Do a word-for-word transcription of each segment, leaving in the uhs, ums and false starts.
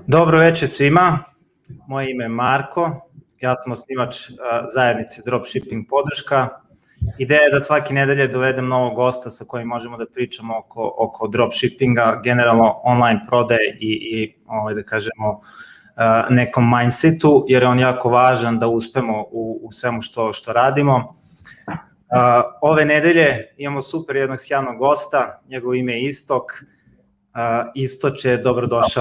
Dobro večer svima, moje ime je Marko, ja sam osnivač zajednice Dropshipping podrška. Ideja je da svake nedelje dovedem novog gosta sa kojim možemo da pričamo oko, oko dropshippinga, generalno online prodaje i, i ovaj, da kažemo nekom mindsetu, jer je on jako važan da uspemo u, u svemu što, što radimo. Ove nedelje imamo super jednog sjajnog gosta, njegov ime je Istok. Istoče, dobrodošao.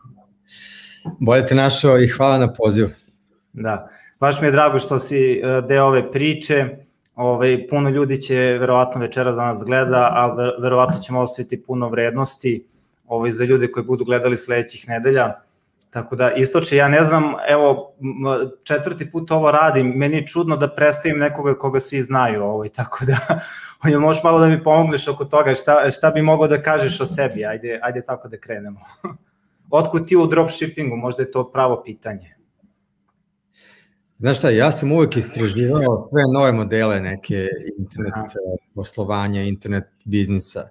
Bolje te našao i hvala na pozivu. Da, baš mi je drago što si deo ove priče. Ove, puno ljudi će verovatno večeras da nas gleda, ali verovatno ćemo ostaviti puno vrednosti ove, za ljude koji budu gledali sledećih nedelja. Tako da, Istoče, ja ne znam, evo, četvrti put ovo radim, meni je čudno da predstavim nekoga koga svi znaju, ovaj, tako da, možeš malo da mi pomogneš oko toga, šta, šta bi mogao da kažeš o sebi, ajde, ajde tako da krenemo. Otkud ti u dropshippingu, možda je to pravo pitanje. Znaš šta, ja sam uvek istraživao sve nove modele neke internet Aha. poslovanja, internet biznisa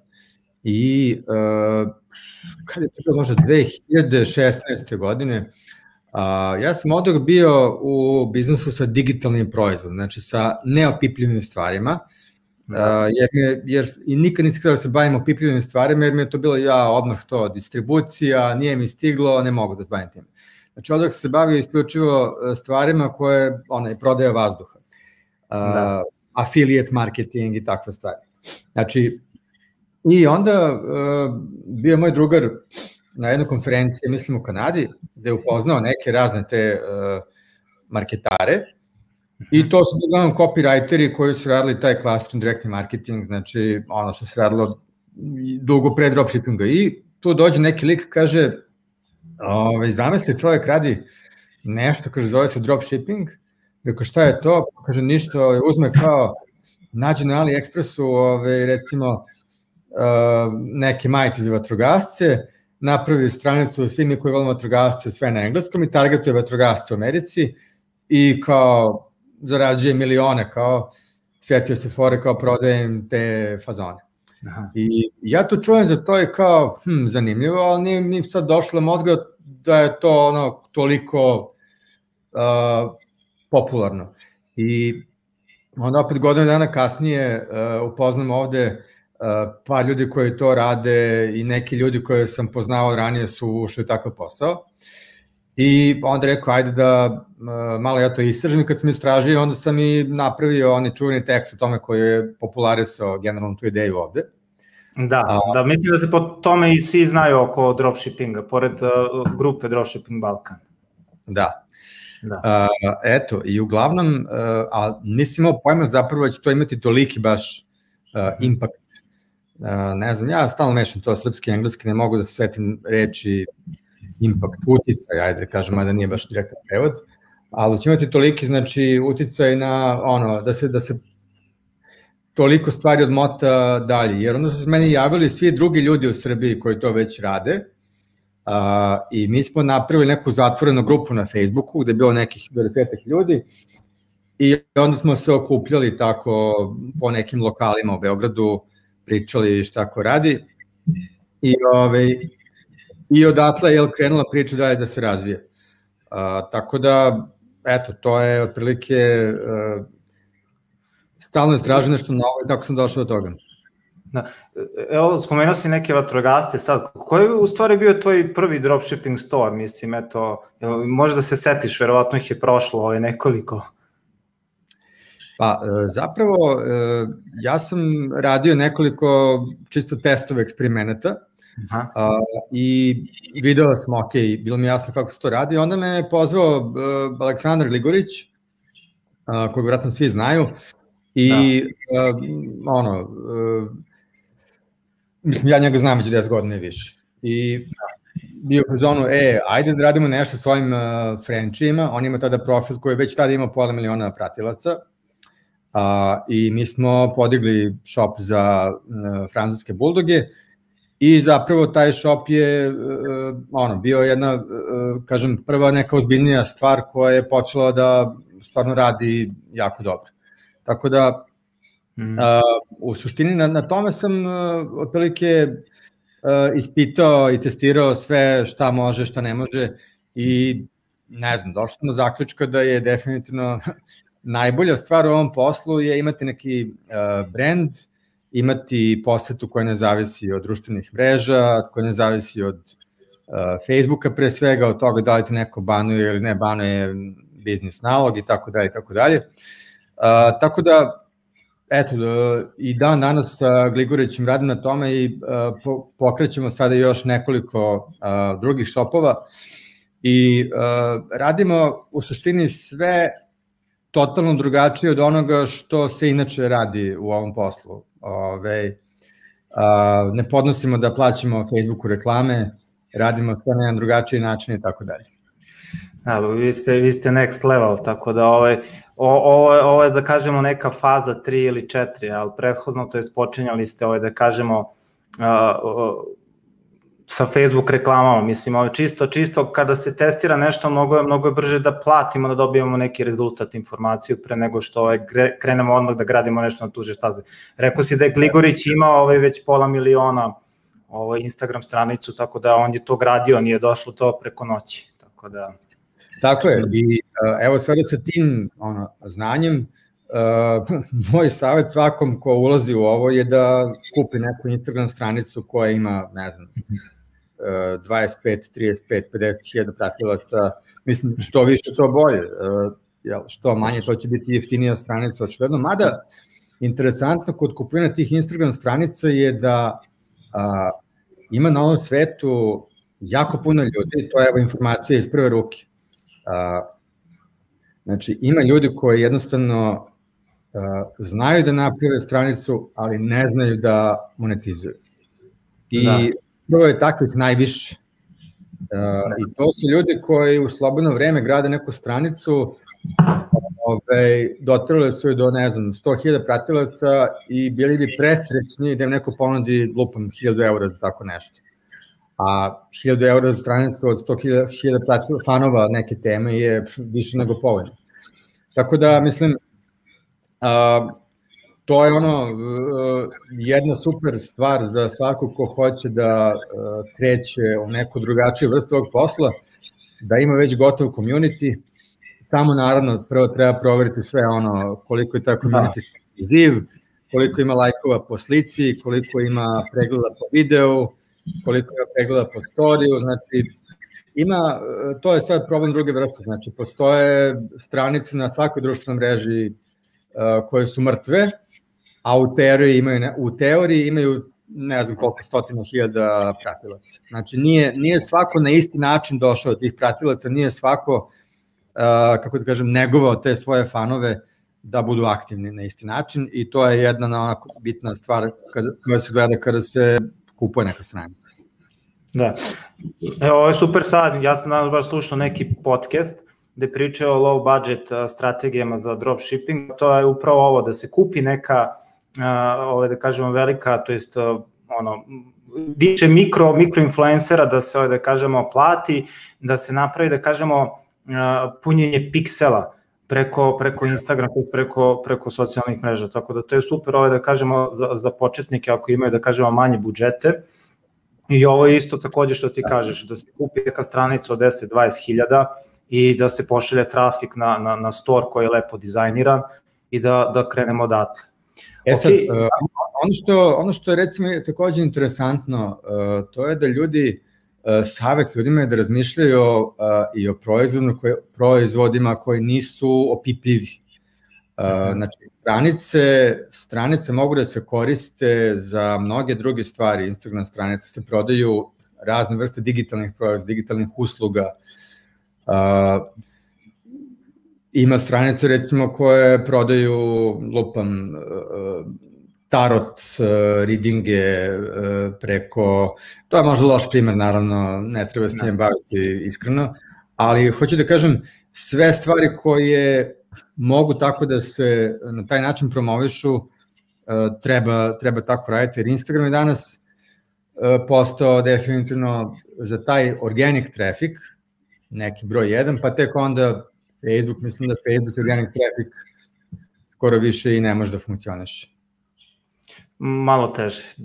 i uh, kada je to bilo možda dve hiljade šesnaeste. godine, uh, ja sam odog bio u biznisu sa digitalnim proizvodom, znači sa neopipljivim stvarima, uh, jer, me, jer i nikad nisam htio da se bavim opipljivim stvarima, jer mi je to bilo ja odmah to, distribucija, nije mi stiglo, ne mogu da se bavim tim. Znači, odak se bavio isključivo stvarima koje, onaj, prodaja vazduha, uh, affiliate marketing i takve stvari. Znači, i onda uh, bio moj drugar na jednoj konferenciji, mislim u Kanadi, gde je upoznao neke razne te uh, marketare i to su uglavnom copywriteri koji su radili taj klasičan direktni marketing, znači ono što se radilo dugo pre dropshippinga i tu dođe neki lik, kaže, Ove, zamisli čovjek radi nešto, kaže, zove se dropshipping, rekao šta je to, kaže ništa, uzme kao, nađe na AliExpressu, ove, recimo, uh, neke majice za vatrogasce, napravi stranicu, svi mi koji volimo vatrogasce, sve na engleskom i targetuje vatrogasce u Americi i kao zarađuje milione, kao setio se fore, kao prodajem te fazone. Aha. I ja to čujem za to i kao, hm, zanimljivo, ali nije mi sad došlo mozga da je to ono toliko uh, popularno. I onda opet godinu dana kasnije uh, upoznam ovde uh, par ljudi koji to rade i neki ljudi koje sam poznao ranije su ušli u takav posao. I onda rekao, ajde da uh, malo ja to istražim i kad sam istražio, onda sam i napravio onaj čuveni tekst o tome koji je popularisao generalno tu ideju ovde. Da, A, da, mislim da se po tome i svi znaju oko dropshippinga, pored uh, grupe Dropshipping Balkan. Da. da. Uh, eto, i uglavnom, uh, a nisam imao pojma zapravo da će to imati toliki baš uh, impact. Uh, ne znam, ja stalno mešam to srpski i engleski, ne mogu da se setim reči impact, uticaj, ajde da kažem, a da nije baš direktan prevod, ali će imati toliki, znači, uticaj na ono, da se, da se toliko stvari odmota dalje, jer onda su se meni javili svi drugi ljudi u Srbiji koji to već rade uh, i mi smo napravili neku zatvorenu grupu na Facebooku gde je bilo nekih dvadesetak ljudi i onda smo se okupljali tako po nekim lokalima u Beogradu, pričali šta ko radi i, ove, i odatle je krenula priča dalje da se razvije. Uh, tako da, eto, to je otprilike uh, stalno istražim nešto novo i tako sam došao do toga. Da. Evo, spomenuo si neke vatrogasce sad, koji je u stvari bio tvoj prvi dropshipping store, mislim, eto, možda se setiš, verovatno ih je prošlo ovaj nekoliko. Pa, zapravo, ja sam radio nekoliko čisto testove eksperimenata Aha. i video sam, ok, bilo mi jasno kako se to radi, onda me je pozvao Aleksandar Gligorić, koji vjerojatno svi znaju, i uh, ono, uh, mislim, ja njega znam već deset godina i više. I bio u zonu, e, ajde da radimo nešto s ovim uh, Frenčima, on ima tada profil koji već tada ima pola miliona pratilaca uh, i mi smo podigli shop za uh, francuske buldoge i zapravo taj shop je uh, ono, bio jedna, uh, kažem, prva neka ozbiljnija stvar koja je počela da stvarno radi jako dobro. Tako da, mm. uh, u suštini na, na tome sam uh, otprilike ispitao i testirao sve šta može, šta ne može i ne znam, došli smo do zaključka da je definitivno najbolja stvar u ovom poslu je imati neki brand, imati posetu koja ne zavisi od društvenih mreža, koja ne zavisi od Facebooka pre svega, od toga da li te neko banuje ili ne banuje biznis nalog i tako dalje i tako dalje. Tako da, eto, i dan danas sa Gligorićem radim na tome i pokrećemo sada još nekoliko drugih shopova i radimo u suštini sve totalno drugačije od onoga što se inače radi u ovom poslu. Ne podnosimo da plaćamo Facebooku reklame, radimo sve na jedan drugačiji način i tako dalje. Da, vi ste, vi ste next level, tako da ovaj, ovo, ovo je da kažemo neka faza tri ili četiri, ali prethodno, to je počinjali ste ovaj, da kažemo uh, sa Facebook reklamama, mislim, ovaj, čisto, čisto kada se testira nešto, mnogo je, mnogo je brže da platimo, da dobijemo neki rezultat, informaciju, pre nego što ovaj, krenemo odmah da gradimo nešto na tuže staze. Rekao si da je Gligorić imao ovaj, već pola miliona ovaj, Instagram stranicu, tako da on je to gradio, nije došlo to preko noći, tako da... Tako je, i evo sada sa tim ono, znanjem, uh, moj savjet svakom ko ulazi u ovo je da kupi neku Instagram stranicu koja ima, ne znam, uh, dvadeset pet, trideset pet, pedeset hiljada pratilaca, mislim što više to bolje, uh, jel, što manje to će biti jeftinija stranica očigledno, mada interesantno kod kupovine tih Instagram stranica je da uh, ima na ovom svetu jako puno ljudi, to je evo informacija iz prve ruke. Uh, znači, ima ljudi koji jednostavno uh, znaju da naprave stranicu, ali ne znaju da monetizuju. I da. Prvo je takvih najviše. Uh, I to su ljudi koji u slobodno vreme grade neku stranicu, ove, dotrali su je do, ne znam, sto hiljada pratilaca i bili bi presrećni da im neko ponudi lupam hiljadu eura za tako nešto. A hiljadu eura za stranicu od sto hiljada fanova neke teme je više nego povoljno. Tako da, mislim, a, to je ono jedna super stvar za svako ko hoće da a, kreće u neku drugačiju vrstu ovog posla, da ima već gotov community, samo naravno prvo treba proveriti sve ono koliko je ta community ziv, koliko ima lajkova po slici, koliko ima pregleda po videu, koliko je pregleda po storiju, znači ima, to je sad problem druge vrste, znači postoje stranice na svakoj društvenoj mreži uh, koje su mrtve, a u teoriji imaju, ne, u teoriji imaju ne znam koliko stotina hiljada pratilaca. Znači nije, nije svako na isti način došao od tih pratilaca, nije svako, uh, kako da kažem, negovao te svoje fanove da budu aktivni na isti način i to je jedna onako bitna stvar kada, kada se gleda kada se kupuje neka stranica. Da. Evo, ovo je super sad, ja sam danas baš slušao neki podcast gde pričaju o low budget strategijama za dropshipping, to je upravo ovo, da se kupi neka, ovo, da kažemo, velika, to jest ono, više mikro, mikroinfluencera da se, ovo, da kažemo, plati, da se napravi, da kažemo, punjenje piksela preko, preko Instagrama, preko, preko socijalnih mreža, tako da to je super, ovo, da kažemo, za, za početnike ako imaju, da kažemo, manje budžete. I ovo je isto takođe što ti kažeš, da se kupi neka stranica od deset do dvadeset hiljada i da se pošalje trafik na, na, na store koji je lepo dizajniran i da, da krenemo odatle. E sad, okay. uh, ono, što, ono što je recimo takođe interesantno, uh, to je da ljudi, uh, savjet ljudima je da razmišljaju uh, i o proizvodima, koje, proizvodima koji nisu opipljivi. Uh, znači, stranice, stranice mogu da se koriste za mnoge druge stvari. Instagram stranice se prodaju razne vrste digitalnih proizvoda, digitalnih usluga. Uh, ima stranice recimo koje prodaju, lupam, uh, tarot uh, readinge uh, preko, to je možda loš primer, naravno, ne treba se tim baviti iskreno, ali hoću da kažem, sve stvari koje mogu tako da se na taj način promovišu, treba, treba tako raditi, jer Instagram je danas postao definitivno za taj organic traffic neki broj jedan, pa tek onda Facebook, mislim da Facebook organic traffic skoro više i ne može da funkcioniše. Malo teže, da.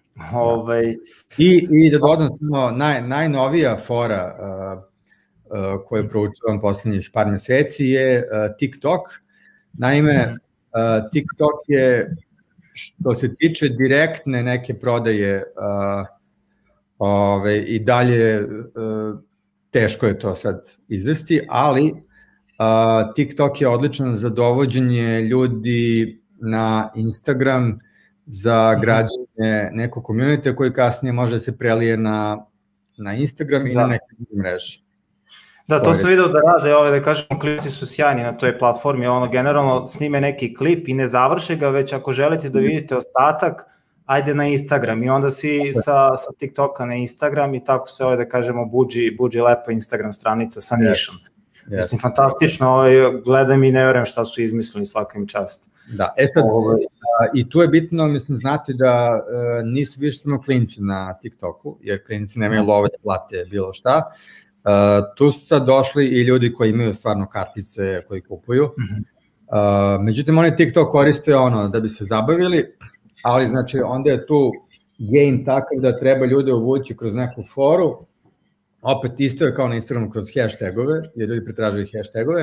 Ovaj... I, I da dodam samo naj, najnovija fora uh, uh, koju proučavam poslednjih par meseci je uh, TikTok. Naime, uh, TikTok je, što se tiče direktne neke prodaje, uh, ove, i dalje uh, teško je to sad izvesti, ali uh, TikTok je odličan za dovođenje ljudi na Instagram, za građanje nekog community koji kasnije može da se prelije na, na Instagram i da. na neke mreže. Da, to sam vidio da rade, ove, da kažemo, klipci su sjajni na toj platformi, ono, generalno snime neki klip i ne završe ga, već ako želite da vidite ostatak, ajde na Instagram i onda si sa, sa TikToka na Instagram i tako se, ove, da kažemo, buđi, buđi lepa Instagram stranica sa nišom. Yes. Mislim, fantastično, ovaj, gledam i ne verujem šta su izmislili, svaka im čast. Da, e sad, ovaj, a, i tu je bitno, mislim, znati da e, nisu više samo klinci na TikToku, jer klinci nemaju love da plate bilo šta. Uh, tu su sad došli i ljudi koji imaju stvarno kartice koji kupuju. Mm-hmm. Uh, međutim, oni TikTok koriste ono da bi se zabavili, ali znači onda je tu game takav da treba ljude uvući kroz neku foru, opet isto je kao na Instagramu kroz hashtagove, jer ljudi pretražuju hashtagove,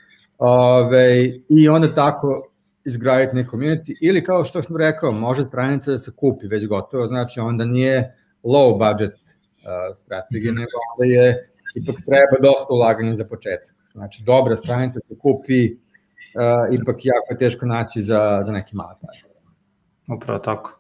Ove, i onda tako izgraditi neki community, ili kao što sam rekao, može stranica da se kupi već gotovo, znači onda nije low budget uh, strategija, nego onda je ipak treba dosta ulaganja za početak. Znači, dobra stranica se kupi, uh, ipak jako je teško naći za, za neki mali taj. Upravo tako.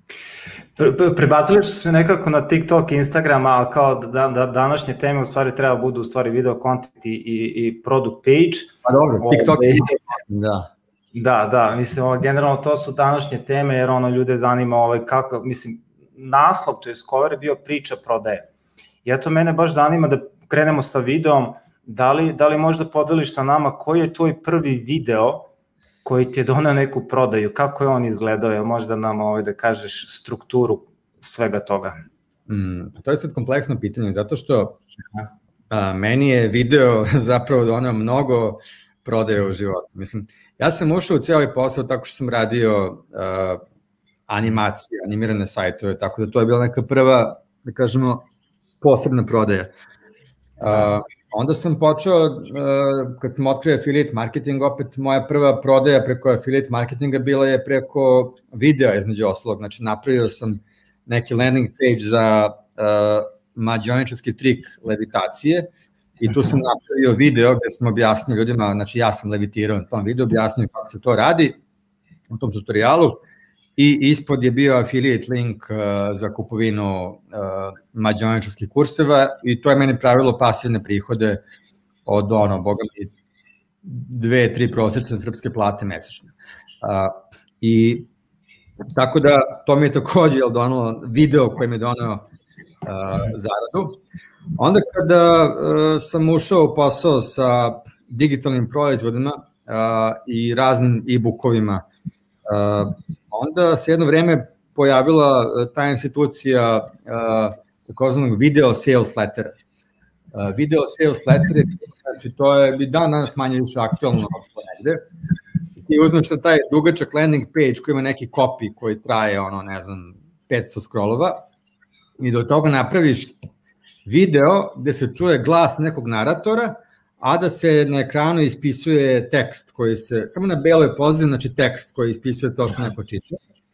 Pre, prebacili su se nekako na TikTok, Instagram, a kao da, da današnje teme u stvari treba budu u stvari video content i, i, i product page. Pa dobro, TikTok je, da. Da, da, mislim, ovo, generalno to su današnje teme, jer ono ljude zanima ovaj, kako, mislim, naslov, to je cover je bio priča prodaje. I eto, mene baš zanima da krenemo sa videom, da li, da li možda podeliš sa nama koji je tvoj prvi video koji ti je donao neku prodaju, kako je on izgledao, je možda nam ovaj, da kažeš strukturu svega toga? Mm, to je sad kompleksno pitanje, zato što a, meni je video zapravo donao mnogo prodaje u životu. Mislim, ja sam ušao u cijeli posao tako što sam radio uh, animacije, animirane sajtove, tako da to je bila neka prva, da kažemo, posebna prodaja. Uh, onda sam počeo, uh, kad sam otkrio affiliate marketing, opet moja prva prodaja preko affiliate marketinga bila je preko videa, između ostalog. Znači, napravio sam neki landing page za uh, mađioničarski trik levitacije i tu sam napravio video gde sam objasnio ljudima, znači ja sam levitirao na tom videu, objasnio kako se to radi u tom tutorialu. I ispod je bio affiliate link uh, za kupovinu uh, mađioničarskih kurseva i to je meni pravilo pasivne prihode od ono, boga mi, dve, tri prosječne srpske plate mesečno. Uh, I tako da to mi je takođe donalo video koji mi je donao uh, zaradu. Onda kada uh, sam ušao u posao sa digitalnim proizvodima uh, i raznim e-bookovima, uh, onda se jedno vreme pojavila ta institucija uh, takozvanog video sales lettera. Uh, video sales letter, znači to je i dan danas manje više aktualno negde. Ti uzmeš na taj dugačak landing page koji ima neki copy koji traje, ono, ne znam, petsto scrollova i do toga napraviš video gde se čuje glas nekog naratora, a da se na ekranu ispisuje tekst koji se, samo na beloj pozadini, znači tekst koji ispisuje to što neko čita.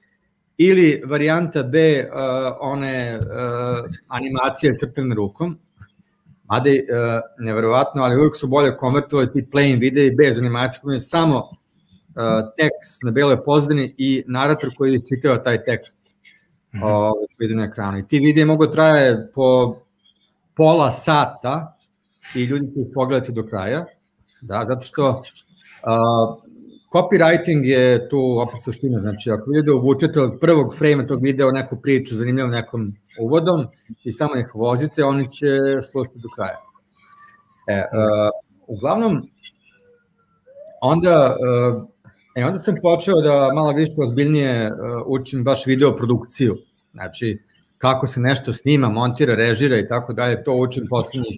Ili varijanta B, uh, one uh, animacije crtane rukom, mada je uh, neverovatno, ali uvijek su bolje konvertovali ti plain videi bez animacije, koji je samo uh, tekst na beloj pozadini i narator koji čitava taj tekst mm-hmm. uh, vidio na ekranu. I ti videi mogu traje po pola sata i ljudi će ih pogledati do kraja, da, zato što uh, copywriting je tu opet suština, znači ako vi da uvučete od prvog frame tog videa neku priču zanimljivu nekom uvodom i samo ih vozite, oni će slušati do kraja. E, uh, uglavnom, onda, uh, e, onda sam počeo da malo više ozbiljnije uh, učim baš video produkciju, znači kako se nešto snima, montira, režira i tako dalje, to učim poslednjih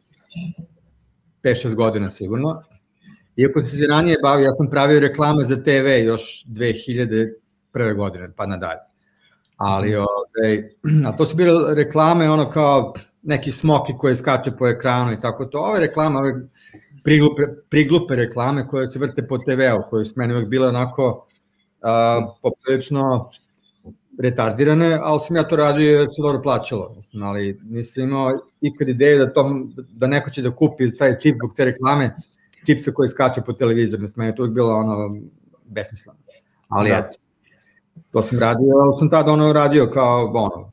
pet šest godina sigurno. Iako sam se ranije bavio, ja sam pravio reklame za te ve još dve hiljade prve godine, pa nadalje. ali ove, a to su bile reklame, ono kao neki smoki koji skače po ekranu i tako to. Ove reklame, ove priglupe, priglupe reklame koje se vrte po te veu, koje su meni uvek bile onako a, poprilično retardirane, ali sam ja to radio jer se dobro plaćalo, mislim, ali nisam imao ikad ideju da, to, da neko će da kupi taj čip zbog te reklame, čipsa koji skače po televizoru, mislim, meni je to uvijek bilo ono besmisleno, ali da. Eto, to sam radio, ali sam tada ono radio kao ono.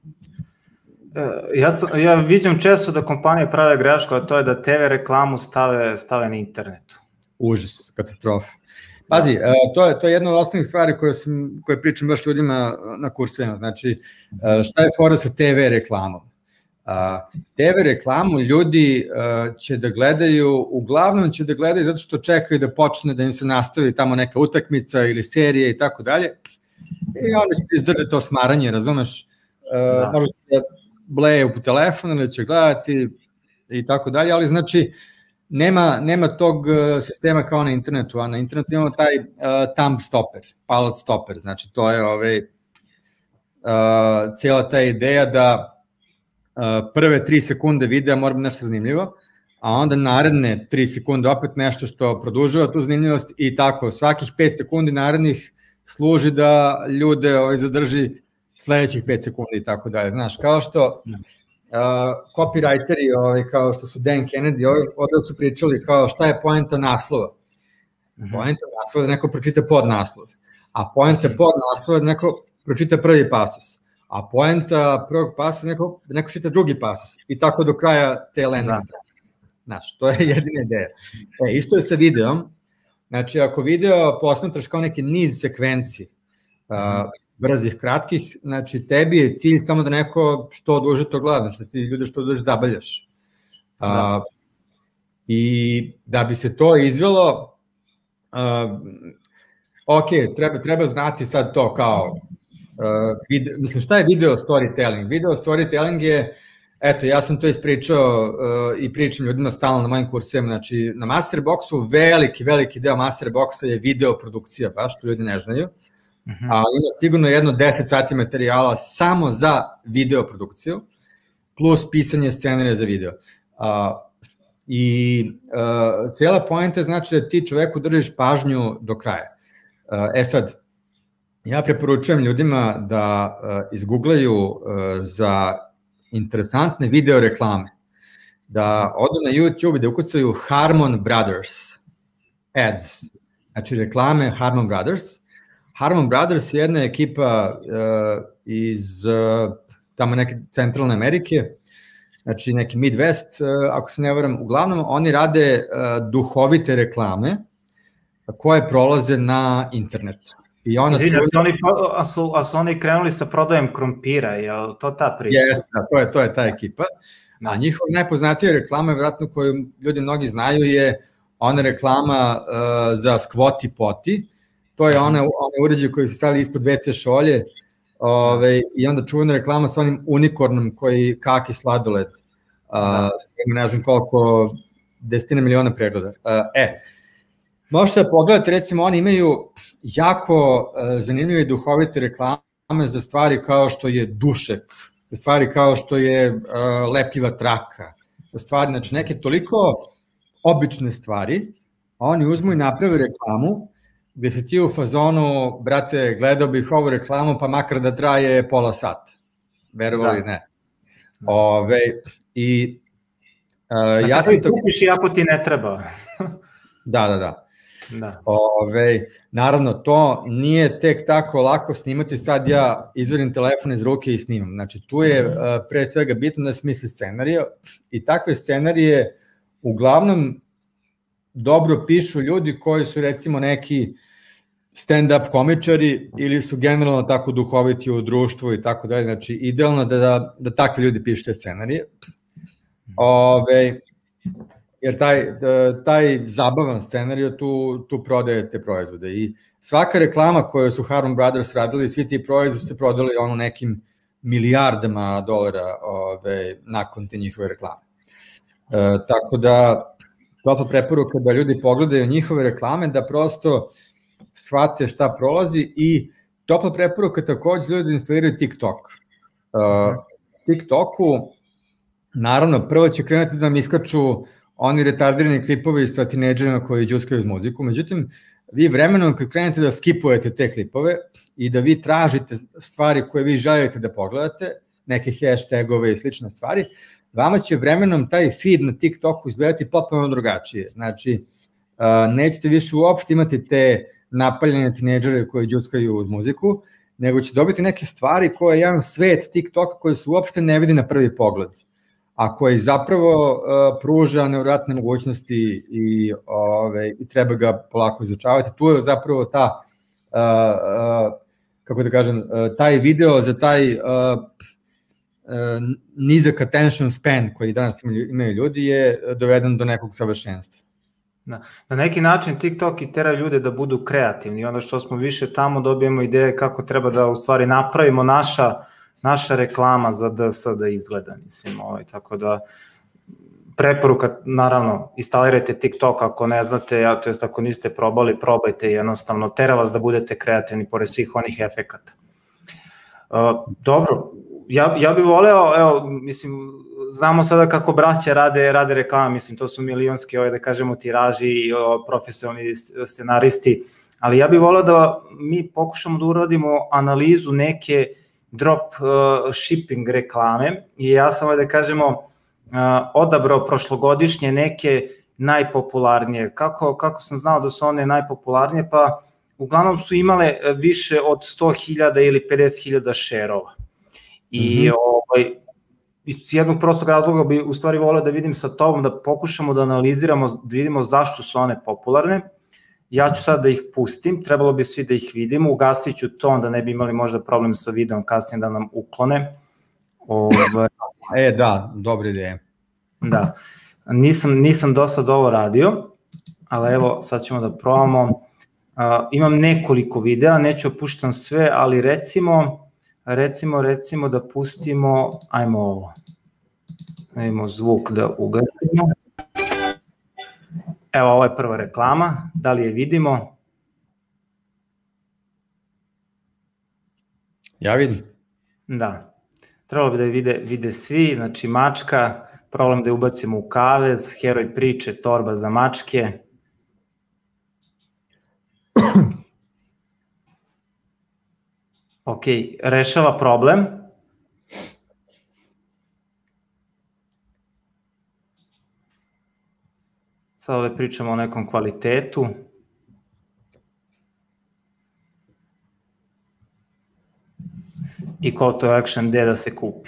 Ja, sam, ja vidim često da kompanije prave grešku, a to je da te ve reklamu stave, stave na internetu. Užas, katastrofa. Pazi, to je, to je jedna od osnovnih stvari koje, sam, koje pričam baš ljudima na kursima. Znači, šta je fora sa te ve reklamom? te ve reklamu ljudi će da gledaju, uglavnom će da gledaju zato što čekaju da počne da im se nastavi tamo neka utakmica ili serija i tako dalje. I onda će izdržati to smaranje, razumeš? Da. Možda će bleje u telefon ili će gledati i tako dalje, ali znači Nema, nema tog sistema kao na internetu, a na internetu imamo taj uh, thumb stopper, palac stopper, znači to je ovaj, uh, cijela ta ideja da uh, prve tri sekunde videa mora biti nešto zanimljivo, a onda naredne tri sekunde opet nešto što produžava tu zanimljivost i tako, svakih pet sekundi narednih služi da ljude ovaj, zadrži sledećih pet sekundi i tako dalje, znaš, kao što Uh, copywriteri ovaj, kao što su Dan Kennedy ovdje su pričali kao šta je poenta naslova. Uh-huh. Poenta naslova je da neko pročita podnaslov, a poenta uh-huh. podnaslova je da neko pročita prvi pasus, a poenta prvog pasusa je neko, da neko čita drugi pasus i tako do kraja te landing strane. Znaš, to je jedina ideja. E, isto je sa videom, znači ako video posmatraš kao neki niz sekvenci, uh, brzih, kratkih, znači tebi je cilj samo da neko što duže to gleda, znači da ti ljude što duže zabavljaš. Da. Uh, I da bi se to izvelo, uh, ok, treba, treba znati sad to kao, uh, vid, mislim šta je video storytelling? Video storytelling je, eto, ja sam to ispričao uh, i pričam ljudima stalno na mojim kursima, znači na Masterboxu veliki, veliki deo Masterboxa je video produkcija, baš to ljudi ne znaju. Uh-huh. A ima sigurno jedno deset sati materijala samo za video produkciju, plus pisanje scenarija za video. Uh, I uh, cijela poenta znači da ti čoveku držiš pažnju do kraja. Uh, e sad, ja preporučujem ljudima da uh, izgooglaju uh, za interesantne video reklame, da odu na YouTube i da ukucaju Harmon Brothers ads, znači reklame Harmon Brothers. Harmon Brothers je jedna ekipa uh, iz uh, tamo neke centralne Amerike, znači neki Midwest, uh, ako se ne varam, uglavnom oni rade uh, duhovite reklame koje prolaze na internetu. I ona Izvini, čuje... a, su oni, a, su, a su oni krenuli sa prodajem krompira, je to ta priča? Jeste, to je, to je ta ekipa. A njihova najpoznatija reklama, vjerojatno koju ljudi mnogi znaju, je ona reklama uh, za Squatty Potty. To je ona, one uređaje koji su stavili ispod ve ce šolje ove, i onda čuvena reklama sa onim unikornom koji kaki sladoled. Uh, ne znam koliko, desetina miliona pregleda. Uh, e, možete da pogledate, recimo, oni imaju jako uh, zanimljive i duhovite reklame za stvari kao što je dušek, za stvari kao što je uh, lepljiva traka, za stvari, znači neke toliko obične stvari, oni uzmu i naprave reklamu gde se ti u fazonu, brate, gledao bih ovu reklamu, pa makar da traje pola sata. Verovali da. Ne. Ove, i uh, ja sam to... kupiš i ako ti ne treba. da, da, da. da. Ove, naravno, to nije tek tako lako snimati, sad ja izvedim telefon iz ruke i snimam. Znači, tu je uh, pre svega bitno da smisli scenarije i takve scenarije uglavnom dobro pišu ljudi koji su recimo neki stand-up komičari ili su generalno tako duhoviti u društvu i tako dalje, znači idealno da, da, da takvi ljudi pišu te scenarije. Ove, jer taj, taj zabavan scenarij tu, tu prodaje te proizvode i svaka reklama koju su Harmon Brothers radili, svi ti proizvodi se prodali ono nekim milijardama dolara ove, nakon te njihove reklame. E, tako da topla preporuka da ljudi pogledaju njihove reklame, da prosto shvate šta prolazi i topla preporuka takođe ljudi instaliraju TikTok. Uh, TikToku, naravno, prvo će krenuti da nam iskaču oni retardirani klipovi sa tinejdžerima koji džuskaju uz muziku, međutim, vi vremenom kad krenete da skipujete te klipove i da vi tražite stvari koje vi želite da pogledate, neke hashtagove i slične stvari, vama će vremenom taj feed na TikToku izgledati potpuno drugačije. Znači, nećete više uopšte imati te napaljene tinejdžere koji džuskaju uz muziku, nego će dobiti neke stvari koje je jedan svet TikToka koji se uopšte ne vidi na prvi pogled, a koji zapravo uh, pruža nevjerojatne mogućnosti i, ove, i treba ga polako izučavati. Tu je zapravo ta, uh, uh, kako da kažem, uh, taj video za taj uh, uh, nizak attention span koji danas imaju, imaju ljudi je doveden do nekog savršenstva. Da. Na neki način TikTok i tera ljude da budu kreativni i onda što smo više tamo dobijemo ideje kako treba da u stvari napravimo naša naša reklama za D S da izgleda, mislim, ovaj, tako da preporuka, naravno, instalirajte TikTok ako ne znate, ja, to jest ako niste probali, probajte, jednostavno, tera vas da budete kreativni pored svih onih efekata. Uh, dobro, ja, ja bih voleo, evo, mislim, znamo sada kako braća rade, rade reklama, mislim, to su milionski, ovaj, da kažemo, tiraži i o, profesionalni scenaristi, ali ja bih voleo da mi pokušamo da uradimo analizu neke drop uh, shipping reklame i ja sam, ovaj, da kažemo, uh, odabrao prošlogodišnje neke najpopularnije. Kako, kako sam znao da su one najpopularnije, pa uglavnom su imale više od sto hiljada ili pedeset hiljada šerova. I mm-hmm. ovaj, iz jednog prostog razloga bi u stvari voleo da vidim sa tobom, da pokušamo da analiziramo, da vidimo zašto su one popularne. Ja ću sad da ih pustim, trebalo bi svi da ih vidimo, ugasit ću to, onda ne bi imali možda problem sa videom kasnije da nam uklone. Ove... E, da, dobra ideja. Da, nisam, nisam do sad ovo radio, ali evo sad ćemo da probamo. Uh, imam nekoliko videa, neću opuštam sve, ali recimo, recimo, recimo da pustimo, ajmo ovo, ajmo zvuk da ugasimo. Evo, ovo je prva reklama, da li je vidimo? Ja vidim. Da, trebalo bi da je vide, vide svi, znači mačka, problem da je ubacimo u kavez, heroj priče, torba za mačke. Ok, rešava problem. Sad ovde pričamo o nekom kvalitetu. I call to action gde da se kupi.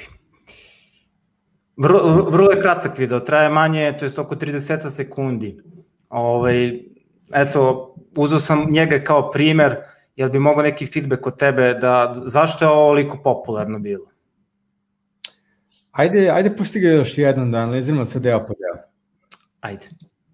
Vrlo, vrlo je kratak video, traje manje, to je oko trideset sekundi. Ovaj, eto, uzeo sam njega kao primer, jel bi mogao neki feedback od tebe, da, zašto je ovo ovoliko popularno bilo? Ajde, ajde pusti ga još jednom da analiziramo sa deo po deo. Ajde.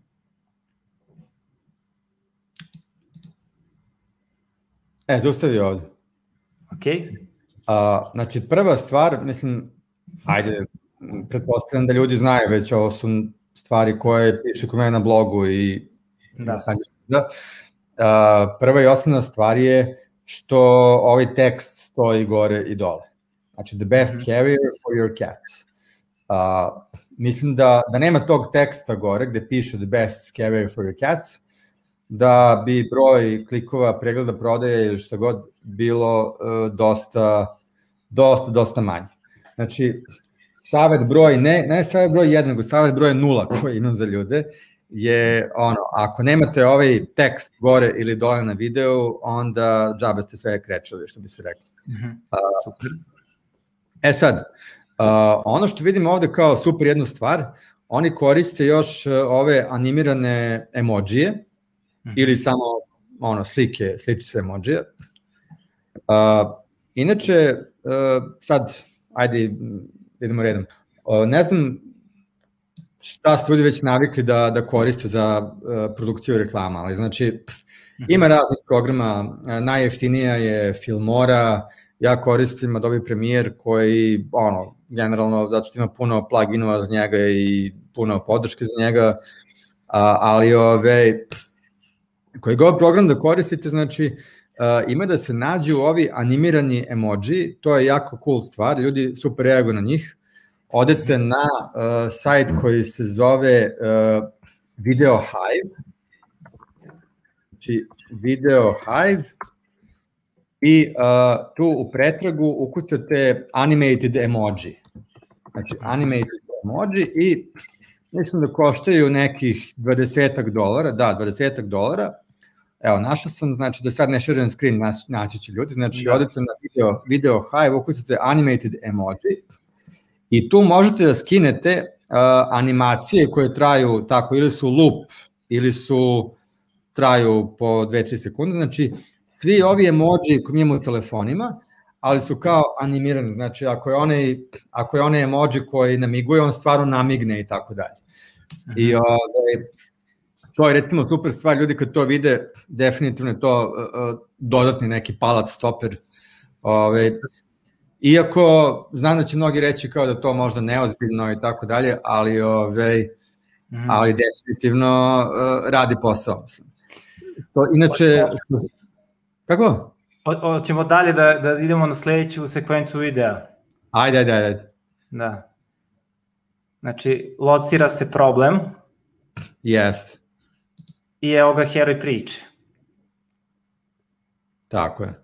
E, zaustavi ovde. Ok. A, znači, prva stvar, mislim, ajde, pretpostavljam da ljudi znaju već, ovo su stvari koje piše kod mene na blogu i da. da. A, prva i osnovna stvar je što ovaj tekst stoji gore i dole. Znači, the best mm-hmm. carrier for your cats. A, mislim da, da nema tog teksta gore gde piše the best carrier for your cats, da bi broj klikova, pregleda prodaje ili šta god bilo uh, dosta, dosta, dosta manje. Znači, savet broj, ne, ne savet broj jedan, nego savet broj nula koji imam za ljude, je ono, ako nemate ovaj tekst gore ili dole na videu, onda džabe ste sve krečali, što bi se rekli. Mm-hmm. uh, e sad, uh, ono što vidimo ovde kao super jednu stvar, oni koriste još uh, ove animirane emojije, Mm-hmm. ili samo ono slike, sličice emojija. Uh, inače, uh, sad, ajde, idemo redom. Uh, ne znam šta su ljudi već navikli da, da koriste za uh, produkciju reklama, ali znači, mm-hmm. ima raznih programa, uh, najjeftinija je Filmora, ja koristim Adobe Premiere koji, ono, generalno, zato što ima puno pluginova za njega i puno podrške za njega, uh, ali ove, koji god program da koristite, znači, ima da se nađu ovi animirani emoji, to je jako cool stvar, ljudi super reaguju na njih. Odete na uh, sajt koji se zove uh, Video Hive, znači Video Hive, i uh, tu u pretragu ukucate animated emoji. Znači animated emoji i mislim da koštaju nekih dvadesetak dolara, da, dvadesetak dolara. Evo, našao sam, znači da sad ne širim screen, naći će ljudi, znači da. Odete na video, video Hive, ukucate animated emoji i tu možete da skinete uh, animacije koje traju tako, ili su loop, ili su traju po dve do tri sekunde, znači svi ovi emoji koji imamo u telefonima, ali su kao animirani, znači ako je onaj, ako je onaj emoji koji namiguje, on stvarno namigne i tako dalje. I ovaj, to je recimo super stvar, ljudi kad to vide, definitivno je to uh, dodatni neki palac stoper. Ove, iako znam da će mnogi reći kao da to možda neozbiljno i tako dalje, ali, ove, mm. ali definitivno uh, radi posao. To, inače, kako? Hoćemo dalje da, da idemo na sledeću sekvencu videa. Ajde, ajde, ajde. Da. Znači, locira se problem. Jest. I evo ga heroj priče. Tako je.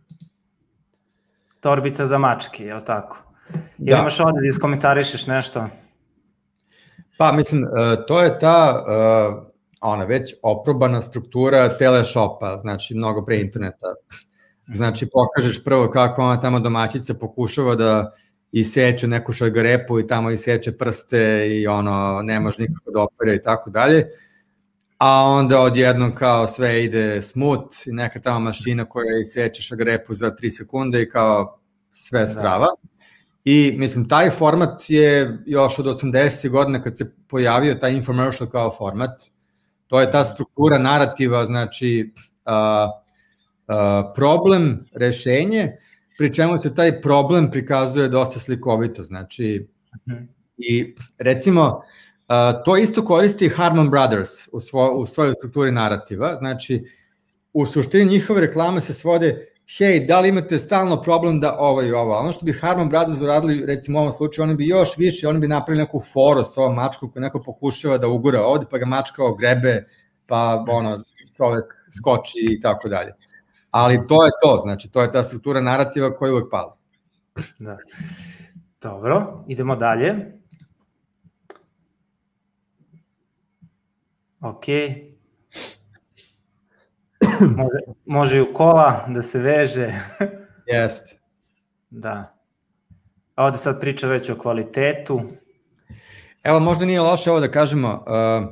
Torbica za mačke, je li tako? Ili da. Imaš ovde da iskomentarišeš nešto? Pa, mislim, to je ta ona već oprobana struktura teleshopa, znači mnogo pre interneta. Znači, pokažeš prvo kako ona tamo domaćica pokušava da iseče neku šargarepu i tamo iseče prste i ono, ne može nikako da opere i tako dalje. A onda odjednom kao sve ide smooth i neka tamo mašina koja iseče šargarepu za tri sekunde i kao sve strava. I mislim, taj format je još od osamdesetih godina kad se pojavio taj infomercial kao format. To je ta struktura narativa, znači uh, uh, problem, rešenje, pri čemu se taj problem prikazuje dosta slikovito, znači, uh-huh. i recimo, uh, to isto koristi Harman Brothers u, svo, u svojoj strukturi narativa, znači, u suštini njihove reklame se svode, hej, da li imate stalno problem da ovo i ovo, ono što bi Harman Brothers uradili, recimo u ovom slučaju, oni bi još više, oni bi napravili neku foru s ovom mačkom koju neko pokušava da ugura ovde, pa ga mačka ogrebe, pa ono, čovek skoči i tako dalje. Ali to je to, znači, to je ta struktura narativa koja uvek pala. Da. Dobro, idemo dalje. Ok. Može, može i u kola da se veže. Jeste. Da. A ovde sad priča već o kvalitetu. Evo, možda nije loše ovo da kažemo, uh,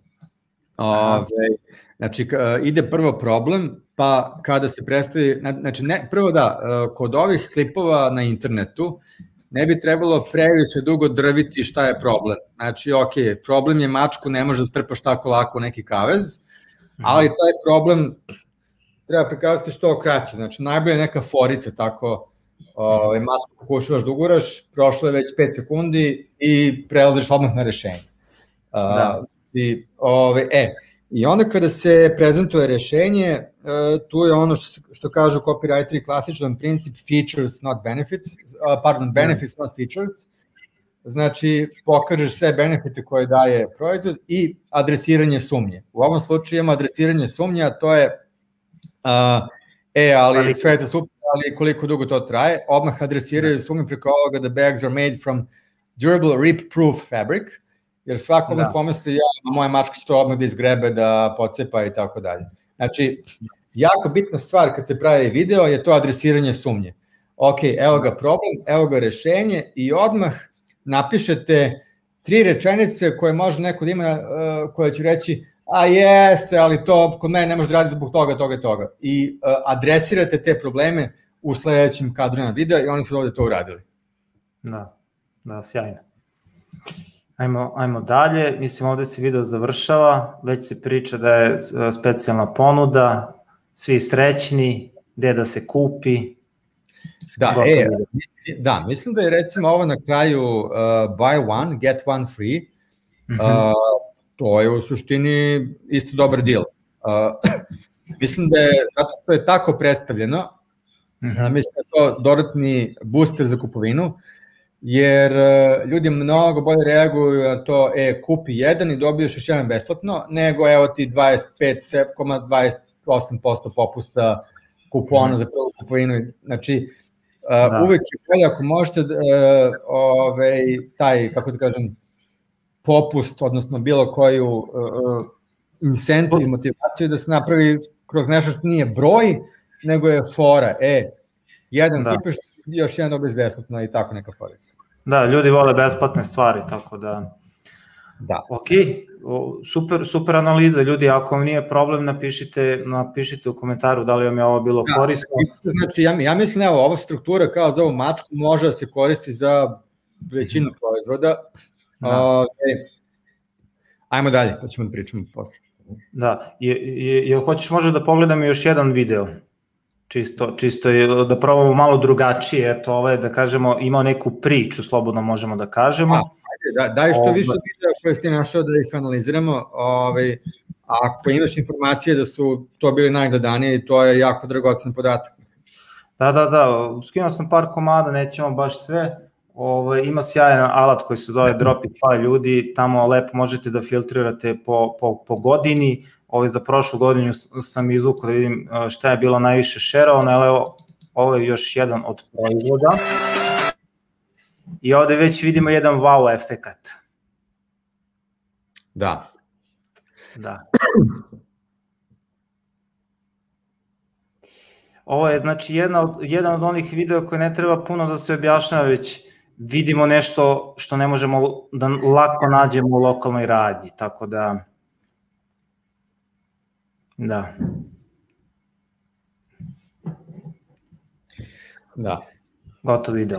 ove, znači, uh, ide prvo problem, pa kada se predstavi, znači, ne, prvo da, uh, kod ovih klipova na internetu ne bi trebalo previše dugo drviti šta je problem. Znači, ok, problem je mačku, ne može da strpaš tako lako neki kavez, ali taj problem treba prikazati što kraće, znači najbolje neka forica, tako ovaj, mačku pokušavaš da uguraš, prošlo je već pet sekundi i prelaziš odmah na rešenje. Da. Uh, i, ovaj, e, I onda kada se prezentuje rešenje, uh, tu je ono što, što kažu copywriteri, klasičan princip features not benefits, uh, pardon, benefits not features, znači pokažeš sve benefite koje daje proizvod i adresiranje sumnje. U ovom slučaju imamo adresiranje sumnje, a to je uh, e, ali sve je to super, ali koliko dugo to traje, odmah adresiraju sumnje preko ovoga the bags are made from durable rip-proof fabric, jer svako da. pomisli, ja, moja mačka će to odmah da izgrebe, da pocepa i tako dalje. Znači, jako bitna stvar kad se pravi video je to adresiranje sumnje. Ok, evo ga problem, evo ga rešenje i odmah napišete tri rečenice koje može neko da ima, uh, koje će reći, a jeste, ali to kod mene ne može da radi zbog toga, toga i toga. I uh, adresirate te probleme u sledećim kadrima videa i oni su ovde to uradili. Da, da, sjajno. Ajmo, ajmo dalje, mislim ovde se video završava, već se priča da je specijalna ponuda, svi srećni, gde da se kupi. Da, e, da, mislim da je recimo ovo na kraju uh, buy one, get one free, uh, uh-huh. to je u suštini isto dobar deal. Uh, mislim da je, zato što je tako predstavljeno, mm-hmm. mislim da je to dodatni booster za kupovinu, jer ljudi mnogo bolje reaguju na to, e, kupi jedan i dobiješ još jedan besplatno, nego evo ti dvadeset pet zarez dvadeset osam posto popusta kupona mm. za prvu kupovinu. Znači, uh, uvek je bolje ako možete uh, ovaj, taj, kako da kažem, popust, odnosno bilo koju uh, incentiv, motivaciju da se napravi kroz nešto što nije broj, nego je fora, e, jedan da. Kupiš, još jedan dobiješ besplatno i tako neka forica. Da, ljudi vole besplatne stvari, tako da... Da. Ok, super, super analiza, ljudi, ako vam nije problem, napišite, napišite u komentaru da li vam je ovo bilo da, korisno. Znači, ja, ja mislim, evo, ova struktura kao za ovu mačku može da se koristi za većinu proizvoda. Da. Uh, ajmo dalje, pa ćemo da pričamo posle. Da, je, je, je, hoćeš možda da pogledam još jedan video? Čisto, čisto je da probamo malo drugačije, eto, ovaj, da kažemo, imao neku priču, slobodno možemo da kažemo. A, ajde, da, daj što više videa koje ste našao da ih analiziramo, ovaj, ako imaš informacije da su to bili najgledaniji, to je jako dragocen podatak. Da, da, da, skinuo sam par komada, nećemo baš sve, ovaj, ima sjajan alat koji se zove Dropify, ljudi, tamo lepo možete da filtrirate po, po, po godini. Ovo za prošlu godinu sam izvukao da vidim šta je bilo najviše šerovano, ali evo, ovo je još jedan od proizvoda. I ovde već vidimo jedan wow efekat. Da. Da. Ovo je znači jedna, jedan od onih videa koji ne treba puno da se objašnjava, već vidimo nešto što ne možemo da lako nađemo u lokalnoj radnji, tako da... Da. Da. Gotov video.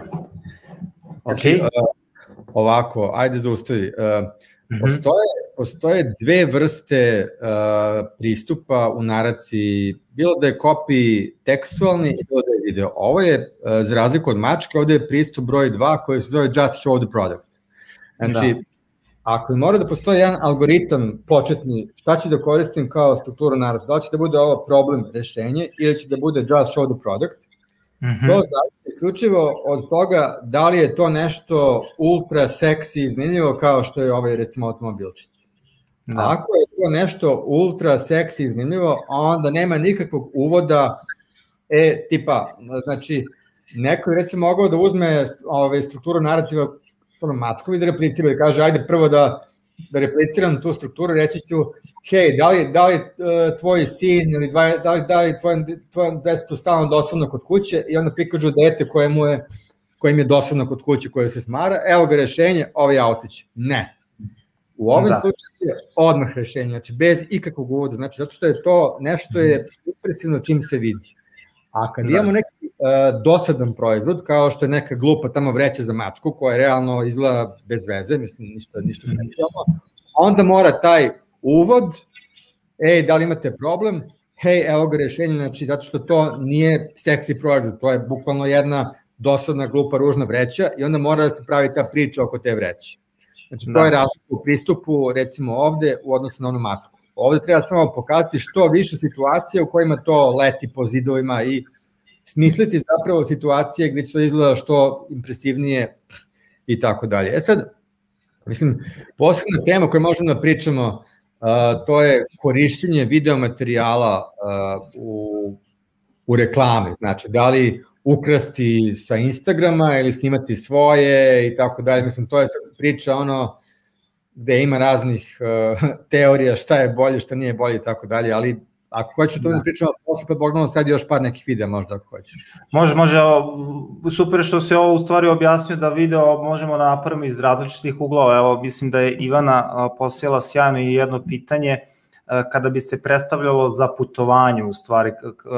Znači, okay. uh, ovako, ajde zaustavi. Uh, mm-hmm. postoje, postoje dve vrste uh, pristupa u naraciji, bilo da je copy tekstualni i bilo da je video. Ovo je, uh, za razliku od mačke, ovde je pristup broj dva koji se zove just show the product. Znači, da. Ako mora da postoji jedan algoritam početni, šta ću da koristim kao strukturu narativa, da li će da bude ovo problem rešenje ili će da bude just show the product, mm-hmm. to zavisi isključivo od toga da li je to nešto ultra seksi i zanimljivo kao što je ovaj recimo automobilčić. Da. Ako je to nešto ultra seksi i zanimljivo, onda nema nikakvog uvoda, e, tipa, znači, neko je recimo mogao da uzme ove, strukturu narativa s onom mačkom i da replicira, da kaže, ajde prvo da, da repliciram tu strukturu, reći ću, hej, da li, da li uh, tvoj sin ili dva, da li, da li tvoj, tvoj detetu stalno dosadno kod kuće i onda prikažu dete kojemu je, kojim je dosadno kod kuće, koje se smara, evo ga rešenje, ovaj autić. Ne. U ovom da. slučaju je odmah rešenje, znači bez ikakvog uvoda, znači zato što je to nešto je impresivno čim se vidi. A kad da. imamo neki uh, dosadan proizvod, kao što je neka glupa tamo vreća za mačku, koja realno izgleda bez veze, mislim, ništa, ništa ne vidimo, onda mora taj uvod, ej, da li imate problem, hej, evo ga rešenje, znači, zato što to nije seksi proizvod, to je bukvalno jedna dosadna, glupa, ružna vreća i onda mora da se pravi ta priča oko te vreće. Znači, to da. je razlika u pristupu, recimo ovde, u odnosu na onu mačku. Ovde treba samo pokazati što više situacija u kojima to leti po zidovima i smisliti zapravo situacije gde će to izgleda što impresivnije i tako dalje. E sad, mislim, posebna tema koju možemo da pričamo, uh, to je korišćenje videomaterijala uh, u, u reklame. Znači, da li ukrasti sa Instagrama ili snimati svoje i tako dalje. Mislim, to je priča ono gde ima raznih uh, teorija šta je bolje, šta nije bolje i tako dalje, ali ako hoćeš to da pričamo, posle pa Bogdano sad još par nekih videa možda ako hoćeš. Može, može, super što se ovo u stvari objasnio da video možemo da napravimo iz različitih uglova. Evo, mislim da je Ivana posijela sjajno i jedno pitanje, kada bi se predstavljalo za putovanje u stvari,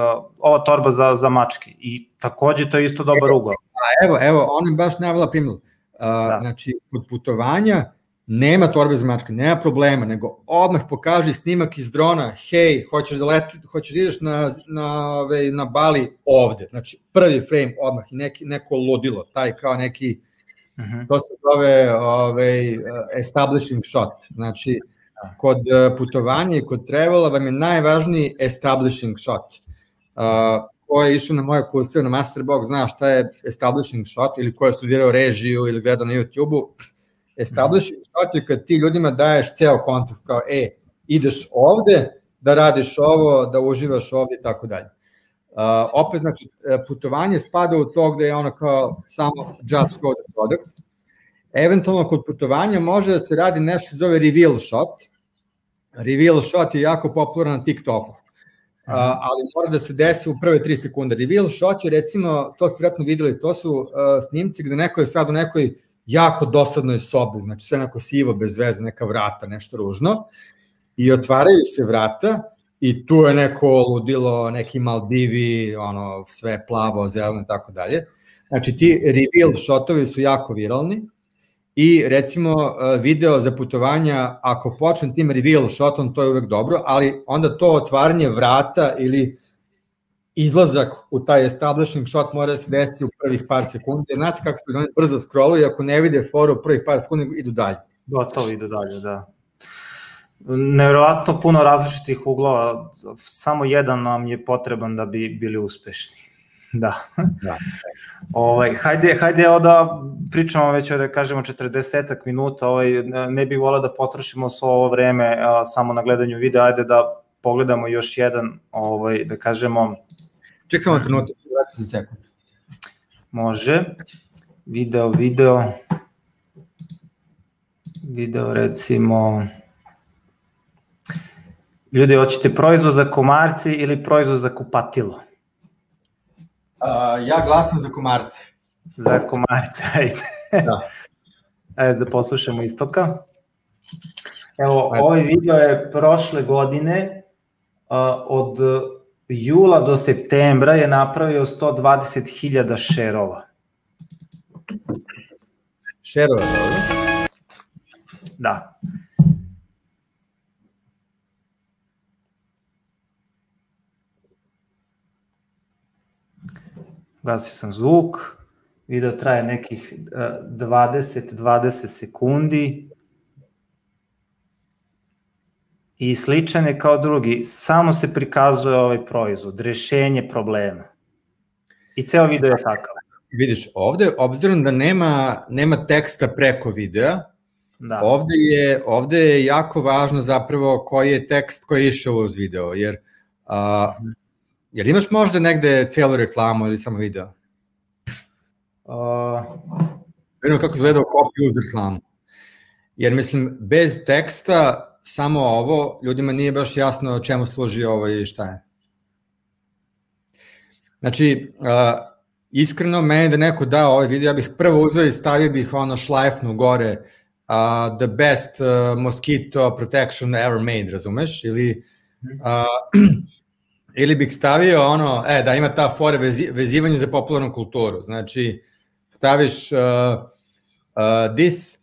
ova torba za, za mačke i takođe to je isto dobar ugao. Evo, evo, on je baš najavila primjer. Da. Znači, kod putovanja nema torbe za mačke, nema problema, nego odmah pokaži snimak iz drona, hej, hoćeš da letu, hoćeš da ideš na, na, ove, na Bali ovde, znači prvi frame odmah i neki, neko ludilo, taj kao neki, uh-huh. to se zove ove, establishing shot, znači kod putovanja i kod travela vam je najvažniji establishing shot. Uh, ko je išao na moje kurse na Masterbox zna šta je establishing shot ili ko je studirao režiju ili gledao na YouTube-u. Establishing shot je kad ti ljudima daješ ceo kontekst, kao e, ideš ovde da radiš ovo, da uživaš ovde i tako dalje. Opet, znači, putovanje spada u to gde je ono kao samo just for the product. Eventualno kod putovanja može da se radi nešto zove reveal shot. Reveal shot je jako popularan na TikToku. Uh, ali mora da se desi u prve tri sekunde. Reveal shot je, recimo, to ste vjerojatno videli, to su uh, snimci gde neko je sad u nekoj jako dosadnoj sobi, znači sve neko sivo, bez veze, neka vrata, nešto ružno, i otvaraju se vrata i tu je neko ludilo, neki Maldivi, ono, sve plavo, zeleno i tako dalje. Znači ti reveal shotovi su jako viralni i recimo video za putovanja, ako počne tim reveal shotom, to je uvek dobro, ali onda to otvaranje vrata ili izlazak u taj establishing shot mora da se desi u prvih par sekundi, jer znate kako se oni brzo scrolluju, ako ne vide foru u prvih par sekundi, idu dalje. Gotovo, idu dalje, da. Nevjerovatno puno različitih uglova, samo jedan nam je potreban da bi bili uspešni. Da. Da. Ovaj, hajde, hajde da pričamo već da kažemo četrdesetak minuta, ovaj, ne bih volao da potrošimo svo ovo vreme a, samo na gledanju videa, ajde da pogledamo još jedan, ovaj, da kažemo... Ček samo trenutak, vrati za sekund. Može. Video, video. Video, recimo... Ljudi, hoćete proizvod za komarci ili proizvod za kupatilo? Uh, ja glasam za komarce. Za komarce, ajde. Da. Ajde da poslušamo Istoka. Evo, ajde. Ovaj video je prošle godine, uh, od jula do septembra je napravio sto dvadeset hiljada šerova. Šerova, dobro? Da. Gasio sam zvuk, video traje nekih dvadeset do dvadeset sekundi i sličan je kao drugi, samo se prikazuje ovaj proizvod, rešenje problema. I ceo video je takav. Vidiš, ovde, obzirom da nema, nema teksta preko videa, da. ovde, je, ovde je jako važno zapravo koji je tekst koji je išao uz video, jer... A, Jel imaš možda negde cijelu reklamu ili samo video? Uh, Vidimo kako izgleda copy uz reklamu. Jer mislim, bez teksta, samo ovo, ljudima nije baš jasno čemu služi ovo i šta je. Znači, uh, iskreno, meni da neko da ovaj video, ja bih prvo uzeo i stavio bih ono šlajfnu gore, uh, the best uh, mosquito protection ever made, razumeš? Ili... Uh, Ili bih stavio ono, e, da ima ta fora vezi, vezivanje za popularnu kulturu. Znači, staviš uh, uh, this,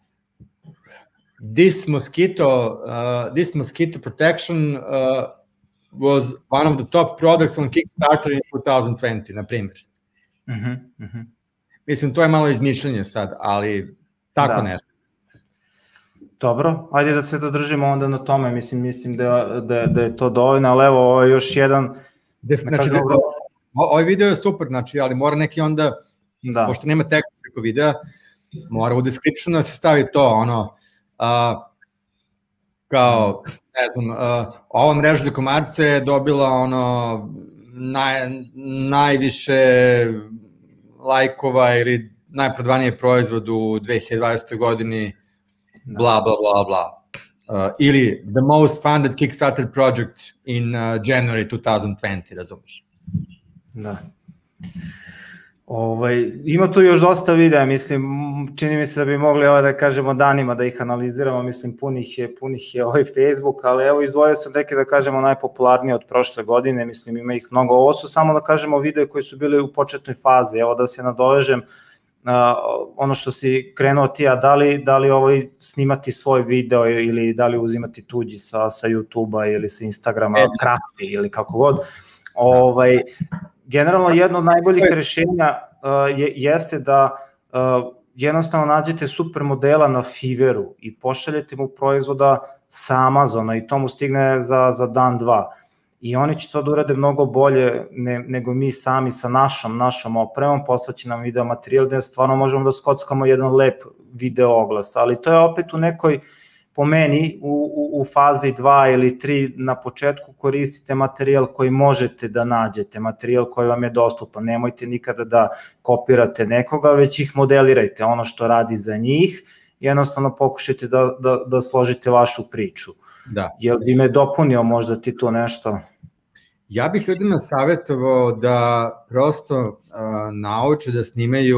this mosquito, uh, this mosquito protection uh, was one of the top products on Kickstarter in twenty twenty, na primjer. Uh-huh, uh-huh. Mislim, to je malo izmišljanje sad, ali tako da. Nešto. Dobro, ajde da se zadržimo onda na tome, mislim, mislim da, da, da je to dovoljno, ali evo, ovo je još jedan... Des, znači, da, ovaj video je super, znači, ali mora neki onda, da. Pošto nema teksta preko videa, mora u descriptionu da se stavi to, ono, a, kao, ne znam, a, ova mreža za komarce je dobila, ono, naj, najviše lajkova ili najprodavaniji proizvod u dve hiljade dvadesetoj godini, bla, bla, bla, bla. Uh, ili the most funded Kickstarter project in uh, January twenty twenty, razumiješ? Da. Ovaj, ima tu još dosta videa, mislim, čini mi se da bi mogli ovaj, da kažemo danima da ih analiziramo, mislim, punih je, punih je ovaj Facebook, ali evo izdvojio sam neke, da kažemo, najpopularnije od prošle godine, mislim, ima ih mnogo. Ovo su samo, da kažemo, videe koji su bili u početnoj fazi, evo da se nadovežem, Uh, ono što si krenuo ti, a da li, da li ovaj snimati svoj video ili da li uzimati tuđi sa, sa YouTube-a ili sa Instagrama, e. krati ili kako god. Ovaj, generalno jedno od najboljih rešenja uh, je, jeste da uh, jednostavno nađete super modela na Fiverru i pošaljete mu proizvoda sa Amazona i to mu stigne za, za dan, dva. I oni će to da urade mnogo bolje ne, nego mi sami sa našom, našom opremom, poslaće nam video materijal gde stvarno možemo da skockamo jedan lep video oglas, ali to je opet u nekoj, po meni, u, u, u fazi dva ili tri na početku koristite materijal koji možete da nađete, materijal koji vam je dostupan, nemojte nikada da kopirate nekoga, već ih modelirajte, ono što radi za njih, jednostavno pokušajte da, da, da složite vašu priču. Da. Jel bi me dopunio možda ti to nešto? Ja bih ljudima savjetovao da prosto uh, nauče da snimaju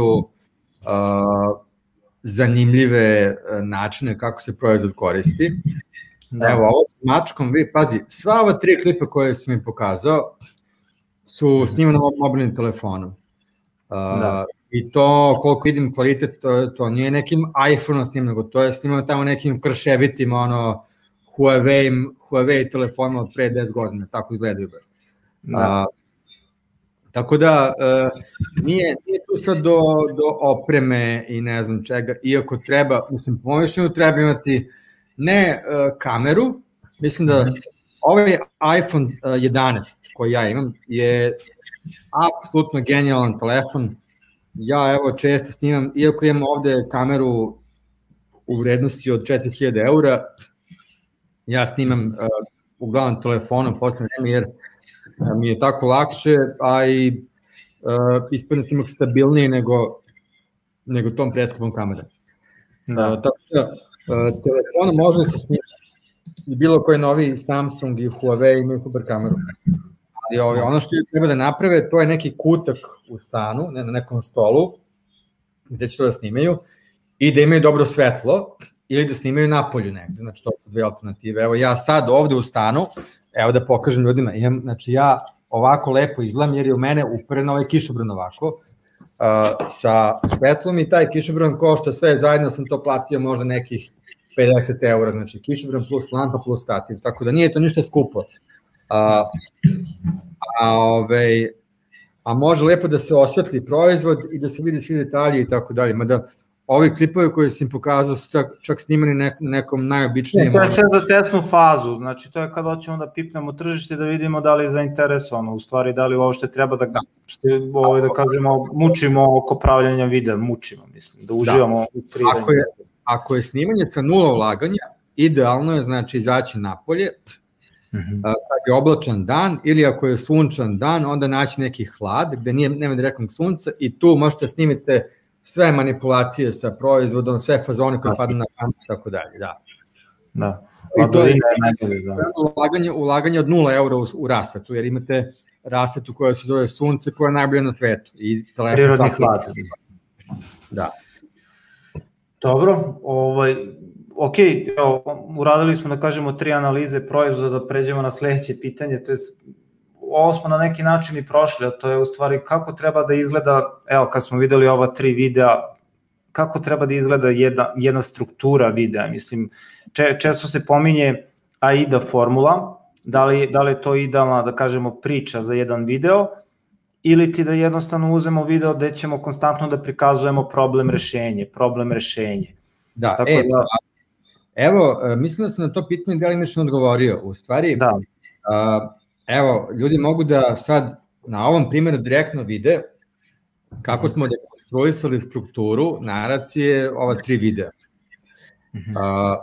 uh, zanimljive uh, načine kako se proizvod koristi. Da. Evo, ovo s mačkom, vi, pazi, sva ova tri klipa koje sam im pokazao su snimane mobilnim telefonom. Uh, da. I to, koliko vidim kvalitet, to, to nije nekim iPhone-om snimano, nego to je snimano tamo nekim krševitim, ono, Huawei, Huawei telefonima od pre deset godina, tako izgledaju. Da. Uh, tako da, uh, nije, nije tu sad do, do opreme i ne znam čega, iako treba, mislim, po mojem treba imati ne uh, kameru, mislim da ovaj iPhone jedanaest koji ja imam je apsolutno genijalan telefon. Ja evo često snimam, iako imam ovde kameru u vrednosti od četiri hiljade eura, ja snimam uh, uglavnom telefonom posle vreme jer uh, mi je tako lakše, a i uh, ispadne snimak stabilniji nego, nego tom preskupom kamerom. Da. Uh, tako da, uh, telefonom može da se snima i bilo koji novi Samsung i Huawei imaju super kameru. Ali ovaj, ono što treba da naprave, to je neki kutak u stanu, ne, na nekom stolu, gde će to da snimaju, i da imaju dobro svetlo, ili da snimaju napolju negde, znači to su dve alternative. Evo ja sad ovde u stanu, evo da pokažem ljudima, imam, znači ja ovako lepo izgledam jer je u mene uperen ovaj kišobran ovako, uh, sa svetlom i taj kišobran košta sve zajedno, sam to platio možda nekih pedeset eura, znači kišobran plus lampa plus stativ, tako da nije to ništa skupo. A, a, ove, a može lepo da se osvetli proizvod i da se vidi svi detalji i tako dalje, mada ovi klipovi koji sam pokazao su čak, čak snimani nek, nekom najobičnijem. To je sve za testnu fazu, znači to je kad hoćemo da pipnemo tržište da vidimo da li je zainteresovano, u stvari da li uopšte treba da, ovaj, da kažemo, mučimo oko pravljanja videa, mučimo, mislim, da uživamo da. u pridanju. Ako je, ako je snimanje sa nula ulaganja, idealno je znači izaći napolje, mm-hmm. kad je oblačan dan ili ako je sunčan dan, onda naći neki hlad gde nije, nema direktnog sunca i tu možete snimite sve manipulacije sa proizvodom, sve fazone koje padaju na kameru i tako dalje, da. Da. I to je najbolje, da. Ulaganje, ulaganje od nula eura u, u rasvetu, jer imate rasvetu koja se zove sunce, koja je najbolje na svetu. I prirodni hlad. Da. Dobro, ovaj, ok, evo, uradili smo da kažemo tri analize proizvoda, da pređemo na sledeće pitanje, to je ovo smo na neki način i prošli, a to je u stvari kako treba da izgleda, evo kad smo videli ova tri videa, kako treba da izgleda jedna, jedna struktura videa, mislim, če, često se pominje AIDA formula, da li, da li je to idealna, da kažemo, priča za jedan video, ili ti da jednostavno uzemo video gde ćemo konstantno da prikazujemo problem rešenje, problem rešenje. Da, Tako e, da... evo, mislim da sam na to pitanje delimično odgovorio, u stvari, da. Uh, evo, ljudi mogu da sad na ovom primjeru direktno vide kako smo dekonstruisali strukturu naracije ova tri videa. Uh,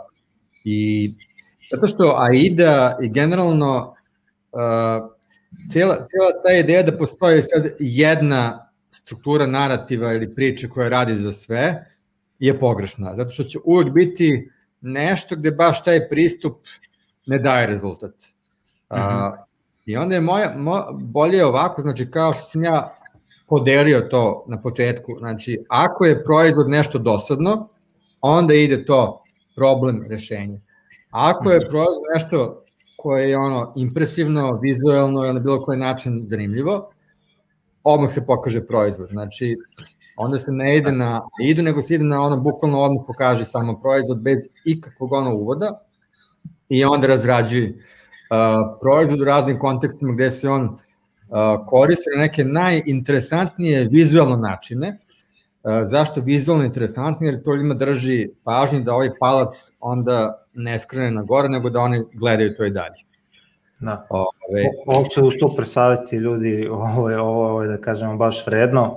I zato što AIDA i generalno uh, cijela, cijela ta ideja da postoji sad jedna struktura narativa ili priče koja radi za sve je pogrešna, zato što će uvek biti nešto gde baš taj pristup ne daje rezultat. Uh, I onda je moja, mo, bolje ovako, znači kao što sam ja podelio to na početku, znači ako je proizvod nešto dosadno, onda ide to problem rešenja. Ako je proizvod nešto koje je ono impresivno, vizuelno ili na bilo koji način zanimljivo, odmah se pokaže proizvod. Znači, onda se ne ide na idu, nego se ide na ono, bukvalno odmah pokaže samo proizvod bez ikakvog ono uvoda i onda razrađuje uh, proizvod u raznim kontekstima gde se on uh, koristi na neke najinteresantnije vizualne načine zašto vizualno interesantno, jer to ljudima drži pažnju da ovaj palac onda ne skrene na gore, nego da oni gledaju to i dalje. Da, ovo su super savjeti ljudi, ovo je, ovo je da kažemo baš vredno.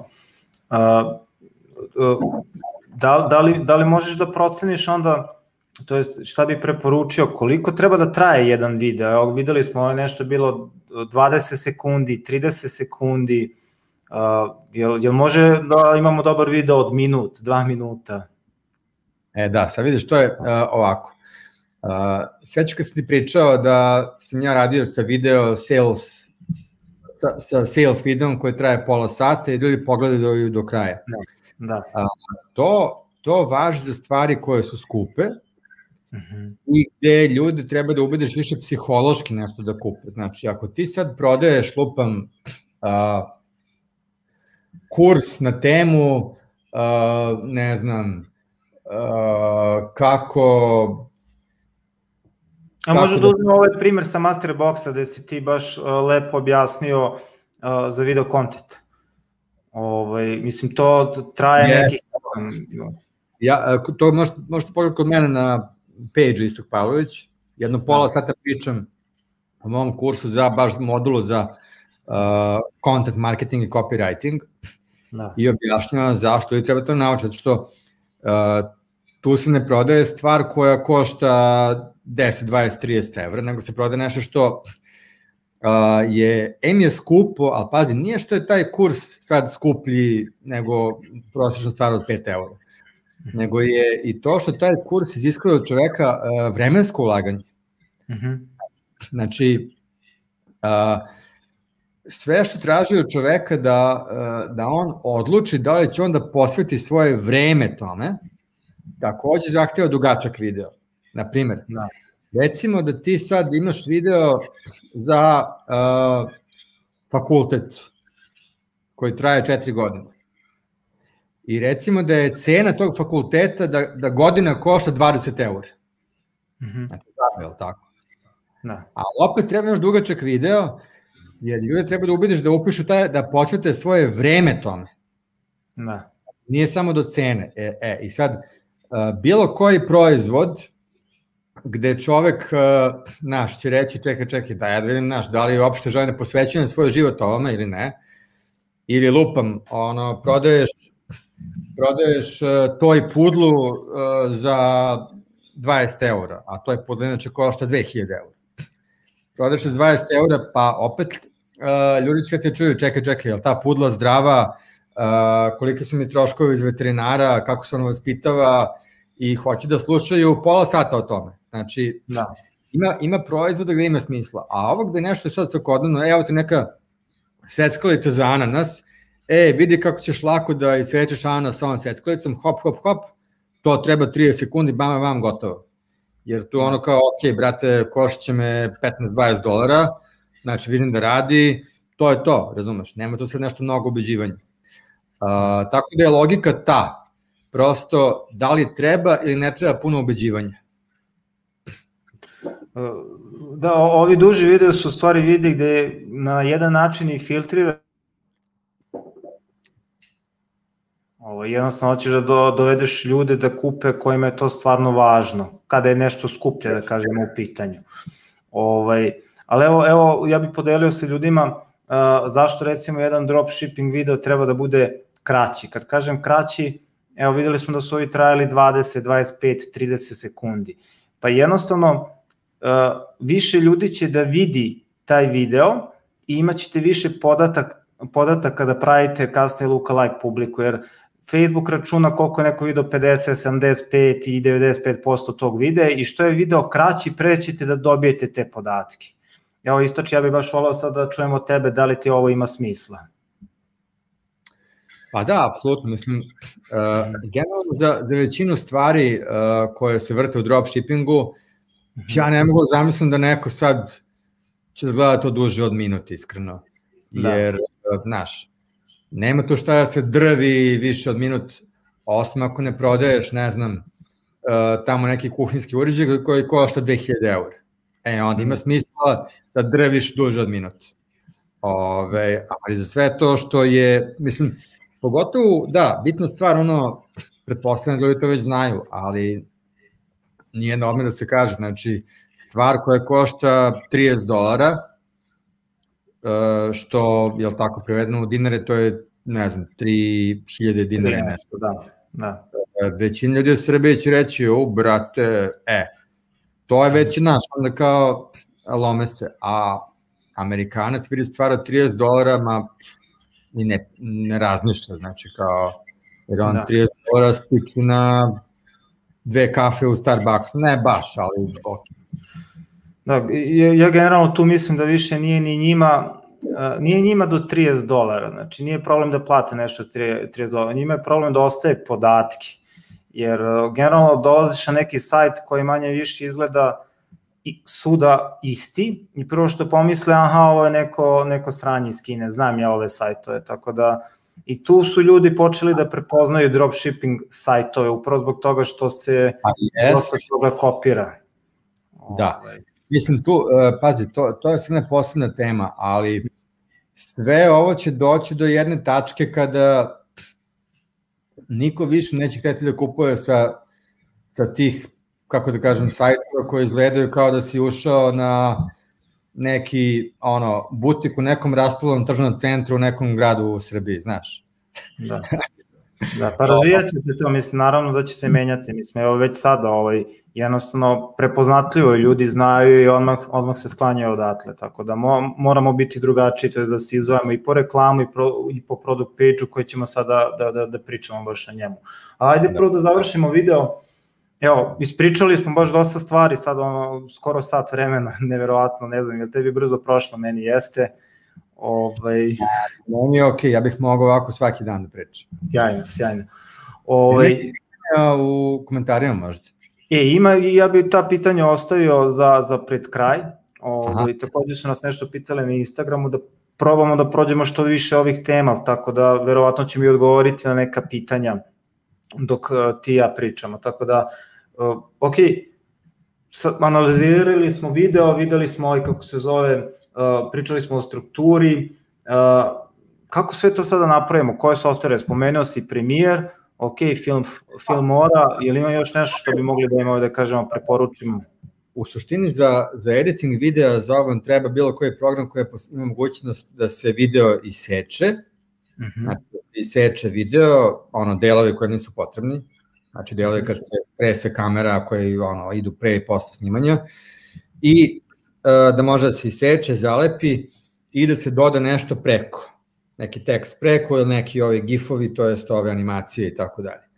Da, da, li, da li možeš da proceniš onda, to jest šta bi preporučio, koliko treba da traje jedan video? Evo, videli smo, ovo je nešto bilo dvadeset sekundi, trideset sekundi, uh, jel, jel može da imamo dobar video od minut, dva minuta? E da, sad vidiš, to je uh, ovako. Uh, Sveći kad sam ti pričao da sam ja radio sa video sales, sa, sa sales videom koji traje pola sata i ljudi pogledaju do, do kraja. Da, da. Uh, to, to važi za stvari koje su skupe, uh-huh. I gde ljudi treba da ubediš više psihološki nešto da kupe. Znači, ako ti sad prodaješ, lupam, uh, kurs na temu, uh, ne znam, uh, kako... A možda da uzmemo ovaj primjer sa Masterboxa gde si ti baš uh, lepo objasnio uh, za video content. Ovaj, mislim, to traje yes. nekih... Ja, to možete, možete pogledati kod mene na page Istok Pavlović, jedno pola sata pričam o mom kursu za baš modulu za uh, content marketing i copywriting da. I objašnjavam zašto i treba to naučiti, što uh, tu se ne prodaje stvar koja košta deset, dvadeset, trideset evra, nego se prodaje nešto što uh, je, em je skupo, ali pazi, nije što je taj kurs sad skuplji nego prosječna stvar od pet evra. Nego je i to što taj kurs iziskuje od čoveka uh, vremensko ulaganje. Uh-huh. Znači, uh, sve što traži od čoveka da, uh, da on odluči da li će on da posveti svoje vreme tome, takođe zahteva dugačak video. Naprimer, da. Recimo da ti sad imaš video za uh, fakultet koji traje četiri godine. I recimo da je cena tog fakulteta da, da godina košta dvadeset eura. Mm-hmm. Znači, da je tako? Da. A opet treba još dugačak video, jer ljude treba da ubediš da upišu taj, da posvete svoje vreme tome. Da. Nije samo do cene. E, e, I sad, uh, bilo koji proizvod gde čovek, uh, naš, će reći, čekaj, čekaj, da ja da vidim, naš, da li uopšte želim da posvećujem svoj život ovome ili ne, ili lupam, ono, prodaješ prodaješ uh, toj pudlu uh, za dvadeset eura, a toj pudlu inače košta dve hiljade eura. Prodaješ za dvadeset eura, pa opet uh, ljudi će te čuju, čekaj, čekaj, je li ta pudla zdrava, uh, koliki su mi troškovi iz veterinara, kako se ono vaspitava i hoće da slušaju pola sata o tome. Znači, da. ima, ima proizvoda gde ima smisla, a ovo gde nešto je sad svakodnevno, evo ti neka seckalica za ananas, e, vidi kako ćeš lako da isvećeš ananas sa ovom seckalicom, hop, hop, hop, to treba trideset sekundi, bam, bam, gotovo. Jer tu ono kao, ok, brate, košta će me petnaest dvadeset dolara, znači vidim da radi, to je to, razumeš, nema tu sad nešto mnogo ubeđivanja. Uh, tako da je logika ta, prosto, da li treba ili ne treba puno ubeđivanja. Da, ovi duži video su stvari vidi gde na jedan način i filtrira. Ovo, jednostavno hoćeš da do, dovedeš ljude da kupe kojima je to stvarno važno, kada je nešto skuplje, da kažemo, u pitanju. Ovaj, ali evo, evo, ja bih podelio sa ljudima uh, zašto recimo jedan dropshipping video treba da bude kraći. Kad kažem kraći, evo videli smo da su ovi trajali dvadeset, dvadeset pet, trideset sekundi. Pa jednostavno, uh, više ljudi će da vidi taj video i imaćete više podatak, podataka da pravite kasnije lookalike publiku, jer Facebook računa koliko je neko video pedeset, sedamdeset pet i devedeset pet posto tog videa i što je video kraći, pre ćete da dobijete te podatke. Evo Istoči, ja bih baš volao sad da čujemo od tebe da li ti ovo ima smisla. Pa da, apsolutno, mislim, uh, generalno za, za većinu stvari uh, koje se vrte u dropshippingu, ja ne mogu zamislim da neko sad će da gleda to duže od minuta, iskreno, jer, uh, znaš, nema tu šta da se drvi više od minut, osim ako ne prodaješ, ne znam, uh, tamo neki kuhinski uređaj koji košta dve hiljade eura. E, onda ima smisla da drviš duže od minut. Ove, ali za sve to što je, mislim, pogotovo, da, bitna stvar, ono, pretpostavljam da ljudi to već znaju, ali nije na odmah da se kaže, znači, stvar koja košta trideset dolara, što, je li tako, prevedeno u dinare, to je, ne znam, tri hiljade dinara i nešto. Da, da. Većina ljudi u Srbiji će reći, u, brate, e, to je već naš, onda kao lome se, a Amerikanac vidi stvar od trideset dolara, ma i ne, ne razmišlja, znači kao, jer on da. trideset dolara spiči na dve kafe u Starbucksu, ne baš, ali ok. Da, ja, ja generalno tu mislim da više nije ni njima, uh, nije njima do trideset dolara, znači nije problem da plate nešto trideset dolara, njima je problem da ostaje podatke, jer uh, generalno dolaziš na neki sajt koji manje više izgleda i suda isti i prvo što pomisle, aha, ovo je neko, neko sranje iz Kine, znam ja ove sajtove, tako da i tu su ljudi počeli da prepoznaju dropshipping sajtove, upravo zbog toga što se dosta toga kopira. Da, mislim tu, pazi, to, to je sve posebna tema, ali sve ovo će doći do jedne tačke kada niko više neće hteti da kupuje sa, sa tih, kako da kažem, sajtova koji izgledaju kao da si ušao na neki, ono, butik u nekom rasprodajnom tržnom centru u nekom gradu u Srbiji, znaš. Da, da, pa razvijat će se to, mislim, naravno da će se menjati, mislim, evo već sada, ovaj, jednostavno prepoznatljivo, ljudi znaju i odmah, odmah se sklanjaju odatle, tako da mo, moramo biti drugačiji, to je da se izvojamo i po reklamu i, pro, i po product page-u koji ćemo sada da, da, da pričamo baš na njemu. A ajde prvo da završimo video. Evo, ispričali smo baš dosta stvari, sad ono, skoro sat vremena, neverovatno, ne znam, je li tebi brzo prošlo, meni jeste. Ovaj... Meni je okej, ja bih mogao ovako svaki dan da pričam. Sjajno, sjajno. Ovaj... U komentarima možda. E, ima, ja bih ta pitanja ostavio za, za pred kraj, ovaj, takođe su nas nešto pitali na Instagramu, da probamo da prođemo što više ovih tema, tako da verovatno će mi odgovoriti na neka pitanja dok ti i ja pričamo, tako da, uh, ok, analizirali smo video, videli smo ovaj, kako se zove, uh, pričali smo o strukturi, uh, kako sve to sada napravimo, koje softvere, spomenuo si Premiere, ok, film, Filmora, je li ima još nešto što bi mogli da imamo da kažemo, preporučimo? U suštini za, za editing videa za ovom treba bilo koji program koji ima mogućnost da se video iseče, mm-hmm. znači iseče video, ono, delovi koji nisu potrebni, znači delovi kad se prese kamera koji ono, idu pre i posle snimanja, i uh, da može da se iseče, zalepi i da se doda nešto preko, neki tekst preko ili neki ovi gifovi, to jest ove animacije i tako dalje.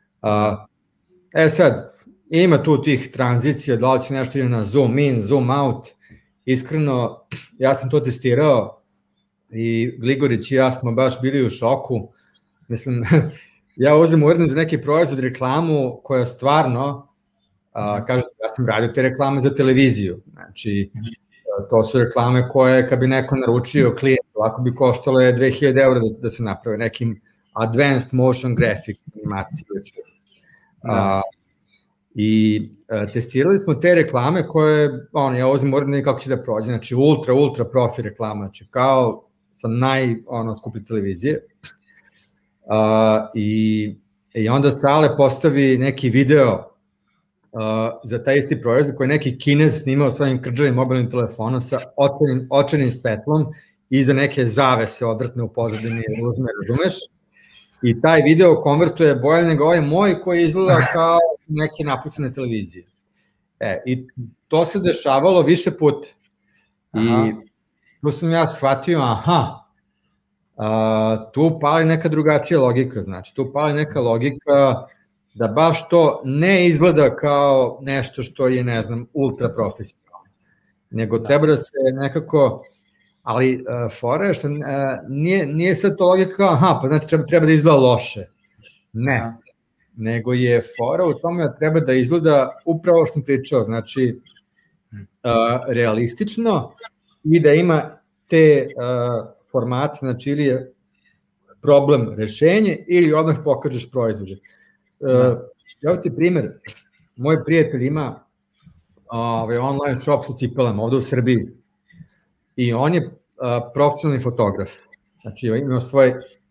E sad, ima tu tih tranzicija, da li će nešto ili na zoom in, zoom out, iskreno, ja sam to testirao i Gligorić i ja smo baš bili u šoku, mislim, ja uzem uredno za neki proizvod reklamu koja stvarno, a, kažem, ja sam radio te reklame za televiziju, znači, to su reklame koje, kad bi neko naručio klijent, ovako bi koštalo je dve hiljade eura da, da se naprave, nekim advanced motion graphic animacije. A, I a, testirali smo te reklame koje, ono, ja uzem uredno kako će da prođe, znači ultra, ultra profi reklama, znači kao sa naj, ono, skuplje televizije. Uh, i, i onda Sale postavi neki video uh, za taj isti proizvod koji neki Kinez snimao svojim krđavim mobilnim telefonom sa očenim, očenim svetlom i za neke zavese odvrtne u pozadini, ružne, razumeš? I taj video konvertuje bolje nego ovaj moj koji izgleda kao neke napisane televizije. E, i to se dešavalo više puta. I tu sam ja shvatio, aha, Uh, tu pali neka drugačija logika, znači tu pali neka logika da baš to ne izgleda kao nešto što je, ne znam, ultra profesionalno, nego treba da se nekako, ali uh, fora je što uh, nije, nije sad to logika kao, aha, pa znači treba, treba da izgleda loše, ne, nego je fora u tome da treba da izgleda upravo što sam pričao, znači uh, realistično i da ima te uh, format, znači ili je problem rešenje ili odmah pokažeš proizvode. Uh, evo ti primer, moj prijatelj ima ovaj, online shop sa cipelama ovde u Srbiji i on je uh, profesionalni fotograf, znači ima svoj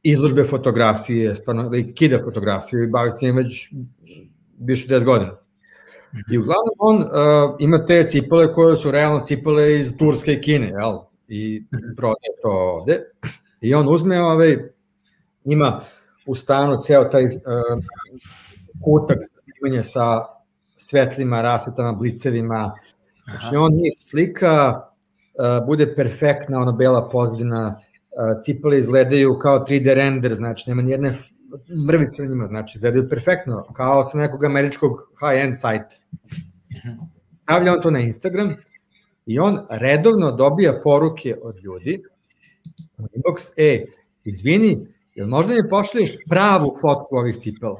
izložbe fotografije, stvarno da i kida fotografiju i bavi se njim već više deset godina. I uglavnom on uh, ima te cipele koje su realno cipele iz Turske i Kine, jel? I prodaje to ovde. I on uzme, ovaj, ima u stanu ceo taj uh, kutak za snimanje sa svetlima, rasvetama, blicevima. Znači on njih slika, uh, bude perfektna, ono bela pozadina, uh, cipele izgledaju kao tri D render, znači nema nijedne mrvice na njima, znači izgledaju perfektno, kao sa nekog američkog high-end sajta. Stavlja on to na Instagram i on redovno dobija poruke od ljudi u inbox, e, izvini, jel možda mi pošliješ pravu fotku ovih cipela?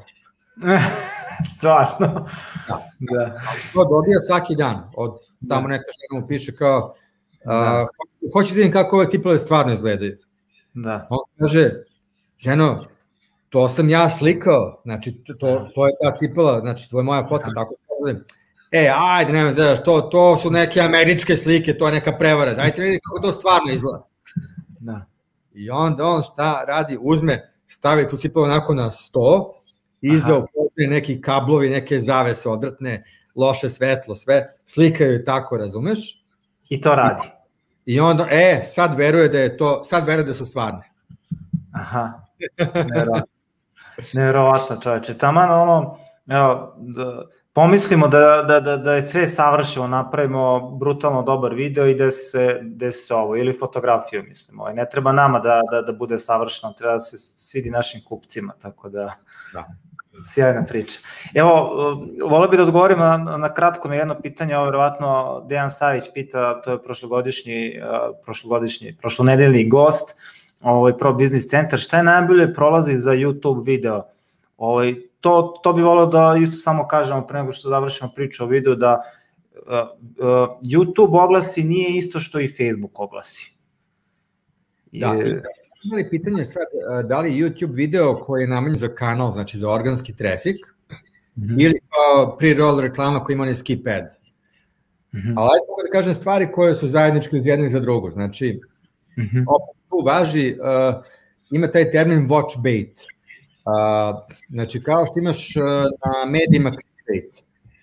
Stvarno. Da. Da. To dobija svaki dan, od tamo neka žena mu piše kao, uh, hoću da vidim kako ove cipele stvarno izgledaju. Da. On kaže, ženo, to sam ja slikao, znači to, to je ta cipela, znači to je moja fotka, tako da e, ajde, nema znaš, to, to su neke američke slike, to je neka prevara, dajte vidi kako to stvarno izgleda. Da. I onda on šta radi, uzme, stavi tu cipelu onako na sto, iza upotne neki kablovi, neke zavese odvrtne, loše svetlo, sve, slikaju tako, razumeš? I to radi. I onda, e, sad veruje da je to, sad veruje da su stvarne. Aha, nevjerovatno. Nevjerovatno, čoveče. Taman ono, evo, da, pomislimo da, da, da, da je sve savršeno, napravimo brutalno dobar video i da se, da se ovo, ili fotografiju, mislim, ovaj. Ne treba nama da, da, da bude savršeno, treba da se svidi našim kupcima, tako da, da. Sjajna priča. Evo, volio bih da odgovorim na, na kratko na jedno pitanje, ovo verovatno Dejan Savić pita, to je prošlogodišnji, prošlogodišnji, prošlonedeljni gost, ovaj, Pro Business Centar, šta je najbolje prolazi za YouTube video? Ovaj, to, to bi volio da isto samo kažemo pre nego što završimo priču o videu, da uh, uh, YouTube oglasi nije isto što i Facebook oglasi. Da, i imali pitanje sad, da li YouTube video koji je namenjen za kanal, znači za organski trafik, mm-hmm. ili pa pre-roll reklama koji ima onaj skip ad. Mm-hmm. Ali ajde da kažem stvari koje su zajedničke iz jednog za drugo. Znači, mm-hmm. opet tu važi, uh, ima taj termin watch bait. Uh, znači, kao što imaš uh, na medijima clickbait,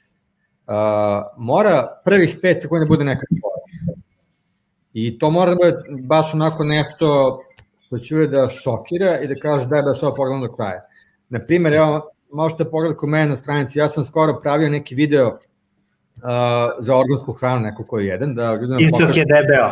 uh, mora prvih pet sekundi bude neka stvar. I to mora da bude baš onako nešto što će uvijek da šokira i da kaže daj baš ovo pogledam do kraja. Naprimer, evo, možete pogledati kod mene na stranici, ja sam skoro pravio neki video uh, za organsku hranu, neko koji je jedan. Da Istok je debeo.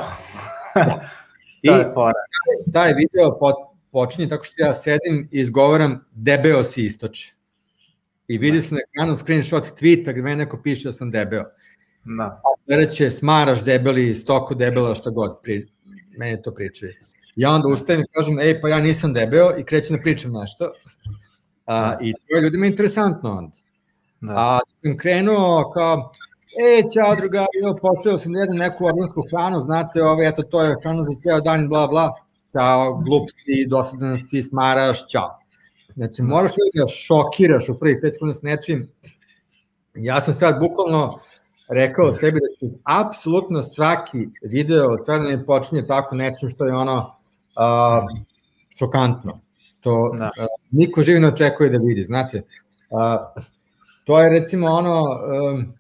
I taj video pot, počinje tako što ja sedim i izgovaram debeo si istoče. I vidi se na ekranu screenshot tweeta gde meni neko piše da sam debeo. Da. A sledeće smaraš debeli, stoko debela, šta god, pri, meni to pričaju. Ja onda ustajem i kažem, ej, pa ja nisam debeo i krećem da pričam nešto. A, I to je ljudima interesantno onda. Da. A sam krenuo kao, ej, ćao drugari, evo, počeo sam da jedem neku organsku hranu, znate, ovo, eto, to je hrana za ceo dan, bla, bla. Ćao, glup si, dosadan si, smaraš, ćao. Znači, moraš da šokiraš u prvih pet sekundi s nečim. Ja sam sad bukvalno rekao sebi da ću apsolutno svaki video sada ne počinje tako nečim što je ono uh, šokantno. To uh, niko živi ne očekuje da vidi, znate. Uh, to je recimo ono, um,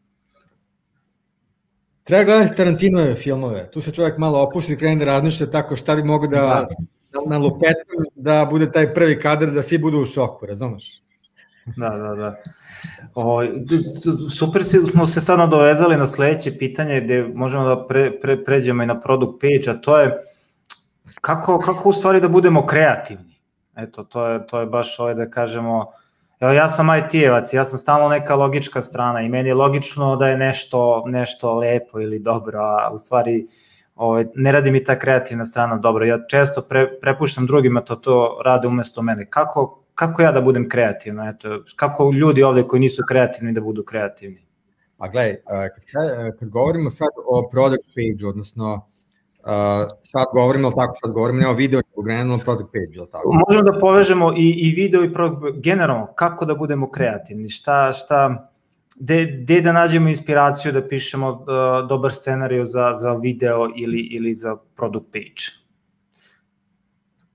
treba gledati Tarantinove filmove, tu se čovjek malo opusti i krene da razmišlja tako šta bi mogo da, da. na lupetu da bude taj prvi kadar da svi budu u šoku, razumeš? Da, da, da. O, super smo se sad nadovezali na sledeće pitanje gde možemo da pre, pre, pređemo i na product page, a to je kako, kako u stvari da budemo kreativni. Eto, to je, to je baš ovaj da kažemo, evo ja sam I T-evac, ja sam stalno neka logička strana i meni je logično da je nešto, nešto lepo ili dobro, a u stvari ovaj, ne radi mi ta kreativna strana dobro. Ja često pre, prepuštam drugima to, to rade umesto mene. Kako Kako ja da budem kreativna? Eto, kako ljudi ovde koji nisu kreativni da budu kreativni? Pa gledaj, kad, kad govorimo sad o product page, odnosno sad govorimo, tako sad govorimo, ne o video, nego generalno product page, tako? Možemo da povežemo i, i video i product, generalno, kako da budemo kreativni, šta, šta, gde da nađemo inspiraciju da pišemo uh, dobar scenariju za, za video ili, ili za product page?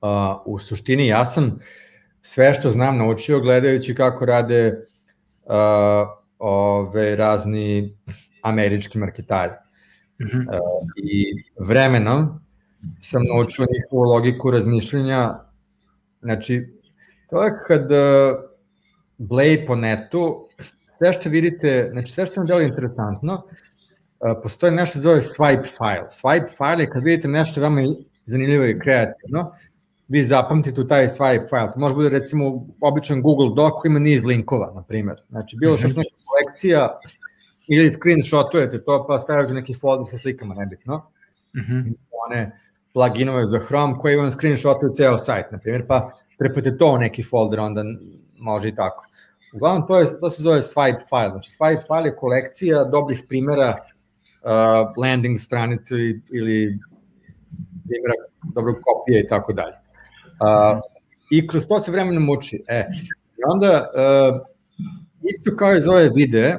u suštini ja sam sve što znam naučio gledajući kako rade uh, ove razni američki marketari. Mm-hmm. uh, I vremenom sam naučio njihovu logiku razmišljenja. Znači, to je kad uh, bleji po netu, sve što vidite, znači sve što vam delo interesantno, uh, postoji nešto zove swipe file. Swipe file je kad vidite nešto vama zanimljivo i kreativno, vi zapamtite u taj swipe file. To može bude recimo običan Google Doc koji ima niz linkova, na primjer. Znači, bilo što što neka kolekcija ili screenshotujete to pa stavite u neki folder sa slikama, nebitno. Mm-hmm. One pluginove za Chrome koji vam screenshotuju ceo sajt, na primjer, pa trepate to u neki folder, onda može i tako. Uglavnom, to, je, to se zove swipe file. Znači, swipe file je kolekcija dobrih primjera uh, landing stranice ili, ili primjera dobrog kopije i tako dalje. Uh, I kroz to se vremenom uči. E, i onda, uh, isto kao iz ove videe,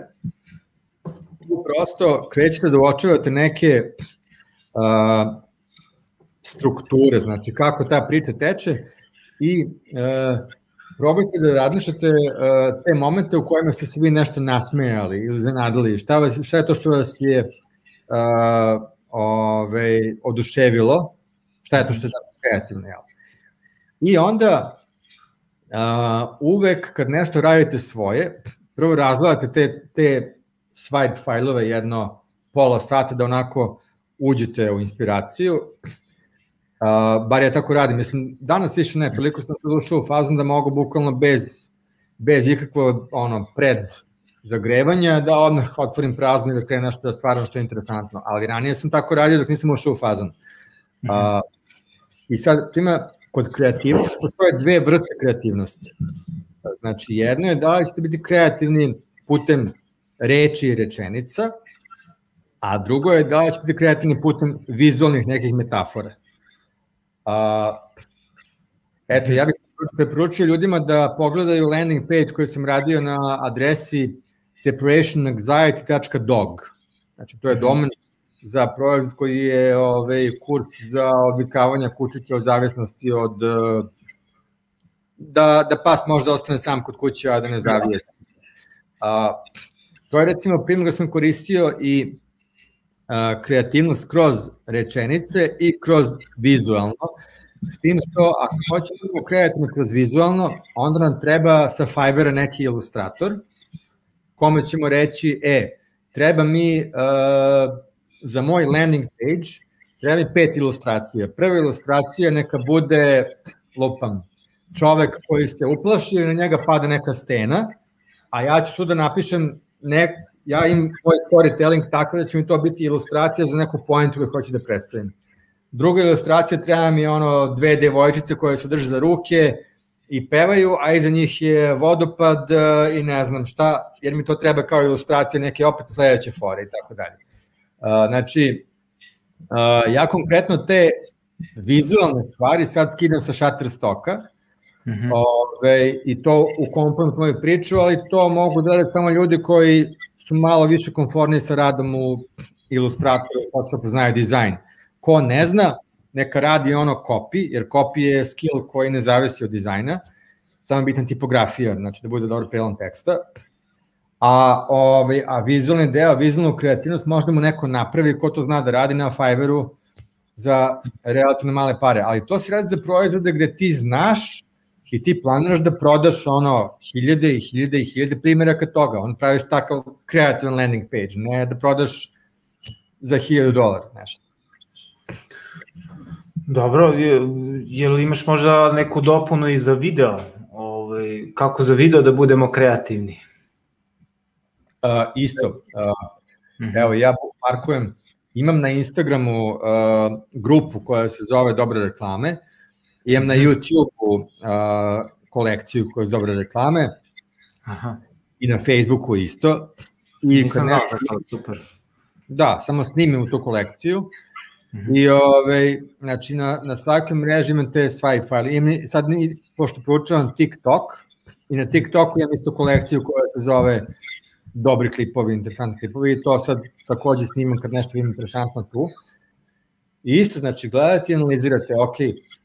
prosto krećete da uočavate neke uh, strukture, znači kako ta priča teče i uh, probajte da razmišljate uh, te momente u kojima ste se vi nešto nasmejali ili zanadili, šta, vas, šta je to što vas je uh, ove, oduševilo, šta je to što je tako kreativno, jel? I onda uh, uvek kad nešto radite svoje, prvo razgledate te, te swipe fajlove jedno pola sata da onako uđete u inspiraciju, uh, bar ja tako radim, mislim, danas više ne, toliko sam se ušao u fazom da mogu bukvalno bez, bez ikakvo ono, pred zagrevanja da odmah otvorim prazno i da krenem nešto da stvarno što je interesantno, ali ranije sam tako radio dok nisam ušao u fazon. Uh, I sad, prima, kod kreativnosti postoje dve vrste kreativnosti. Znači, jedno je da ćete biti kreativni putem reči i rečenica, a drugo je da ćete biti kreativni putem vizualnih nekih metafora. A, eto, ja bih preporučio ljudima da pogledaju landing page koji sam radio na adresi separation anxiety dot dog. Znači, to je domen za proizvod koji je ovaj, kurs za odvikavanje kučića od zavisnosti od da, da pas može da ostane sam kod kuće, a da ne zavije. A, to je recimo primjer da sam koristio i a, kreativnost kroz rečenice i kroz vizualno, s tim što ako hoćemo kreativno kroz vizualno, onda nam treba sa Fivera neki ilustrator, kome ćemo reći, e, treba mi a, za moj landing page, treba mi pet ilustracija. Prva ilustracija neka bude, lupam, čovek koji se uplaši i na njega pada neka stena, a ja ću tu da napišem, nek, ja im moj storytelling tako da će mi to biti ilustracija za neku pointu koju hoću da predstavim. Druga ilustracija treba mi ono dve devojčice koje se drže za ruke i pevaju, a iza njih je vodopad i ne znam šta, jer mi to treba kao ilustracija neke opet sledeće fore i tako dalje. Znači, ja konkretno te vizualne stvari sad skidam sa Shutterstocka, mm-hmm. Ove, i to u komponentu moju priču, ali to mogu da rade samo ljudi koji su malo više konforniji sa radom u Illustratoru, počeo poznaju dizajn. Ko ne zna, neka radi ono copy, jer copy je skill koji ne zavisi od dizajna, samo bitna tipografija, znači da bude dobro prelom teksta. A, ovaj, a vizualni deo, vizualnu kreativnost možda mu neko napravi ko to zna da radi na Fiverru za relativno male pare, ali to se radi za proizvode gde ti znaš i ti planiraš da prodaš ono hiljade i hiljade i hiljade primjeraka toga, on praviš takav kreativan landing page, ne da prodaš za hiljadu dolara, nešto. Dobro, je, je li imaš možda neku dopunu i za video? Ovaj, kako za video da budemo kreativni? Uh, isto, uh, evo ja markujem, imam na Instagramu uh, grupu koja se zove Dobre reklame, imam na YouTubeu uh, kolekciju koja je Dobre reklame. Aha. I na Facebooku isto. I nisam znao za to, super. Da, samo snimim tu kolekciju. Mm-hmm. I ove, znači na, na svakoj mreži imam te swipe file. Imam, sad, pošto proučavam TikTok, i na TikToku imam isto kolekciju koja se zove dobri klipovi, interesantni klipovi, i to sad takođe snimam kad nešto ima interesantno tu. I isto, znači, gledate i analizirate, ok,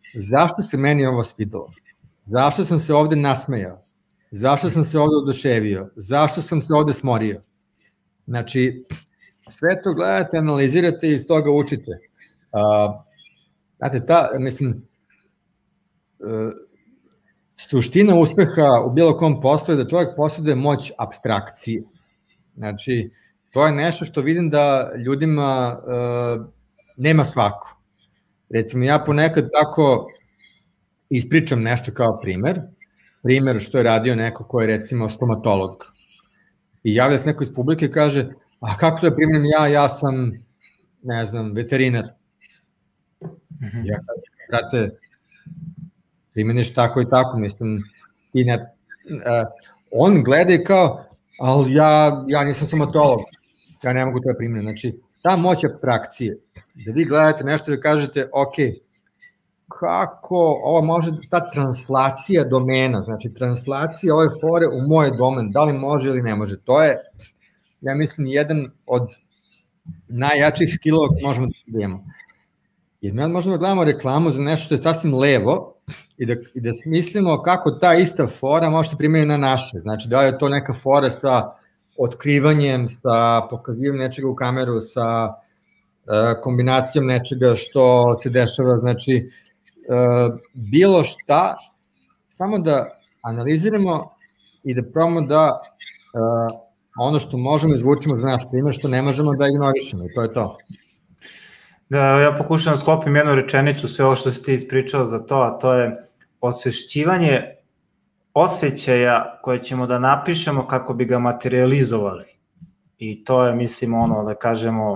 zašto se meni ovo svidelo, zašto sam se ovde nasmejao, zašto sam se ovde oduševio, zašto sam se ovde smorio. Znači, sve to gledate, analizirate i iz toga učite. Uh, znate, ta, mislim, uh, suština uspeha u bilo kom poslu je da čovjek posjeduje moć apstrakcije. Znači, to je nešto što vidim da ljudima uh, nema svako. Recimo, ja ponekad tako ispričam nešto kao primer, primer što je radio neko ko je recimo stomatolog. I javlja se neko iz publike i kaže, a kako to da primjenim ja, ja sam, ne znam, veterinar. Mm-hmm. Ja kažem, brate, primjeniš tako i tako, mislim, i ne, uh, on gleda i kao, ali ja, ja nisam stomatolog, ja ne mogu to da primjenim. Znači, ta moć apstrakcije, da vi gledate nešto da kažete, ok, kako ovo može, ta translacija domena, znači translacija ove fore u moj domen, da li može ili ne može, to je, ja mislim, jedan od najjačih skillova koje možemo da imamo. Jer mi možemo da gledamo reklamu za nešto što je sasvim levo i da, i da smislimo kako ta ista fora možete primjeniti na naše. Znači, da li je to neka fora sa otkrivanjem, sa pokazivanjem nečega u kameru, sa uh, kombinacijom nečega što se dešava, znači, uh, bilo šta, samo da analiziramo i da probamo da uh, ono što možemo izvučimo za naš primjer, što ne možemo da ignorišemo, i to je to. Da, ja pokušam da sklopim jednu rečenicu, sve ovo što si ti ispričao za to, a to je osvešćivanje osjećaja koje ćemo da napišemo kako bi ga materializovali. I to je, mislim, ono, da kažemo,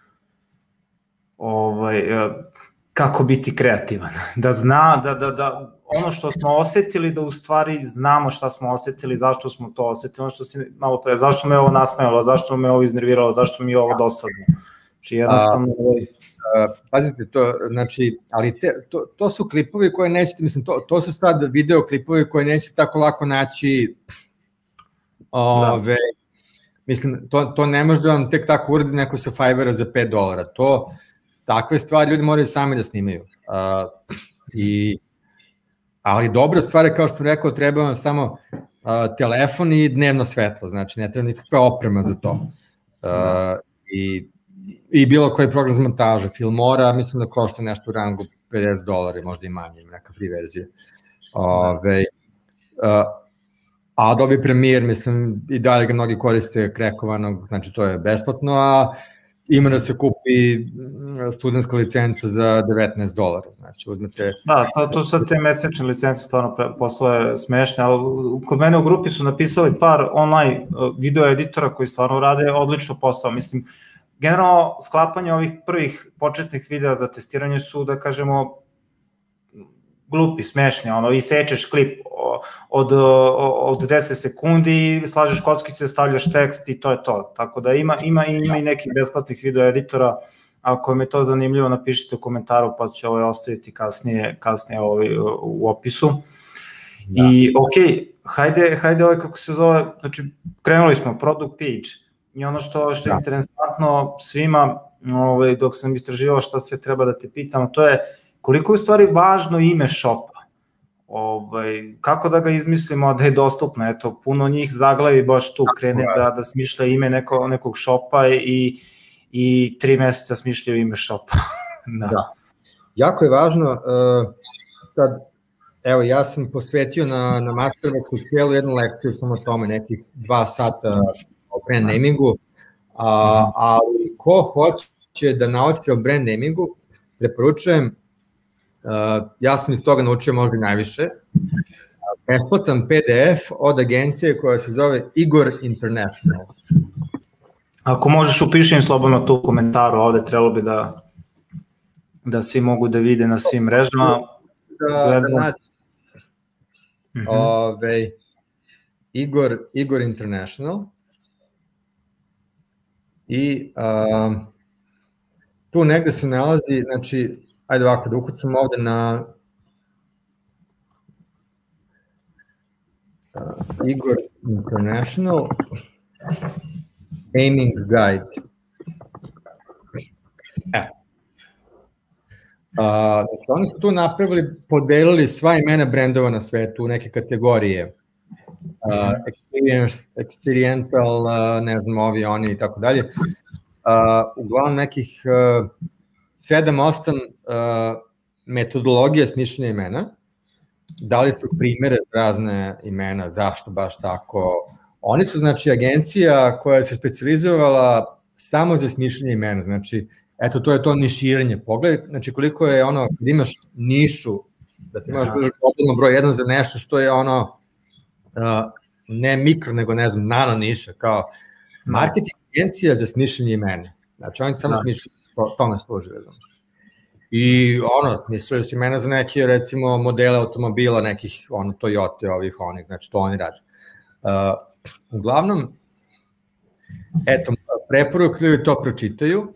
ovaj, kako biti kreativan. Da zna, da, da, da ono što smo osetili, da u stvari znamo šta smo osetili, zašto smo to osetili, ono što si malo pre, zašto me ovo nasmejalo, zašto me ovo iznerviralo, zašto mi je ovo dosadno. Znači, jednostavno... A, pazite, to, znači, ali te, to, to su klipovi koje nećete, mislim, to, to su sad video klipovi koje nećete tako lako naći, ove, da. Mislim, to, to ne može da vam tek tako uradi neko sa Fivera za pet dolara, to, takve stvari ljudi moraju sami da snimaju. A, i, ali dobra stvar je, kao što sam rekao, treba vam samo a, telefon i dnevno svetlo, znači ne treba nikakva oprema za to. A, i i bilo koji program za montažu, Filmora, mislim da košta nešto u rangu pedeset dolara, možda i manje, ima neka free verzija. Ove, uh, Adobe Premiere, mislim, i dalje ga mnogi koriste krekovanog, znači to je besplatno, a ima da se kupi studentska licenca za devetnaest dolara, znači uzmete... Da, to, to sad te mesečne licence stvarno posle smešne, ali kod mene u grupi su napisali par online video editora koji stvarno rade odlično posao, mislim, generalno, sklapanje ovih prvih početnih videa za testiranje su, da kažemo, glupi, smešni, ono, i sečeš klip od, od deset sekundi, slažeš kockice, stavljaš tekst i to je to. Tako da ima, ima, ima i nekih besplatnih video editora, ako vam je to zanimljivo, napišite u komentaru, pa ću ovaj ostaviti kasnije, kasnije ovaj, u opisu. Da. I, ok, hajde, hajde ovaj, kako se zove, znači, krenuli smo, product page. I ono što, što je interesantno svima, ovaj, dok sam istraživao šta sve treba da te pitam, to je koliko je u stvari važno ime shopa. Ovaj, kako da ga izmislimo da je dostupno, eto, puno njih zaglavi baš tu, krene da, da smišlja ime neko, nekog shopa i, i tri meseca smišljaju ime shopa. Da. Da. Jako je važno, uh, sad, evo, ja sam posvetio na, na Masterboxu cijelu jednu lekciju samo o tome, nekih dva sata o brand namingu, a, ali ko hoće da nauči o brand namingu, preporučujem, uh, ja sam iz toga naučio možda i najviše, besplatan P D F od agencije koja se zove Igor International. Ako možeš, upiši im slobodno tu komentaru, ovde trebalo bi da, da svi mogu da vide na svim mrežama. Da, da nađe. Mm-hmm. Ove, Igor, Igor International. I uh, tu negde se nalazi, znači, ajde ovako, da ukucam ovde na uh, Igor International Naming Guide. E. Znači, oni su tu napravili, podelili sva imena brendova na svetu u neke kategorije. Experience, experiential, ne znam, ovi, oni i tako dalje. Uglavnom nekih sedam osam metodologija smišljanja imena. Dali su primere razne imena, zašto baš tako. Oni su, znači, agencija koja se specializovala samo za smišljanje imena, znači, eto, to je to niširanje. Pogledaj, znači, koliko je ono, kad imaš nišu, da ti imaš globalno broj jedan za nešto što je ono, ne mikro, nego, ne znam, nano niša, kao marketing agencija za smišljanje imena. Znači, oni samo smišljaju, tome služi, razumiješ. I ono, smišljaju su imena za neke, recimo, modele automobila, nekih, ono, Toyota, ovih, onih, znači, to oni rade. Uglavnom, eto, preporuku ljudi to pročitaju,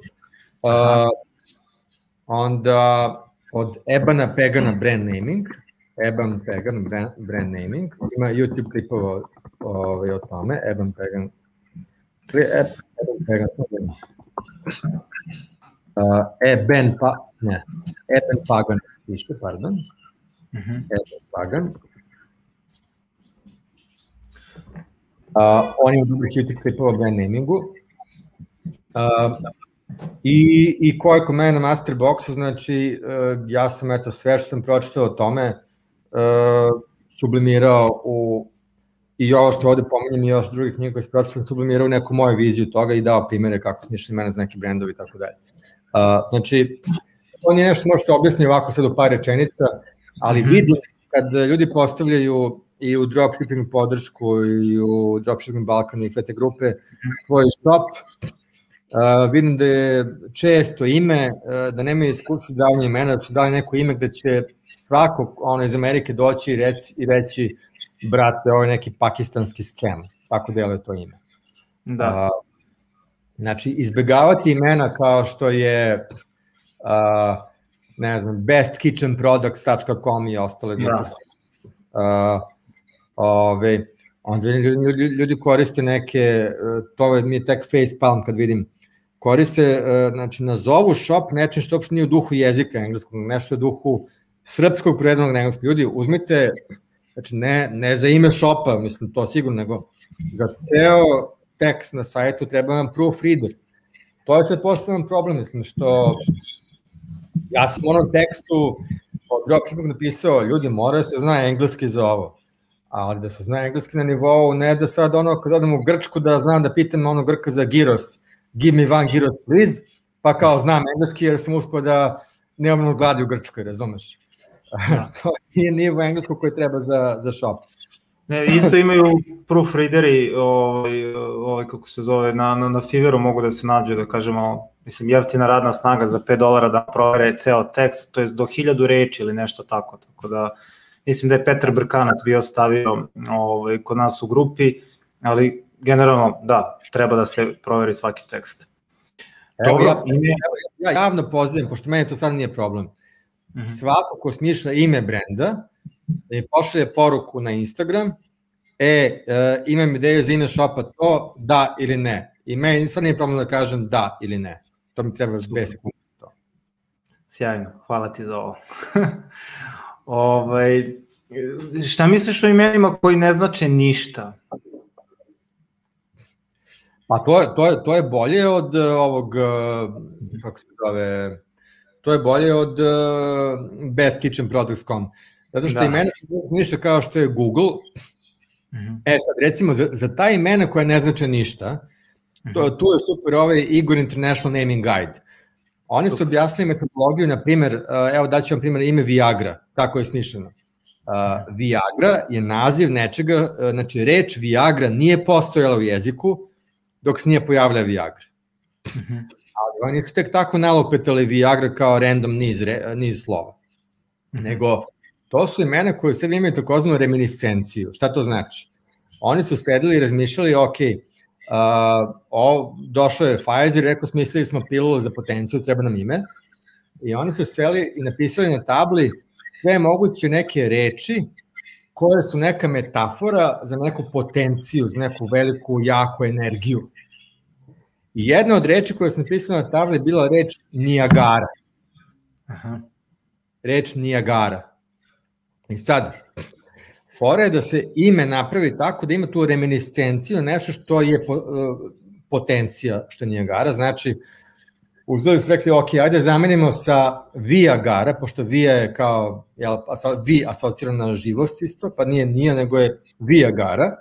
onda od Ebana Pegana Brand Naming, Eban Pagan Brand Naming, ima YouTube klipova o tome, Eban Pagan, Eban Pagan, Eben pa, ne, Eben Pagan, pište, pardon, Eben Pagan. On ima dobrih YouTube klipova o brand namingu. I ko je kod mene na Masterboxu, znači, ja sam, eto, sve što sam pročitao o tome, sublimirao u, i ovo što ovde pominjem i još drugih knjiga koje sam pročitao, sam sublimirao u neku moju viziju toga i dao primere kako smišljaju imena za neki brendovi i tako dalje. Znači, to nije nešto može se objasniti ovako sad u par rečenica, ali vidim kad ljudi postavljaju i u dropshipping podršku i u dropshipping Balkan i sve te grupe svoj shop, vidim da je često ime, da nemaju iskustva davanja imena, da su dali neko ime gde će svako ono iz Amerike doći i reći, brate, ovo je neki pakistanski scam, tako deluje to ime. Da. Znači, izbegavati imena kao što je, ne znam, best kitchen products dot com i ostale gluposti. Onda ljudi koriste neke, to mi je tek facepalm kad vidim, koriste, znači, nazovu shop nečim što uopšte nije u duhu jezika engleskog, nešto u duhu srpskog prevedenog na engleski. Ljudi, uzmite, znači, ne za ime shopa, mislim, to sigurno, nego za ceo tekst na sajtu treba nam proofreader. To je sad poseban problem, mislim, što ja sam u onom tekstu od dropshipping napisao, ljudi, moraju se zna engleski za ovo, ali da se zna engleski na nivou, ne da sad ono, kad odem u Grčku, da znam da pitam ono Grka za gyros, give me one gyros please, pa kao znam engleski jer sam uspio da nemam gladi u Grčkoj, razumeš? To nije nivo engleskog koji treba za shop. Isto imaju proofreaderi, kako se zove, na Fiverru mogu da se nađu, da kažemo, mislim, jeftina radna snaga za pet dolara da provere ceo tekst, to je do hiljadu reči ili nešto tako, tako da mislim da je Petar Brkanac bio stavio kod nas u grupi, ali generalno, da, treba da se proveri svaki tekst. Ja javno pozivam, pošto meni to sad nije problem, svako ko smišlja ime brenda, da mi pošalje poruku na Instagram, e, imam ideju za ime shopa, to da ili ne. I meni stvarno nije problem da kažem da ili ne. To mi treba bez sekundi za to. Sjajno, hvala ti za ovo. Šta misliš o imenima koji ne znače ništa? Pa to je bolje od ovog, kako se zove, to je bolje od best kitchen products dot com. Zato što imena ništa kao što je Google. E sad, recimo, za ta imena koja ne znače ništa, tu je super ovaj Igor International Naming Guide. Oni su objasnili metodologiju, na primjer, evo daću vam primjer ime Viagra, tako je smišljeno. Viagra je naziv nečega, znači reč Viagra nije postojala u jeziku dok se nije pojavila Viagra. Ali oni nisu tek tako nalupetali Viagra kao random niz slova. Nego, to su imena koje sve imaju takozvanu reminiscenciju. Šta to znači? Oni su sedeli i razmišljali, ok, došao je Pfizer, rekao, smislili smo pilulu za potenciju, treba nam ime. I oni su seli i napisali na tabli sve moguće neke reči koje su neka metafora za neku potenciju, za neku veliku, jaku energiju. I jedna od reči koje su napisali na tabli je bila reč Niagara. reč Niagara. I sad, fora je da se ime napravi tako da ima tu reminiscenciju, nešto što je potencija što je Niagara, znači uzeli su rekli, ok, ajde zamenimo sa Viagara, pošto Via je kao, jel, Vi asocirano na živost isto, pa nije nije, nego je Viagara.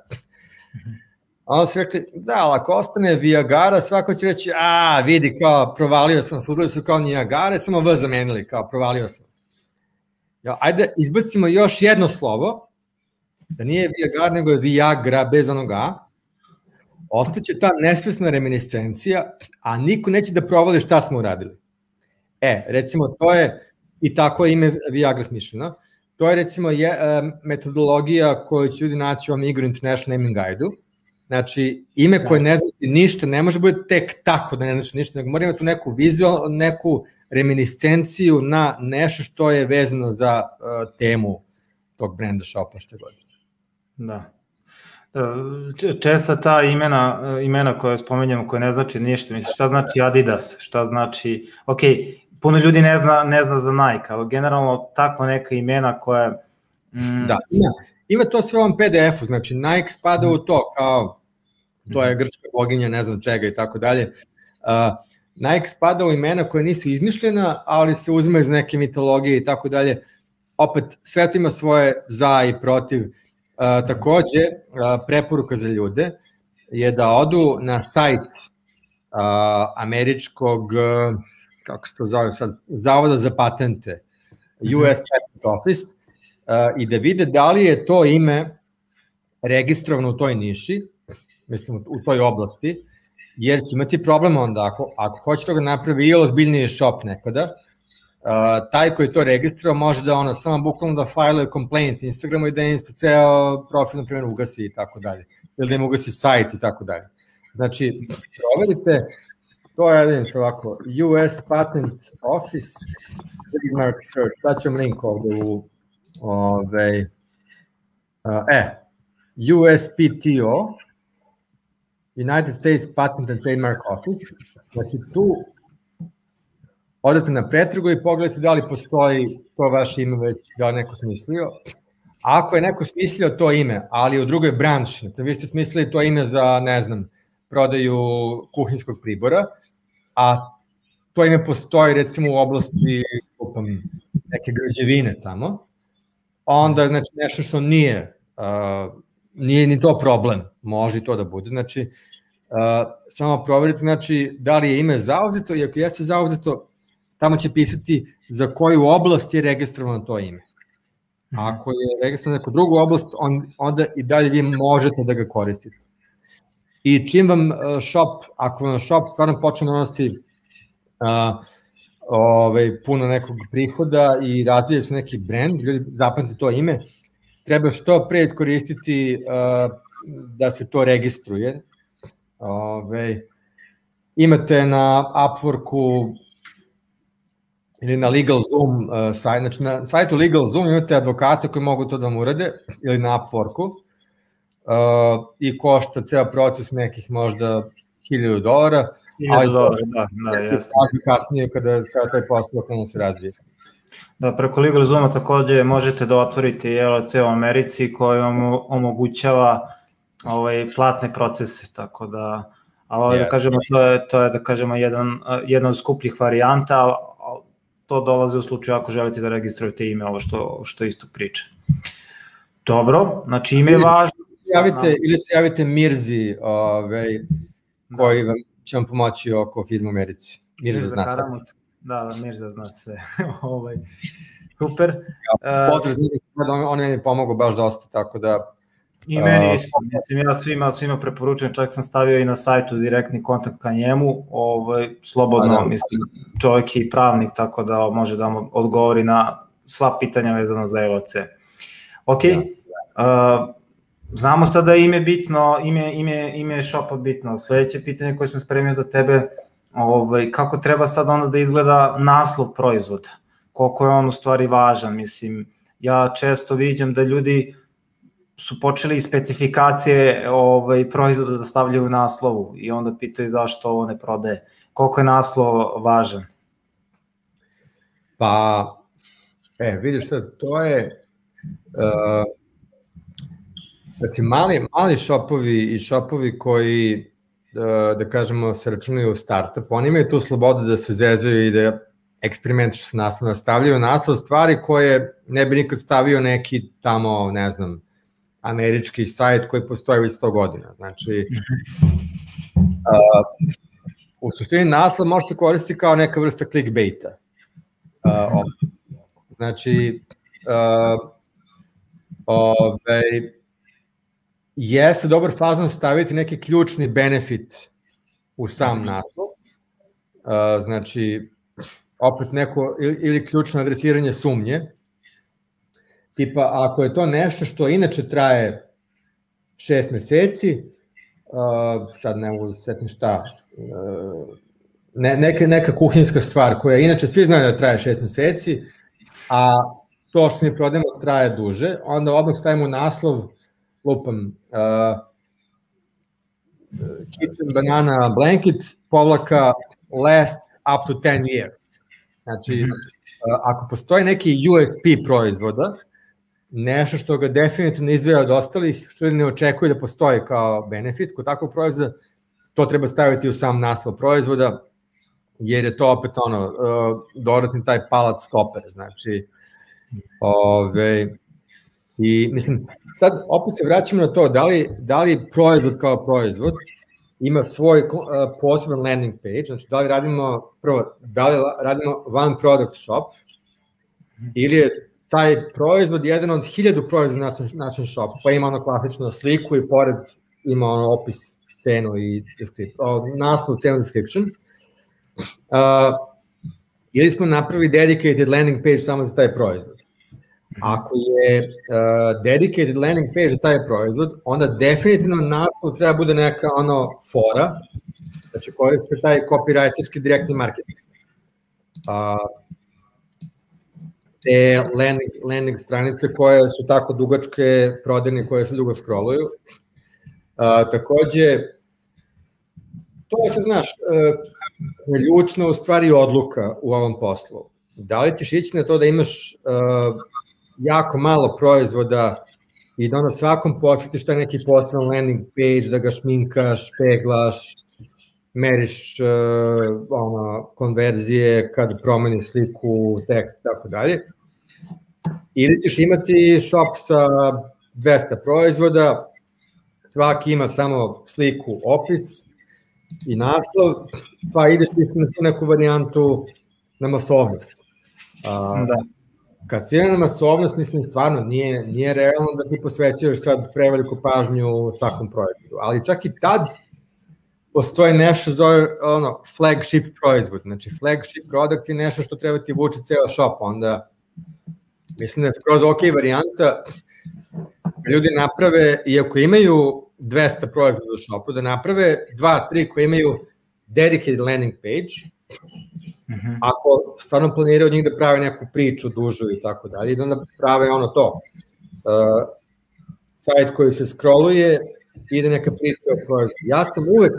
A onda su rekli, da, ali ako ostane Viagara, svako će reći, a, vidi, kao, provalio sam, uzeli su kao Niagara, samo V zamenili, kao, provalio sam. Ja, ajde, izbacimo još jedno slovo, da nije Viagara, nego je Viagra, bez onog A, ostaće ta nesvesna reminiscencija, a niko neće da provali šta smo uradili. E, recimo, to je, i tako je ime Viagra smišljeno, to je, recimo, je, metodologija koju će ljudi naći u ovom Igor International Naming Guide-u. Znači, ime koje ne znači ništa, ne može biti tek tako da ne znači ništa, nego mora imati neku vizual, neku reminiscenciju na nešto što je vezano za uh, temu tog brenda, shopa, što je god. Da. Česta ta imena, imena koje spomenjamo, koje ne znači ništa, mislim, šta znači Adidas, šta znači, ok, puno ljudi ne zna, ne zna za Nike, ali generalno takva neka imena koje... Mm... Da, ima, ima to sve u ovom P D F-u, znači Nike spada u to, kao, to je grčka boginja, ne znam čega i tako dalje. Nike spada u imena koje nisu izmišljena, ali se uzimaju iz neke mitologije i tako dalje. Opet, sve to ima svoje za i protiv. Uh, takođe, uh, preporuka za ljude je da odu na sajt uh, američkog, uh, kako se to zove sad, Zavoda za patente, U S Patent Office, uh, i da vide da li je to ime registrovano u toj niši, mislim u toj oblasti, jer će imati problem onda, ako, ako hoće toga napravi i ozbiljniji shop nekada, Uh, taj koji to registrao može da ono samo bukvalno da fajluje complaint Instagramu i da im se ceo profil, na primjer, ugasi i tako dalje. Ili da im ugasi sajt i tako dalje. Znači, proverite, to je jedan se ovako, U S Patent Office, trademark search, da ću vam link ovde u, ove, uh, e, U S P T O, United States Patent and Trademark Office, znači tu odete na pretragu i pogledajte da li postoji to vaše ime već, da li neko smislio. Ako je neko smislio to ime, ali u drugoj branši, vi ste smislili to ime za, ne znam, prodaju kuhinjskog pribora, a to ime postoji recimo u oblasti upam, neke građevine tamo, onda je znači, nešto što nije, uh, nije ni to problem, može i to da bude. Znači, uh, samo proverite znači, da li je ime zauzeto i ako jeste zauzeto, tamo će pisati za koju oblast je registrovano to ime. Ako je registrovano neku drugu oblast, on, onda i dalje vi možete da ga koristite. I čim vam shop, ako vam shop stvarno počne da nosi uh, ovaj, puno nekog prihoda i razvije se neki brand, ljudi zapamte to ime, treba što pre iskoristiti uh, da se to registruje. Ovaj, imate na Upworku ili na LegalZoom uh, sajt, znači na sajtu LegalZoom imate advokate koji mogu to da vam urade, ili na Upworku, uh, i košta ceo proces nekih možda hiljadu dolara, hiljadu dolara, da, da, jeste. Kasnije kada, kada taj posao kada se razvije. Da, preko LegalZooma takođe možete da otvorite L L C u Americi koji vam omogućava ovaj, platne procese, tako da, ali ovaj, yes. da kažemo, to je, to je da kažemo jedan, jedna od skupljih varijanta, ali to dolazi u slučaju ako želite da registrujete ime, ovo što, što isto priča. Dobro, znači ime je važno. Javite, ili se javite Mirzi, ovaj, koji vam, će vam pomoći oko firme u Americi. Mirza, Mirza zna sve. Da, da, Mirza zna sve. ovaj, super. Ja, pozdrav, uh, on je pomogao baš dosta, tako da... I meni isto, mislim, ja svima, svima preporučujem, čak sam stavio i na sajtu direktni kontakt ka njemu, ovaj, slobodno, da, mislim, čovjek je i pravnik, tako da može da vam odgovori na sva pitanja vezano za L L C. Ok, da. uh, znamo sad da je ime bitno, ime, ime, ime shopa bitno, sledeće pitanje koje sam spremio za tebe, ovaj, kako treba sad onda da izgleda naslov proizvoda, koliko je on u stvari važan, mislim, ja često viđam da ljudi su počeli i specifikacije ovaj, proizvoda da stavljaju u naslovu i onda pitaju zašto ovo ne prodaje. Koliko je naslov važan? Pa, E, vidiš sad, to je, uh, znači mali, mali šopovi i šopovi koji, uh, da kažemo, se računaju u startup, oni imaju tu slobodu da se zezaju i da eksperimentišu sa naslovom, stavljaju naslov stvari koje ne bi nikad stavio neki tamo, ne znam, američki sajt koji postoji već sto godina. Znači, uh, u suštini naslov može se koristiti kao neka vrsta clickbaita. Uh, znači, uh, ove, jeste dobar fazon staviti neki ključni benefit u sam naslov. Uh, znači, opet neko, ili, ili ključno adresiranje sumnje. Tipa, ako je to nešto što inače traje šest meseci, uh, sad ne mogu setim šta, uh, ne, neka, neka kuhinjska stvar koja inače svi znaju da traje šest meseci, a to što mi prodajemo traje duže, onda odmah stavimo naslov, lupam, uh, kitchen banana blanket, povlaka lasts up to ten years. Znači, mm-hmm. uh, ako postoji neki U S P proizvoda, nešto što ga definitivno izdvaja od ostalih, što ne očekuje da postoji kao benefit, kod takvog proizvoda, to treba staviti u sam naslov proizvoda, jer je to opet ono, uh, dodatni taj palac stoper, znači, ove, i mislim, sad opet se vraćamo na to, da li, da li proizvod kao proizvod ima svoj uh, poseban landing page, znači da li radimo, prvo, da li radimo one product shop, ili je taj proizvod jedan od hiljadu proizvoda na našem, našem shopu, pa ima ono klasično sliku i pored ima ono opis, cenu i naslov, cenu, description. Uh, ili smo napravili dedicated landing page samo za taj proizvod. Ako je uh, dedicated landing page za taj proizvod, onda definitivno naslov treba bude neka ono fora, znači koji se taj copywriterski direktni marketing. Uh, te landing, landing stranice koje su tako dugačke, prodajne, koje se dugo scrolluju. Uh, takođe, to je se, znaš, uh, ključna u stvari odluka u ovom poslu. Da li ćeš ići na to da imaš uh, jako malo proizvoda i da onda svakom posjetiš taj neki poseban landing page, da ga šminkaš, peglaš, meriš uh, ono, konverzije, kad promeniš sliku, tekst, tako dalje. Ili ćeš imati shop sa dvesta proizvoda, svaki ima samo sliku, opis i naslov, pa ideš ti na tu neku varijantu na masovnost. Uh, da. Kad si na masovnost, mislim, stvarno nije, nije realno da ti posvećuješ sad preveliku pažnju svakom proizvodu, ali čak i tad postoji nešto zove ono, flagship proizvod, znači flagship product je nešto što treba ti vući ceo shop, onda mislim da je skroz ok varijanta, ljudi naprave, iako imaju dvesta proizvoda u shopu, da naprave dva, tri koji imaju dedicated landing page, mm-hmm. ako stvarno planiraju od njih da prave neku priču dužu i tako dalje, da onda prave ono to, uh, sajt koji se scrolluje, ide neka priča o proizvodu. Ja sam uvek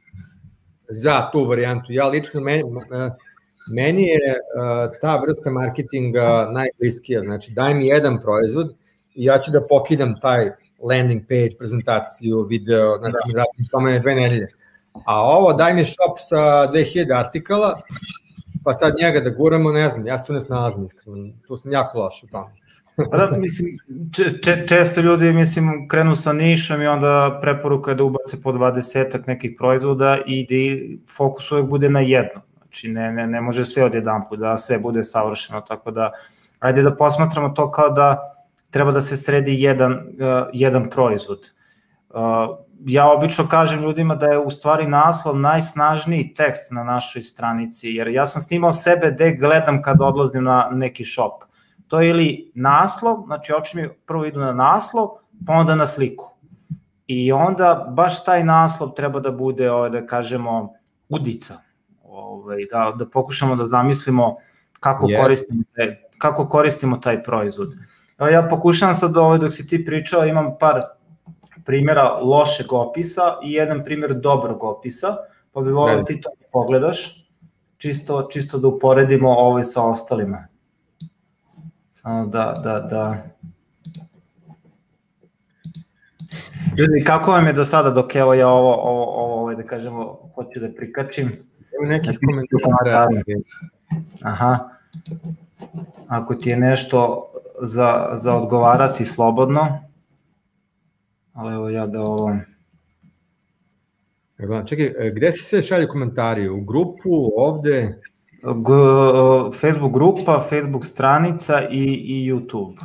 za tu varijantu, ja lično, meni, meni je uh, ta vrsta marketinga najbliskija, znači daj mi jedan proizvod i ja ću da pokidam taj landing page, prezentaciju, video, znači mi radim tome dve nedelje. A ovo daj mi shop sa dve hiljade artikala, pa sad njega da guramo, ne znam, ja se tu ne snalazim iskreno, tu sam jako loš u tome. Pa da, mislim, če, često ljudi, mislim, krenu sa nišom i onda preporuka je da ubace po dvadesetak nekih proizvoda i da fokus uvek bude na jedno. Znači, ne, ne, ne može sve od jedan put, da sve bude savršeno, tako da, ajde da posmatramo to kao da treba da se sredi jedan, uh, jedan proizvod. Uh, ja obično kažem ljudima da je u stvari naslov najsnažniji tekst na našoj stranici, jer ja sam snimao sebe gde gledam kad odlazim na neki shop. To je ili naslov, znači oči mi prvo idu na naslov, pa onda na sliku. I onda baš taj naslov treba da bude, ovaj, da kažemo, udica. Ovaj, da, da pokušamo da zamislimo kako, yeah. koristimo, te, kako koristimo taj proizvod. Ja pokušavam sad, ovaj, dok si ti pričao, imam par primjera lošeg opisa i jedan primjer dobrog opisa, pa bi volio yeah. ti to pogledaš, čisto, čisto da uporedimo ovaj sa ostalima. Samo da, da, da... Ljudi, kako vam je do sada dok evo ja ovo, ovo, ovo, da kažemo, hoću da prikačim? Evo neki komentari. Aha. Ako ti je nešto za, za odgovarati slobodno, ali evo ja da ovo... Čekaj, gde se sve šalju komentari? U grupu, ovde? Facebook grupa, Facebook stranica i, i YouTube.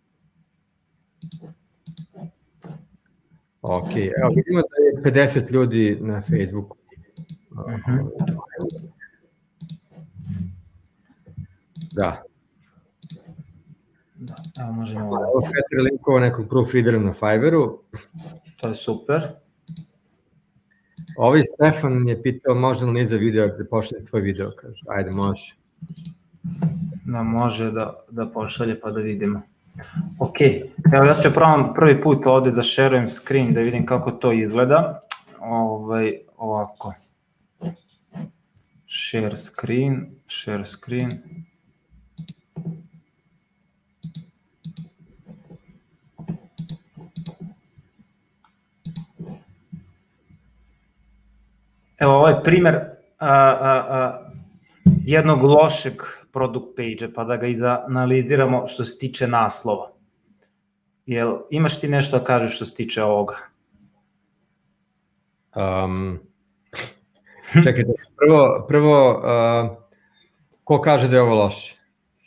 Ok, evo vidimo da je pedeset ljudi na Facebooku. Uh-huh. Da. Da, evo možemo ovo. Evo Petar linkova nekog proofreadera na Fiverru. To je super. Ovi Stefan je pitao može li niza video da pošalje svoj video, kaže, ajde može. Da može da, da pošalje pa da vidimo. Ok, evo ja ću pravom prvi put ovde da šerujem screen da vidim kako to izgleda. Ovaj, ovako. Share screen, share screen. Evo ovaj primer a, a, a, jednog lošeg product page-a, pa da ga izanaliziramo što se tiče naslova. Jel, imaš ti nešto da kažeš što se tiče ovoga? Um, čekajte, prvo, prvo uh, ko kaže da je ovo loše?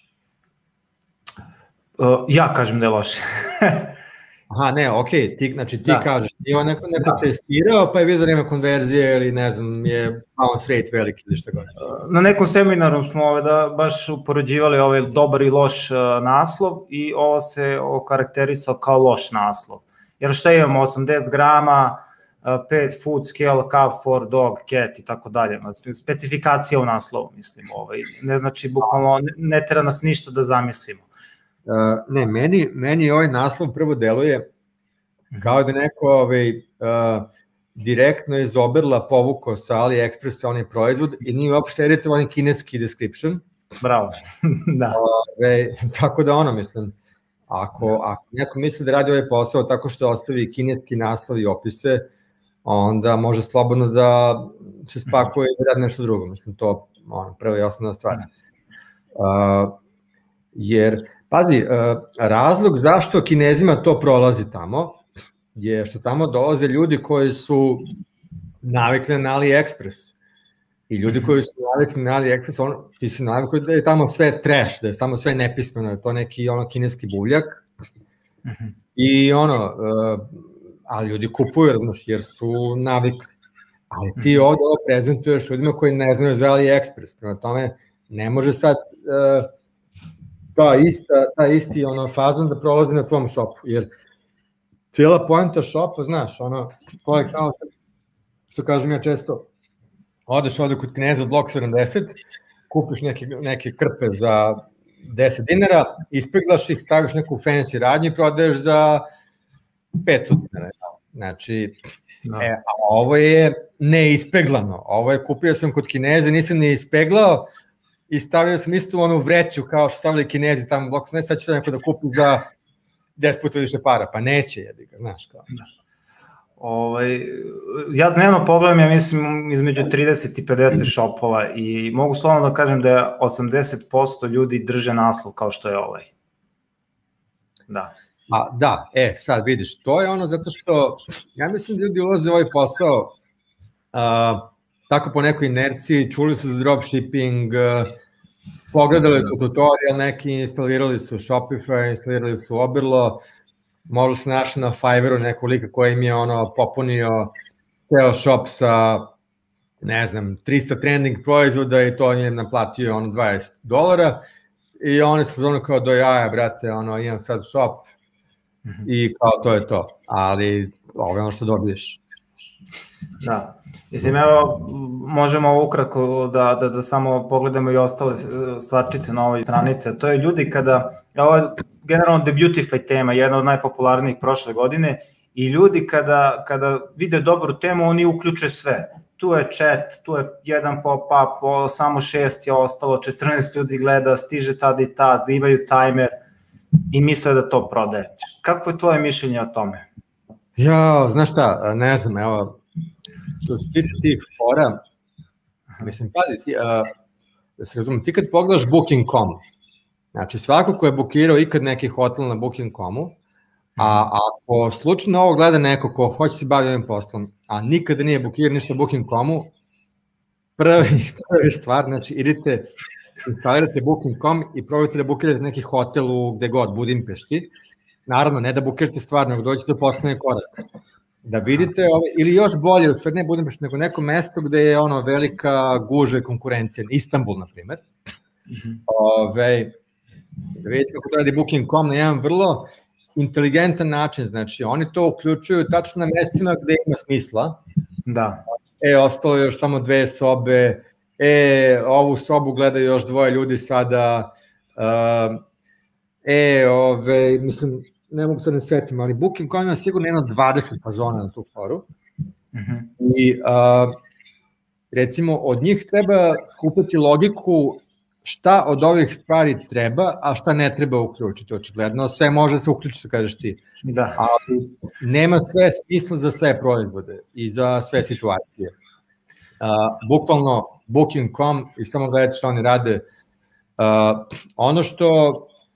Uh, ja kažem da je loše. Aha, ne, ok, ti, znači ti da. kažeš, nije neko, neko da. testirao pa je vidio da nema konverzije ili ne znam, je bounce rate veliki ili što god. Na nekom seminaru smo ove, da, baš upoređivali ovaj dobar i loš uh, naslov i ovo se okarakterisao kao loš naslov. Jer što imamo, osamdeset grama, uh, pet food scale, cup for dog, cat i tako dalje. Specifikacija u naslovu, mislim, ovaj. Ne znači, bukvalno, ne, ne treba nas ništa da zamislimo. Uh, ne, meni, meni ovaj naslov prvo deluje kao da neko ovaj, uh, direktno iz Oberla povukao sa AliExpressa onaj proizvod i nije uopšte editovan kineski description. Bravo, da. Ove, tako da ono, mislim, ako, ako neko misli da radi ovaj posao tako što ostavi kineski naslov i opise, onda može slobodno da se spakuje i da radi nešto drugo. Mislim, to ono, prvo je osnovna stvar. Uh, jer, pazi, razlog zašto Kinezima to prolazi tamo je što tamo dolaze ljudi koji su navikli na AliExpress i ljudi koji su navikli na AliExpress, on, ti si navikli da je tamo sve trash, da je tamo sve nepismeno, da je to neki ono kineski buljak i ono, a ljudi kupuju, znaš, jer su navikli, ali ti ovde ovo prezentuješ ljudima koji ne znaju za AliExpress, prema tome ne može sad ta ista, ta isti ono fazon da prolazi na tvom shopu, jer cijela poenta shopa, znaš, ono, to je kao, što kažem ja često, odeš ovde kod Kineza od blok sedamdeset, kupiš neke, neke krpe za deset dinara, ispeglaš ih, staviš neku fancy radnju i prodaješ za petsto dinara. Znači, no. e, a ovo je neispeglano, ovo je kupio sam kod Kineza, nisam ne ispeglao, i stavio sam istu onu vreću kao što stavili Kinezi tamo blok, ne sad ću to neko da kupi za deset puta više para, pa neće, jebi ga, znaš kao. Da. Ovaj, ja dnevno pogledam, ja mislim, između trideset i pedeset shopova i mogu slovno da kažem da je osamdeset posto ljudi drže naslov kao što je ovaj. Da. A, da, e, sad vidiš, to je ono zato što, ja mislim da ljudi ulaze u ovaj posao, a, tako po nekoj inerciji, čuli su za dropshipping, pogledali su tutorial neki, instalirali su Shopify, instalirali su Oberlo, možda su našli na Fiverru neku lika koja im je ono popunio ceo shop sa, ne znam, trista trending proizvoda i to je naplatio ono dvadeset dolara i oni su ono kao do jaja, brate, ono imam sad shop i kao to je to, ali ovo je ono što dobiješ. Da. Mislim, evo, možemo ukratko da, da, da samo pogledamo i ostale stvarčice na ovoj stranici. To je ljudi kada, ovo je generalno The Beautify tema, jedna od najpopularnijih prošle godine, i ljudi kada, kada vide dobru temu, oni uključe sve. Tu je chat, tu je jedan pop-up, samo šest je ostalo, četrnaest ljudi gleda, stiže tad i tad, imaju timer, i misle da to prodaje. Kako je tvoje mišljenje o tome? Ja, znaš šta, ne znam, evo, što se tiče tih fora, mislim, pazi, ti, a, da se razumem, ti kad pogledaš booking dot com, znači svako ko je bukirao ikad neki hotel na booking dot comu, a ako slučajno ovo gleda neko ko hoće se baviti ovim poslom, a nikada nije bukirao ništa na booking dot comu, prvi, prvi stvar, znači idite, instalirate booking dot com i probajte da bukirate neki hotel u gde god, Budimpešti, naravno, ne da bukirate stvar, nego dođete do poslednje koraka. Da vidite, ili još bolje, u stvari ne Budimpešti, nego neko mesto gde je ono velika gužva i konkurencija, Istanbul, na primer. Ove, da vidite kako radi booking dot com na jedan vrlo inteligentan način, znači oni to uključuju tačno na mestima gde ima smisla. Da. E, ostalo je još samo dve sobe, e, ovu sobu gledaju još dvoje ljudi sada, uh, e, ove, mislim, ne mogu se ne setim, ali booking dot com ima sigurno jedno dvadeset fazona na tu foru. Uh-huh. I uh, recimo od njih treba skupiti logiku šta od ovih stvari treba, a šta ne treba uključiti, očigledno. Sve može se uključiti, kažeš ti. Da. Ali nema sve smisla za sve proizvode i za sve situacije. Uh, bukvalno booking dot com i samo gledajte što oni rade. Uh, ono što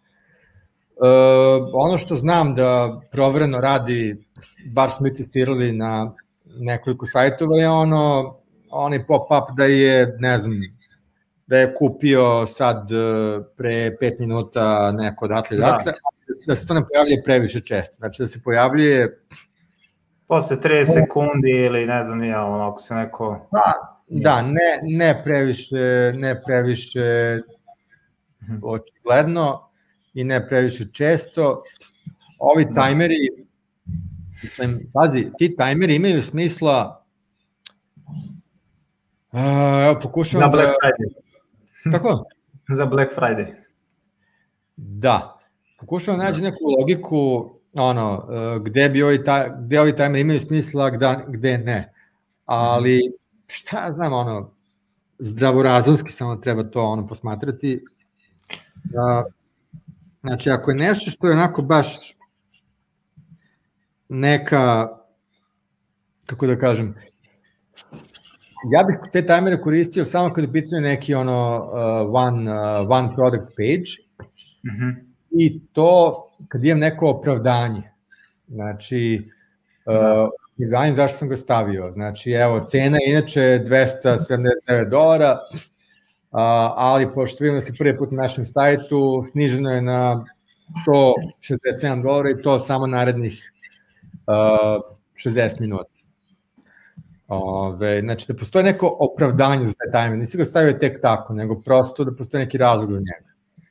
uh, ono što znam da provereno radi, bar smo mi testirali na nekoliko sajtova, je ono, onaj pop-up da je, ne znam, da je kupio sad pre pet minuta neko odatle, da. Datle, da se to ne pojavljuje previše često. Znači da se pojavljuje... Posle trideset sekundi ili ne znam nije, ono, ako se neko... Da, da ne, ne previše, ne previše očigledno i ne previše često. Ovi tajmeri, mislim, pazi, ti tajmeri imaju smisla... Evo, pokušavam da... Na Black Friday. Kako? Za Black Friday. Da. Pokušavam naći neku logiku, ono, gde bi ovi, taj, gde ovi tajmeri imaju smisla, gde, gde ne. Ali, šta ja znam, ono, zdravorazumski samo treba to ono posmatrati. Znači, ako je nešto što je onako baš neka, kako da kažem, ja bih te tajmere koristio samo kada je pitanje neki ono uh, one, uh, one product page mm-hmm. i to kad imam neko opravdanje. Znači, uh, opravdanje zašto sam ga stavio. Znači, evo, cena je inače dvesta sedamdeset devet dolara, uh, ali pošto vidim da si prvi put na našem sajtu, sniženo je na sto šezdeset sedam dolara i to samo narednih uh, šezdeset minuta. Ove, znači da postoje neko opravdanje za taj tajmer, nisi ga stavio tek tako, nego prosto da postoje neki razlog za njega.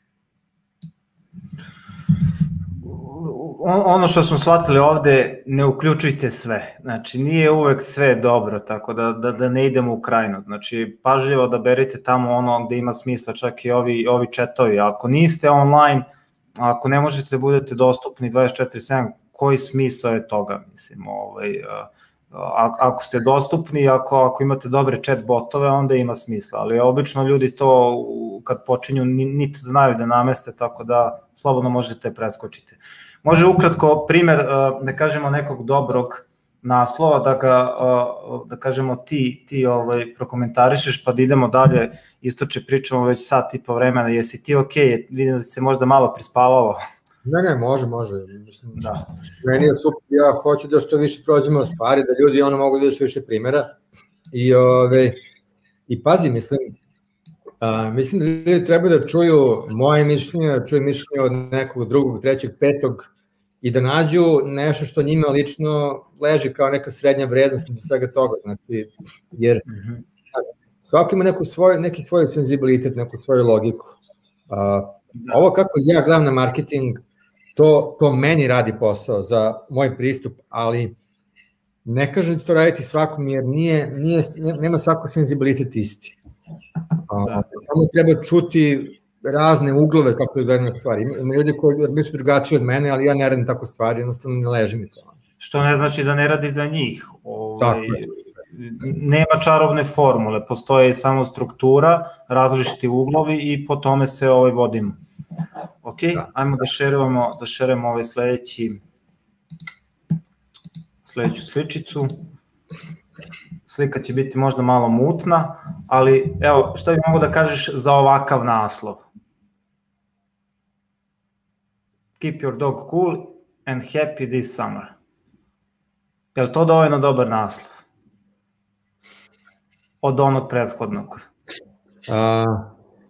Ono što smo shvatili ovde, ne uključujte sve, znači nije uvek sve dobro, tako da, da, da ne idemo u krajnost, znači pažljivo da berite tamo ono gde ima smisla, čak i ovi, ovi chatovi, ako niste online, ako ne možete da budete dostupni dvadeset četiri sedam, koji smisao je toga, mislim, ovaj... ako ste dostupni, ako, ako imate dobre chat botove, onda ima smisla, ali obično ljudi to kad počinju niti znaju da nameste, tako da slobodno možete preskočiti. Može ukratko primer, da kažemo, nekog dobrog naslova, da ga, da kažemo, ti, ti ovaj, prokomentarišeš, pa da idemo dalje, Istoče, pričamo već sat i po vremena, jesi ti okej, vidim da se možda malo prispavalo. Ne, ne, može, može. Mislim, da. Meni je super, ja hoću da što više prođemo stvari, da ljudi ono mogu da vidjeti što više primjera. I, ove, i pazi, mislim, a, mislim da ljudi treba da čuju moje mišljenje, da čuju mišljenje od nekog drugog, trećeg, petog i da nađu nešto što njima lično leži kao neka srednja vrednost od svega toga. Znači, jer mm-hmm. svako ima neku svoj, neki svoj senzibilitet, neku svoju logiku. A, da. Ovo kako ja gledam na marketing, To, to meni radi posao za moj pristup, ali ne kažem da to raditi svakom, jer nije, nije, nema svako senzibilitet isti. Da. Samo treba čuti razne uglove kako je gledam na stvari. Ima ljudi koji misle drugačije od mene, ali ja ne radim tako stvari, jednostavno ne leži mi to. Što ne znači da ne radi za njih. Ovaj, nema čarovne formule, postoje samo struktura, različiti uglovi i po tome se ovaj vodimo. Ok, da. Ajmo da šerujemo, da šerujemo ovaj sledeći, sledeću sličicu. Slika će biti možda malo mutna, ali evo, šta bi mogu da kažeš za ovakav naslov? Keep your dog cool and happy this summer. Je li to dovoljno dobar naslov? Od onog prethodnog? Uh,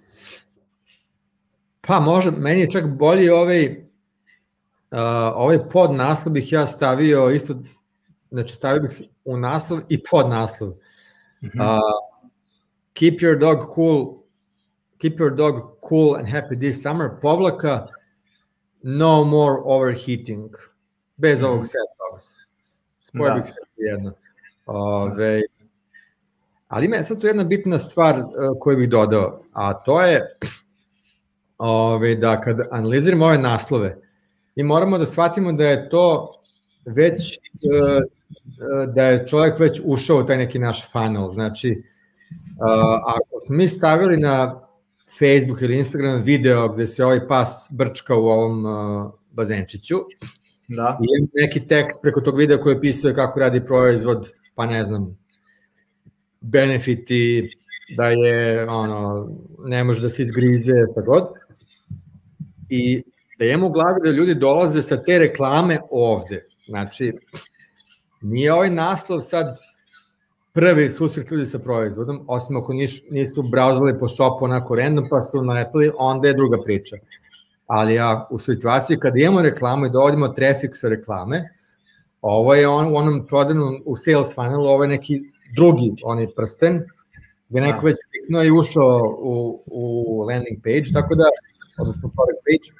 pa možda, meni je čak bolji ovaj, uh, ovaj pod naslov bih ja stavio isto, znači stavio bih u naslov i pod naslov. Mm-hmm. uh, keep your dog cool, keep your dog cool and happy this summer, povlaka, no more overheating, bez mm-hmm. ovog set box. Spoje bih sve jedno. Ove, ali ima sad tu jedna bitna stvar uh, koju bih dodao, a to je ove, da kad analiziramo ove naslove, mi moramo da shvatimo da je to već, uh, da je čovjek već ušao u taj neki naš funnel. Znači, uh, ako smo mi stavili na Facebook ili Instagram video gde se ovaj pas brčka u ovom uh, bazenčiću, da. I imam neki tekst preko tog videa koji opisuje kako radi proizvod, pa ne znam, benefiti, da je, ono, ne može da se izgrize, šta god. I da imamo u glavi da ljudi dolaze sa te reklame ovde. Znači, nije ovaj naslov sad prvi susret ljudi sa proizvodom, osim ako nisu brauzali po shopu onako random pa su naletali, onda je druga priča. Ali ja, u situaciji kada imamo reklamu i dovodimo trafik sa reklame, ovo je on, u onom prodajnom, u sales funnelu, ovo je neki drugi onaj prsten, gde neko već kliknuo i ušao u, u landing page, tako da, odnosno product page,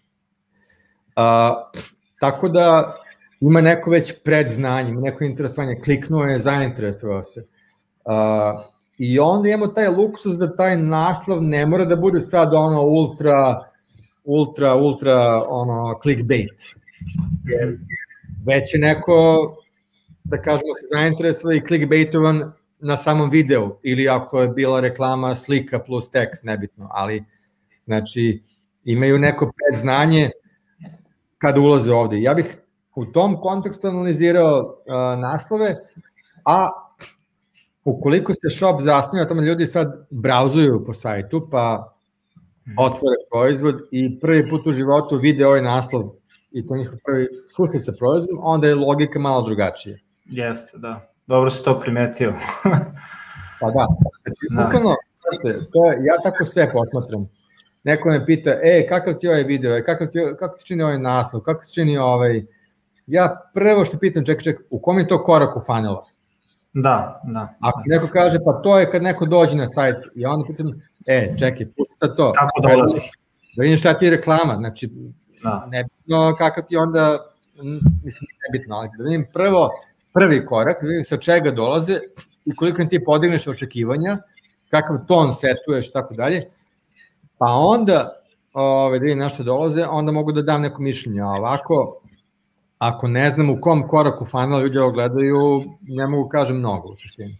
uh, tako da ima neko već predznanje, ima neko interesovanje, kliknuo je, zainteresovao se. Uh, I onda imamo taj luksus da taj naslov ne mora da bude sad ono ultra, ultra, ultra, ono, clickbait. Jer već je neko, da kažemo, se zainteresovao i clickbaitovan na samom videu, ili ako je bila reklama slika plus tekst, nebitno, ali, znači, imaju neko predznanje kada ulaze ovde. Ja bih u tom kontekstu analizirao uh, naslove, a ukoliko se shop zasniva na tome, ljudi sad brauzuju po sajtu, pa otvore proizvod i prvi put u životu vide ovaj naslov i to njihov prvi susret sa proizvodom, onda je logika malo drugačija. Jeste, da. Dobro si to primetio. Pa da. Znači, bukvalno, to je, ja tako sve posmatram. Neko me pita, e, kakav ti je ovaj video, kakav ti, kako ti čini ovaj naslov, kako ti čini ovaj... Ja prvo što pitam, čekaj, čekaj, u kom je to korak u funnela? Da, da. Ako neko kaže, pa to je kad neko dođe na sajt, i onda pitam, e, čekaj, pusti sad to. Kako dolazi? Da vidim šta ti je reklama, znači, da. Nebitno kakav ti onda, mislim, nebitno, ali da vidim prvo, prvi korak, da vidim sa čega dolaze i koliko ti podigneš očekivanja, kakav ton setuješ, tako dalje, pa onda, ove, da vidim na što dolaze, onda mogu da dam neko mišljenje, a ovako, ako ne znam u kom koraku funnela ljudi ovo gledaju, ne mogu kažem mnogo u suštini.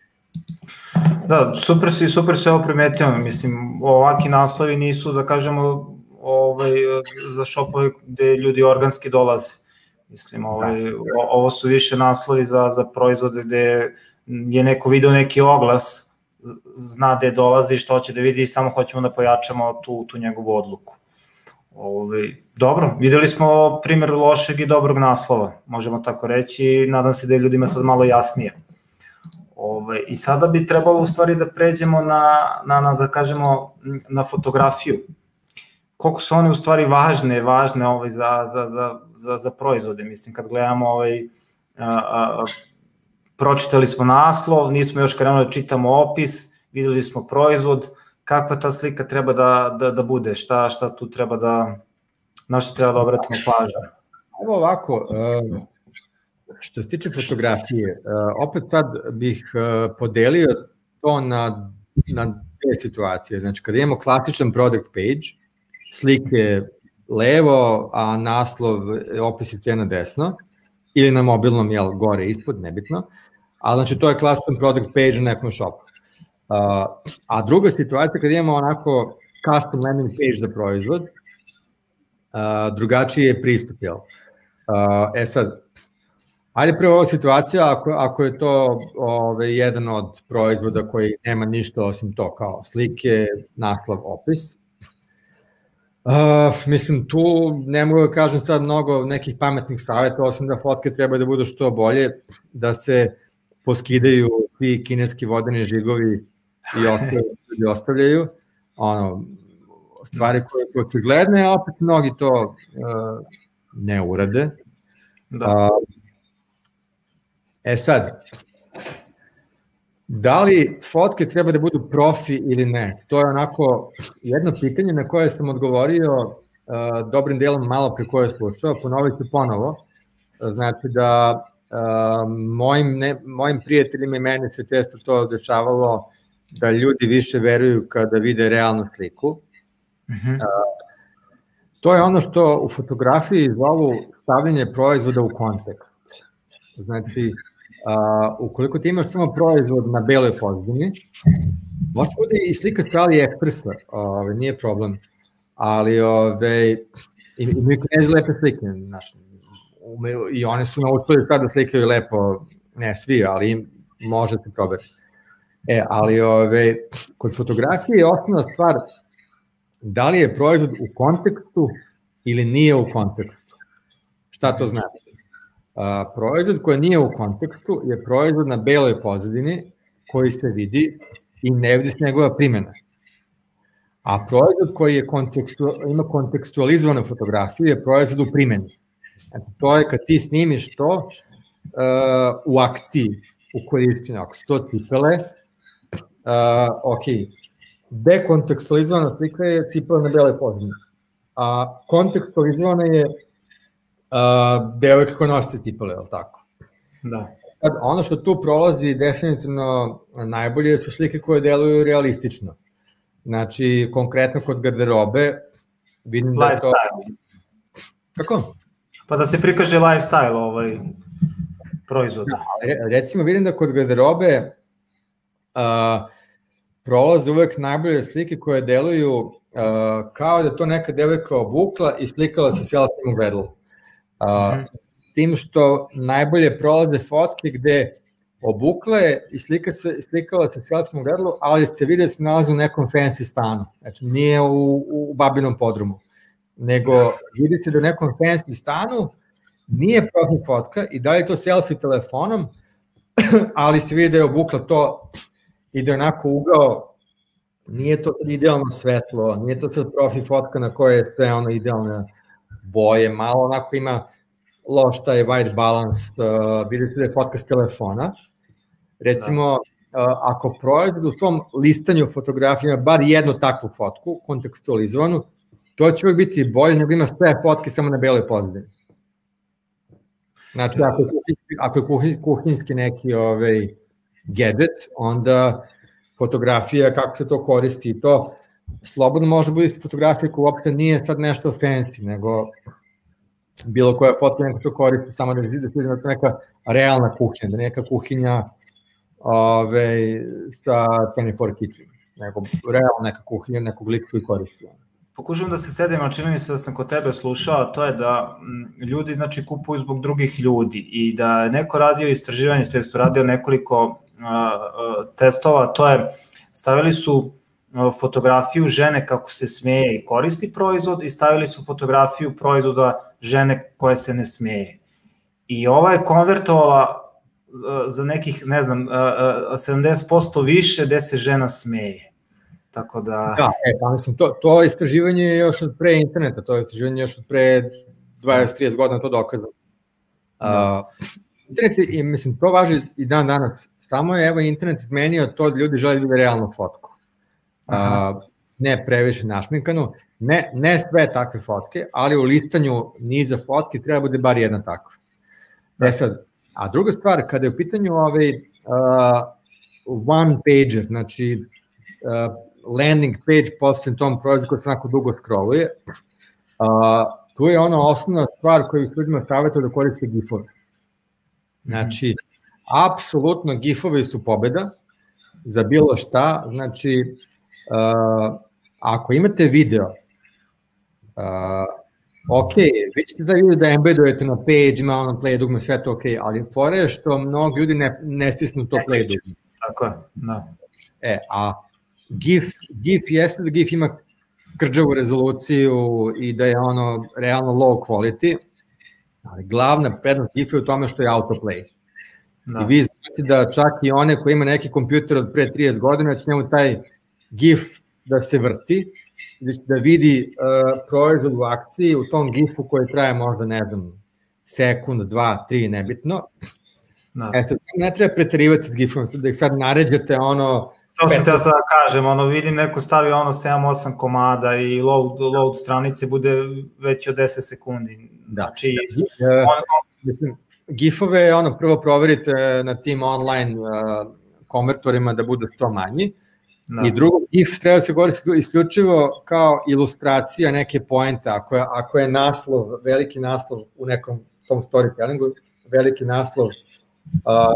Da, super si, super si ovo primetio, mislim, ovaki naslovi nisu, da kažemo, ovaj, za shopove gde ljudi organski dolaze. Mislim, ovaj, ovo su više naslovi za, za proizvode gde je neko video neki oglas, zna gde dolazi, što hoće da vidi i samo hoćemo da pojačamo tu, tu njegovu odluku. Ove, dobro, videli smo primjer lošeg i dobrog naslova, možemo tako reći, i nadam se da je ljudima sad malo jasnije. Ove, I sada bi trebalo u stvari da pređemo na, na, na da kažemo, na fotografiju. Koliko su one u stvari važne, važne ovaj, za, za, za, za, za proizvode, mislim, kad gledamo, ovaj, a, a, pročitali smo naslov, nismo još krenuli da čitamo opis, videli smo proizvod, kakva ta slika treba da, da, da bude, šta, šta tu treba da, na što treba da obratimo pažnju? Evo ovako, što se tiče fotografije, opet sad bih podelio to na, na dve situacije. Znači, kada imamo klasičan product page, slike levo, a naslov, opis i cena desno, ili na mobilnom, jel, gore, ispod, nebitno, ali znači to je klasičan product page na nekom shopu. Uh, a druga situacija kada imamo onako custom landing page za proizvod, drugačiji je pristup, jel? E sad, ajde prvo ova situacija, ako, ako je to ove, jedan od proizvoda koji nema ništa osim to, kao slike, naslov, opis. Uh, mislim, tu ne mogu da kažem sad mnogo nekih pametnih savjeta, osim da fotke treba da budu što bolje, da se poskidaju svi kineski vodeni žigovi i ostavljaju, i ostavljaju. Ono, stvari koje su očigledne, a opet mnogi to uh, ne urade. Da. Uh, e sad, da li fotke treba da budu profi ili ne? To je onako jedno pitanje na koje sam odgovorio uh, dobrim delom malo pre koje je slušao, ponovit ću ponovo. Znači da uh, mojim, ne, mojim prijateljima i meni se često to dešavalo da ljudi više veruju kada vide realnu sliku. Uh-huh. Uh, to je ono što u fotografiji zovu stavljanje proizvoda u kontekst. Znači, Uh, ukoliko ti imaš samo proizvod na beloj pozadini, može bude i slika sa AliExpressa, ove, nije problem, ali ove, i, i mi Kinezi lepe slike, znaš, i one su naučili sad da slikaju lepo, ne svi, ali možete probati. E, ali ove, kod fotografije je osnovna stvar da li je proizvod u kontekstu ili nije u kontekstu. Šta to znači? Uh, proizvod koji nije u kontekstu je proizvod na beloj pozadini koji se vidi i ne vidi se njegova primjena. A proizvod koji je kontekstu, ima kontekstualizovanu fotografiju je proizvod u primjeni. Znači, to je kad ti snimiš to uh, u akciji, u korišćenju. Ako su to cipele, uh, ok, dekontekstualizovana slika je cipela na beloj pozadini. A kontekstualizovana je Uh, devojka koja nosi cipele, je li tako? Da. Sad, ono što tu prolazi definitivno najbolje su slike koje deluju realistično. Znači, konkretno kod garderobe, vidim lifestyle. Da je to... Kako? Pa da se prikaže lifestyle ovaj proizvoda. Da, recimo, vidim da kod garderobe uh, prolaze uvek najbolje slike koje deluju uh, kao da to neka devojka obukla i slikala se selfie u gledalo. Uh, tim što najbolje prolaze fotke gde obukla je i slika se, slikala se selfie u gledalo, ali se vidi da se nalazi u nekom fancy stanu, znači nije u, u babinom podrumu, nego vidi se da u nekom fancy stanu nije profi fotka i da je to selfie telefonom, ali se vidi da je obukla to i da je onako ugao, nije to idealno svetlo, nije to sad profi fotka na kojoj je sve ono idealne boje, malo onako ima loš taj white balance, uh, vidi se da je fotka s telefona. Recimo, uh, ako proizvod u svom listanju fotografija bar jednu takvu fotku, kontekstualizovanu, to će uvijek biti bolje nego ima sve fotke samo na beloj pozadini. Znači, ako je kuhinski, ako je kuhinski, kuhinski neki ovaj, gadget, onda fotografija, kako se to koristi, to slobodno može biti fotografija koja uopšte nije sad nešto fancy, nego bilo koja fotka neko to koristi samo da se vidi da je neka realna kuhinja, da neka kuhinja ove, sa dvadeset četiri Kitchen, nego realna neka kuhinja nekog lika koji koristi. Pokušavam da se sedim, a čini mi se da sam kod tebe slušao, a to je da m, ljudi znači kupuju zbog drugih ljudi i da je neko radio istraživanje, to je radio nekoliko a, a, testova, to je stavili su fotografiju žene kako se smeje i koristi proizvod i stavili su fotografiju proizvoda žene koje se ne smeje. I ova je konvertovala za nekih, ne znam, sedamdeset posto više gde se žena smeje. Tako da... Da, e, pa mislim, to, to istraživanje je još od pre interneta, to je istraživanje još od pre dvadeset trideset godina to dokazano. Da. Uh, internet, i, mislim, to važi i dan danas, samo je evo internet izmenio to da ljudi žele da vide realnu fotku. Uh, ne previše našminkanu, ne, ne sve takve fotke, ali u listanju niza fotke treba bude bar jedna takva. E sad, a druga stvar, kada je u pitanju ovaj uh, one pager, znači uh, landing page posle tom proizvodu koji se onako dugo scrolluje, uh, tu je ona osnovna stvar koju bih ljudima savjetovao da koriste gifove. Znači, apsolutno gifovi su pobeda za bilo šta, znači Uh, ako imate video uh, ok, vi ćete da ljudi da embedujete na page, ima ono play dugme, sve to ok, ali fora je što mnogi ljudi ne, ne stisnu to play dugme. Tako je, da. E, a GIF, GIF jeste da GIF ima krđavu rezoluciju i da je ono realno low quality, ali glavna prednost GIF-a je u tome što je autoplay. Da. I vi znate da čak i one koji ima neki kompjuter od pre trideset godina, će njemu taj GIF da se vrti, da vidi uh, proizvod u akciji u tom GIF-u koji traje možda, ne znam, sekund, dva, tri, nebitno. Da. E sad, ne treba preterivati s GIF-om, da ih sad naređate ono... To sam te sad kažem, ono, vidim neko stavi ono sedam osam komada i load, load stranice bude već od deset sekundi. Da. Znači, da. Ono... GIF-ove, ono, prvo proverite na tim online uh, konvertorima da budu što manji. Da. I drugo, GIF treba se koristiti isključivo kao ilustracija neke poente, ako je, ako je naslov, veliki naslov u nekom tom storytellingu, veliki naslov, a,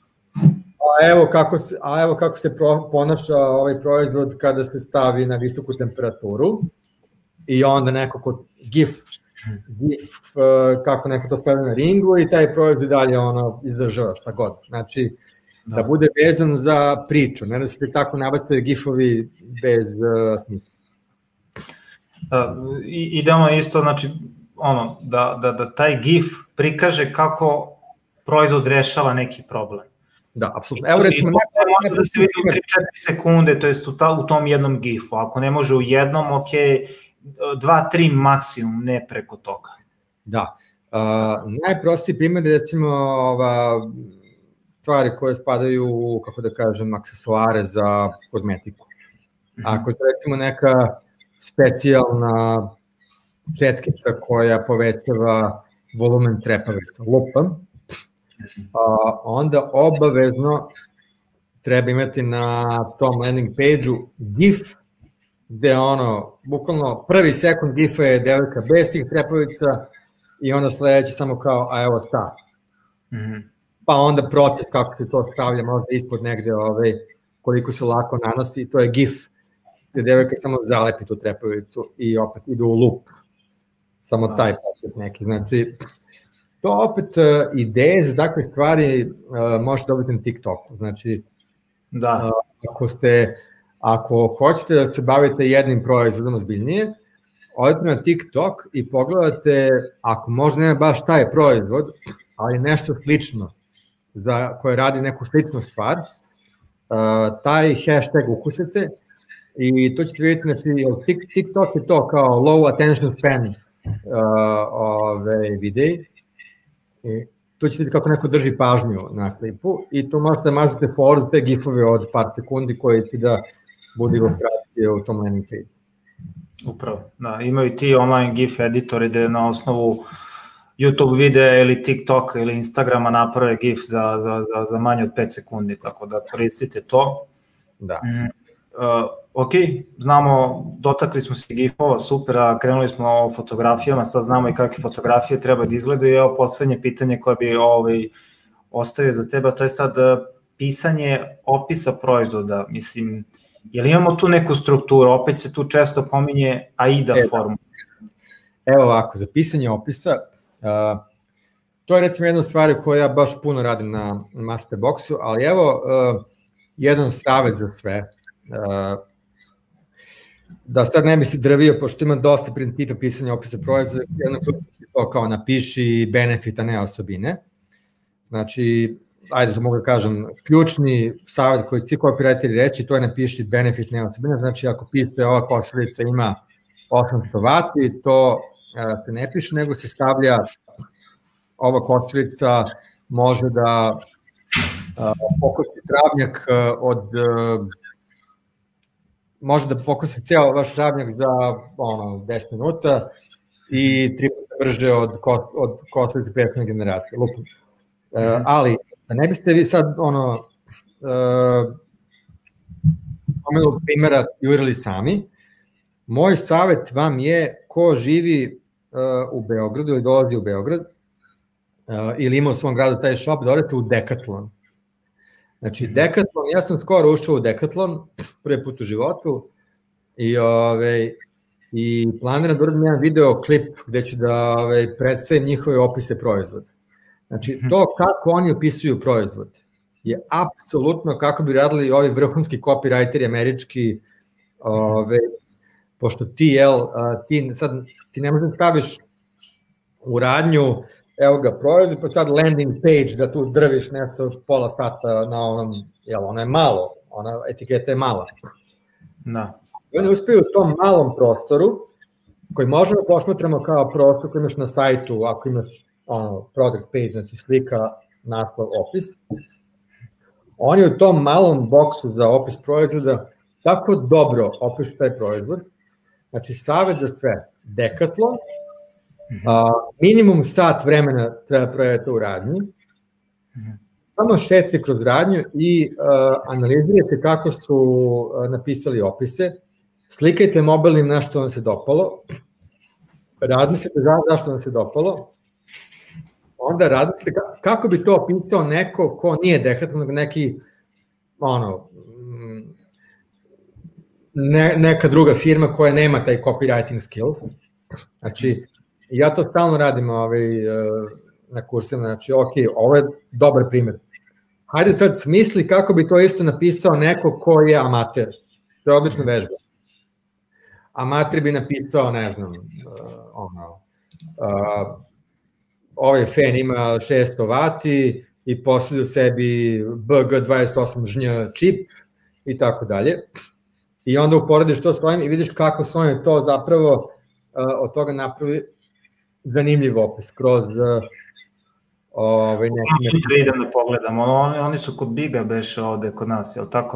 a, evo kako se, a evo kako se pro, ponaša ovaj proizvod kada se stavi na visoku temperaturu i onda neko ko GIF, GIF kako neko to stavlja na ringu i taj proizvod dalje ono izdržava šta god. Znači, Da. da bude vezan za priču, ne da se tako nabacaju gifovi bez uh, smisla. Da, idealno je isto, znači, ono, da, da, da taj gif prikaže kako proizvod rešava neki problem. Da, apsolutno. Evo recimo... I to može da se vidi u tri do četiri sekunde, to je u, ta, u tom jednom gifu. Ako ne može u jednom, ok, dva tri maksimum, ne preko toga. Da. Uh, najprostiji primjer je recimo ova... stvari koje spadaju u, kako da kažem, aksesuare za kozmetiku. Ako je to recimo neka specijalna četkica koja povećava volumen trepavica, lupa, a, onda obavezno treba imati na tom landing page-u GIF, gde ono, bukvalno prvi sekund GIF-a je devojka bez tih trepavica i onda sledeći samo kao, a evo start. Mhm. Pa onda proces kako se to stavlja možda ispod negde ovaj, koliko se lako nanosi, to je GIF, gde devojka samo zalepi tu trepavicu i opet ide u loop, samo taj paket neki, znači to opet uh, ideje za takve stvari uh, možete dobiti na TikToku, znači da. Uh, ako ste, ako hoćete da se bavite jednim proizvodom ozbiljnije, odete na TikTok i pogledate, ako možda nema baš taj proizvod, ali nešto slično, za koje radi neku sličnu stvar, uh, taj hashtag ukusite i to ćete vidjeti, znači, TikTok je to kao low attention span uh, ove videi, i tu ćete vidjeti kako neko drži pažnju na klipu i tu možete mazati for za te gifove od par sekundi koji će da bude ilustracije u tom landing page. Upravo, da, imaju ti online gif editori gde na osnovu YouTube videa ili TikTok ili Instagrama naprave gif za, za, za, za manje od pet sekundi, tako da koristite to. Da. Mm, uh, ok, znamo, dotakli smo se gifova, super, a krenuli smo o fotografijama, sad znamo i kakve fotografije treba da izgledaju i evo poslednje pitanje koje bi ovaj, ostavio za tebe, to je sad pisanje opisa proizvoda, mislim, je li imamo tu neku strukturu, opet se tu često pominje AIDA e, formu. Evo ovako, za pisanje opisa, Uh, to je recimo jedna stvar koju ja baš puno radim na Masterboxu, ali evo uh, jedan savet za sve. Uh, da sad ne bih drvio, pošto ima dosta principa pisanja opisa proizvoda, jedno ključno to kao napiši benefit, a ne osobine. Znači, ajde to mogu da kažem, ključni savet koji svi copywriteri reći, to je napiši benefit, ne osobine. Znači, ako piše ova košuljica ima osamsto vati, to se ne piše, nego se stavlja ova košuljica može da uh, pokosi travnjak od uh, može da pokosi ceo vaš travnjak za ono, deset minuta i tri puta brže od, ko, od košuljice prethodne generacije. Uh, ali, da ne biste vi sad ono uh, pomenuli primjera jurili sami, moj savet vam je ko živi u Beogradu ili dolazi u Beograd uh, ili ima u svom gradu taj shop, da odete u Decathlon. Znači, Decathlon, ja sam skoro ušao u Decathlon, prvi put u životu, i ove, i planiram da uradim jedan video klip gde ću da ovaj, predstavim njihove opise proizvoda. Znači, to kako oni opisuju proizvod je apsolutno kako bi radili ovi vrhunski copywriteri američki, ove, pošto ti, jel, ti, sad, ti ne možeš da staviš u radnju, evo ga proizvod, pa sad landing page da tu drviš nešto pola sata na onom, jel, ono je malo, ona etiketa je mala. Da. Oni uspiju u tom malom prostoru, koji možemo posmatramo kao prostor koji imaš na sajtu, ako imaš ono, product page, znači slika, naslov, opis. Oni u tom malom boksu za opis proizvoda tako dobro opišu taj proizvod. Znači, savjet za sve, Decathlon, a, minimum sat vremena treba provjeriti u radnji, samo šetite kroz radnju i a, analizirajte kako su a, napisali opise, slikajte mobilnim na što vam se dopalo, razmislite zašto vam se dopalo, onda razmislite kako bi to opisao neko ko nije Decathlon, nego neki, ono, ne, neka druga firma koja nema taj copywriting skills. Znači, ja to stalno radim ovaj, na kursima, znači, ok, ovo je dobar primjer. Hajde sad smisli kako bi to isto napisao neko ko je amater. To je odlična vežba. Amater bi napisao, ne znam, ono, uh, ovaj fan ima šesto vati i posljedi u sebi B G dvadeset osam žnj čip i tako dalje. I onda uporediš to s ovim i vidiš kako su oni to zapravo uh, od toga napravi zanimljiv opis kroz uh, ovaj neki... Sutra idem da pogledam, oni, oni su kod Biga beše ovde kod nas, je li tako?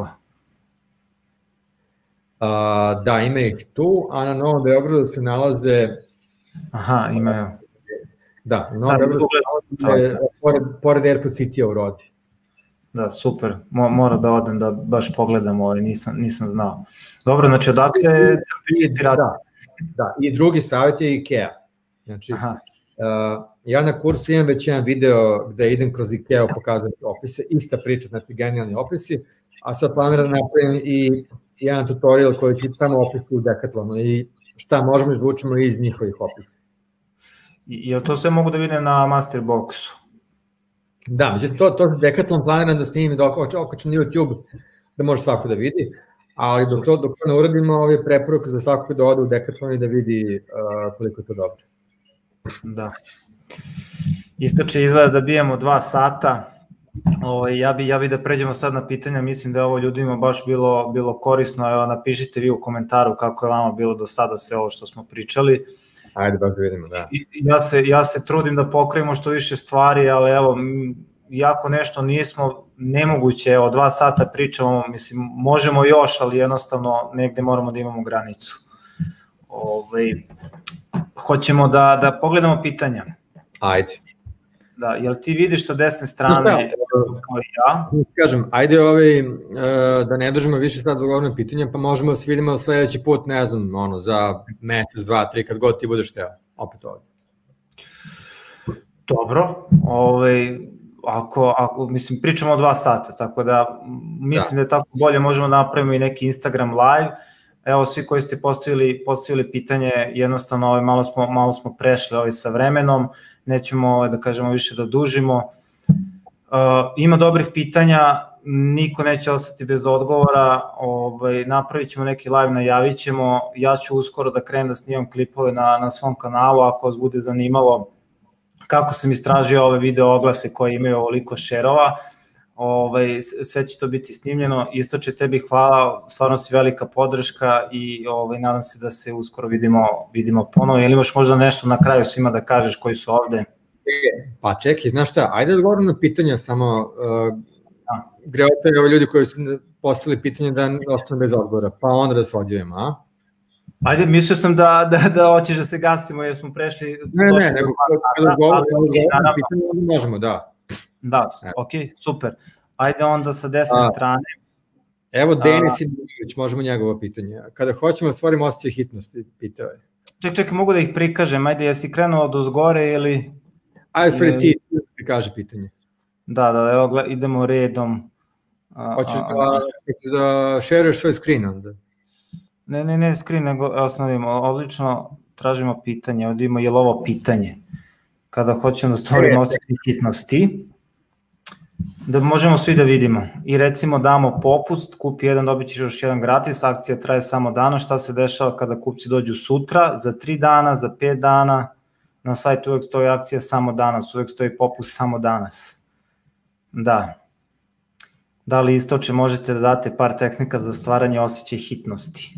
Uh, da, ima ih tu, a na Novom Beogradu se nalaze... Aha, imaju. Da, na Novom Beogradu se nalaze pored, pored R P City-a u Rodi. Da, super, Mo, mora da odem da baš pogledam ovaj, nisam, nisam znao. Dobro, znači odatle je pirata. Da, da, i drugi savjet je IKEA. Znači, uh, ja na kursu imam već jedan video gde idem kroz IKEA pokazati opise, ista priča, znači genijalni opisi, a sad planiram da napravim i jedan tutorial koji će samo opisi u Decathlonu i šta možemo izvučemo iz njihovih opisa. I, jel to sve mogu da vidim na Masterboxu? Da, međutim, to, to Decathlon planiram da snimim dok okačem na YouTube, da može svako da vidi, ali dok to, dok to ne uradimo, ove preporuke za svakog da ode u Decathlon i da vidi uh, koliko je to dobro. Da. Isto će izgleda da bijemo dva sata. O, ja, bi, ja bi da pređemo sad na pitanja, mislim da je ovo ljudima baš bilo, bilo korisno. Evo, napišite vi u komentaru kako je vama bilo do sada sve ovo što smo pričali. Ajde, baš da vidimo, da. I, ja, se, ja se trudim da pokrijemo što više stvari, ali evo, jako nešto nismo, nemoguće, evo, dva sata pričamo, mislim, možemo još, ali jednostavno negde moramo da imamo granicu. Ove, hoćemo da, da pogledamo pitanja. Ajde. Da, jel ti vidiš sa desne strane kao i ja? Kažem, ajde ovaj, da ne držimo više sad odgovorno pitanja, pa možemo da se vidimo sledeći put, ne znam, ono, za mesec, dva, tri, kad god ti budeš teo, opet ovdje. Dobro, ovaj, ako, ako, mislim, pričamo o dva sata, tako da mislim da, da je tako bolje, možemo da napravimo i neki Instagram live. Evo, svi koji ste postavili, postavili pitanje, jednostavno ovaj, malo, smo, malo smo prešli ovaj, sa vremenom, nećemo ovaj, da kažemo više da dužimo. Uh, ima dobrih pitanja, niko neće ostati bez odgovora, ovaj, napravit ćemo neki live, najavit ćemo, ja ću uskoro da krenem da snimam klipove na, na svom kanalu, ako vas bude zanimalo kako sam istražio ove video oglase koje imaju ovoliko šerova, ovaj, sve će to biti snimljeno. Istoče, tebi hvala, stvarno si velika podrška i ovaj, nadam se da se uskoro vidimo, vidimo ponovo. Ili imaš možda nešto na kraju svima da kažeš koji su ovde? Pa čekaj, znaš šta, ajde da odgovorim na pitanja, samo uh, greote ove ljudi koji su postavili pitanje da ostane bez odgovora, pa onda da se odjevimo, a? Ajde, mislio sam da, da, da hoćeš da se gasimo jer smo prešli... Ne, ne, nego kada odgovorim na pitanje, onda možemo, da. Da, ok, super. Ajde onda sa desne a, strane. Evo Denis Ilić, možemo njegovo pitanje. Kada hoćemo da stvorimo osjećaj hitnosti, pitao je. Ček, ček, mogu da ih prikažem, ajde, jesi krenuo od uzgore ili... Ajde, stvari ti prikaži pitanje. Da, da, evo, gled, idemo redom. Hoćeš da, da šeruješ svoj screen onda? Ne, ne, ne screen, nego, evo sam vidim, odlično tražimo pitanje, ovdje ima, je li ovo pitanje? Kada hoćemo da stvorimo osjećaj hitnosti, da možemo svi da vidimo i recimo damo popust, kupi jedan, dobit ćeš još jedan gratis, akcija traje samo dana, šta se dešava kada kupci dođu sutra, za tri dana, za pet dana, na sajtu uvek stoji akcija samo danas, uvek stoji popust samo danas. Da. Da li Istoče možete da date par tehnika za stvaranje osjećaja hitnosti?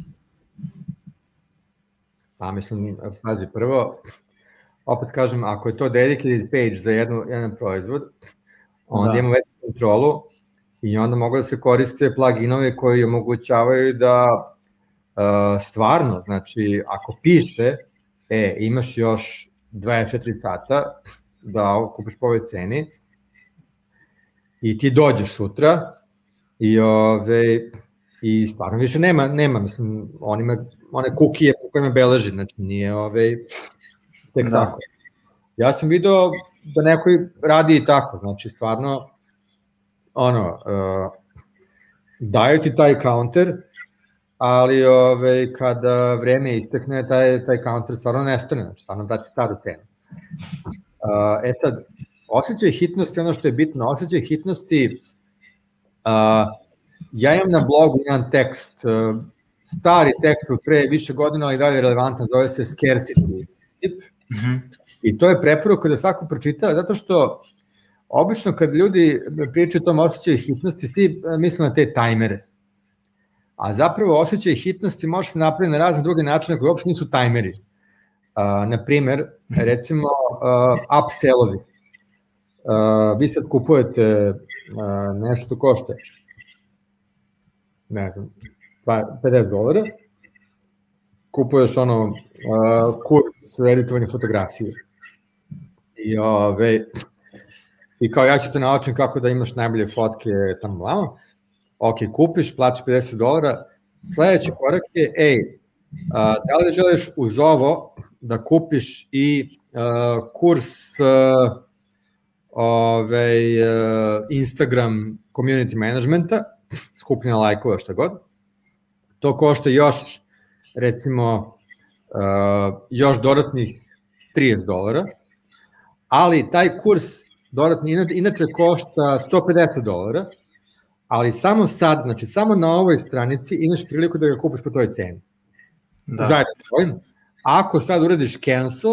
Pa mislim, pazi, prvo, opet kažem, ako je to dedicated page za jednu, jedan proizvod, onda da. Imamo veću kontrolu i onda mogu da se koriste pluginovi koji omogućavaju da uh, stvarno, znači, ako piše, e, imaš još dvadeset četiri sata da kupiš po ovoj ceni i ti dođeš sutra i, ove, i stvarno više nema, nema mislim, on ima one kukije po kojima beleži, znači nije ove, tek da. Tako. Ja sam vidio da neko radi i tako, znači stvarno, ono, uh, daju ti taj counter, ali ove, kada vreme istekne, taj, taj counter stvarno nestane, znači stvarno brati staru cenu. Uh, e sad, osjećaj hitnosti, ono što je bitno, osjećaj hitnosti, uh, ja imam na blogu jedan tekst, uh, stari tekst od pre više godina, ali dalje relevantan, zove se scarcity tip, mm-hmm. I to je preporuka da svako pročita, zato što obično kad ljudi pričaju o tom osjećaju hitnosti, svi misle na te tajmere. A zapravo osjećaj hitnosti može se napraviti na razne druge načine koji uopšte nisu tajmeri. Uh, naprimer, recimo uh, upsellovi. Uh, vi sad kupujete uh, nešto košte, ne znam, pedeset dolara, kupuješ ono uh, kurs editovanja fotografije. I, ove, I kao ja ću te naučim kako da imaš najbolje fotke tamo vamo. Ok, kupiš, platiš pedeset dolara, sledeći korak je, ej, a, da li želiš uz ovo da kupiš i a, kurs a, ove, a, Instagram community managementa, skupljena lajkova, šta god, to košta još, recimo, a, još dodatnih trideset dolara, ali taj kurs dodatni inače košta sto pedeset dolara, ali samo sad, znači samo na ovoj stranici imaš priliku da ga kupiš po toj ceni. Da. Zajedno s ovim. Ako sad uradiš cancel,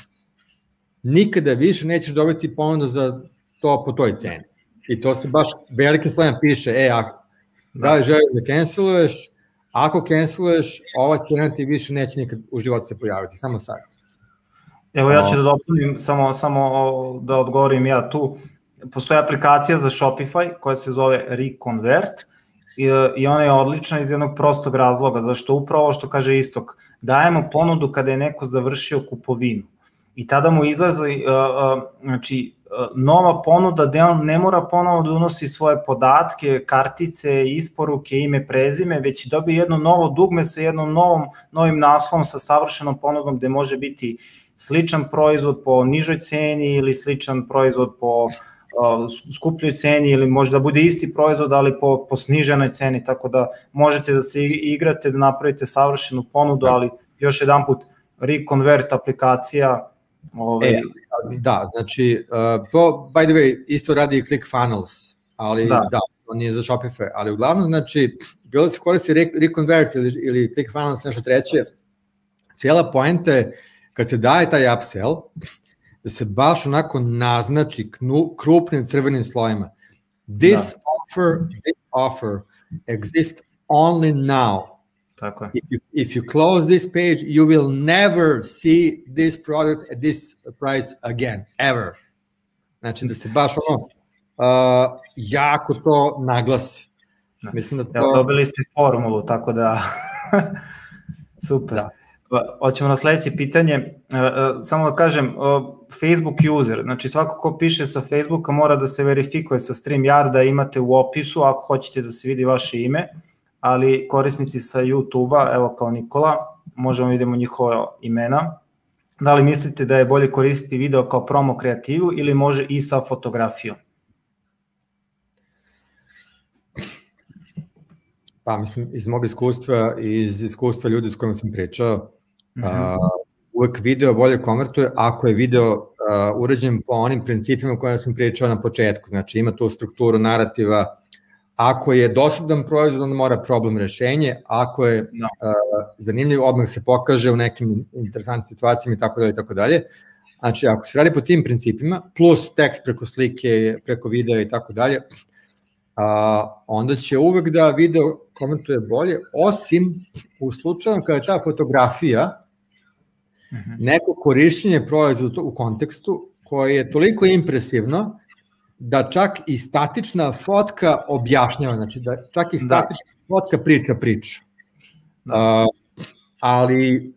nikada više nećeš dobiti ponudu za to po toj ceni. I to se baš velikim slojem piše, e, ako, da. Da li želiš da canceluješ, ako canceluješ, ova cena ti više neće nikad u životu se pojaviti, samo sad. Evo ja ću da dopunim, samo, samo da odgovorim ja tu. Postoji aplikacija za Shopify koja se zove Reconvert i, i ona je odlična iz jednog prostog razloga, zašto upravo što kaže Istok, dajemo ponudu kada je neko završio kupovinu i tada mu izlazi uh, uh, znači, uh, nova ponuda gde on ne mora ponovo da unosi svoje podatke, kartice, isporuke, ime, prezime, već dobije jedno novo dugme sa jednom novom, novim naslovom sa savršenom ponudom gde može biti sličan proizvod po nižoj ceni ili sličan proizvod po uh, skupljoj ceni ili može da bude isti proizvod ali po, po sniženoj ceni, tako da možete da se igrate, da napravite savršenu ponudu, ali još jedan put Reconvert aplikacija. Ovaj... E, da, znači, uh, to, by the way, isto radi i ClickFunnels, ali da, da on nije za Shopify, ali uglavnom, znači, bilo se koristi Reconvert ili, ili ClickFunnels, nešto treće, cijela poenta je kad se daje taj upsell, da se baš onako naznači knu, krupnim crvenim slojima. This da. offer, this offer exists only now. Tako je. If you, if you close this page, you will never see this product at this price again, ever. Znači da se baš ono uh, jako to naglasi. Da. Mislim da to... Evo, dobili ste formulu, tako da super. Da. Hoćemo na sledeće pitanje, samo da kažem, Facebook user, znači svako ko piše sa Facebooka mora da se verifikuje sa StreamYarda, imate u opisu ako hoćete da se vidi vaše ime, ali korisnici sa YouTube-a, evo kao Nikola, možemo vidimo njihova imena. Da li mislite da je bolje koristiti video kao promo kreativu ili može i sa fotografijom? Pa mislim, iz mog iskustva i iz iskustva ljudi s kojima sam pričao, mm-hmm. uh, uvek video bolje konvertuje ako je video uh, urađen po onim principima koje sam pričao na početku. Znači ima tu strukturu narativa, ako je dosadan proizvod, onda mora problem rešenje, ako je no. uh, zanimljiv, odmah se pokaže u nekim interesantnim situacijama i tako dalje i tako dalje. Znači, ako se radi po tim principima, plus tekst preko slike, preko videa i tako dalje, onda će uvek da video komentuje bolje, osim u slučaju kada je ta fotografija uh-huh. neko korišćenje proizvoda u kontekstu koje je toliko impresivno da čak i statična fotka objašnjava, znači da čak i statična da. fotka priča priču. Da. Uh, ali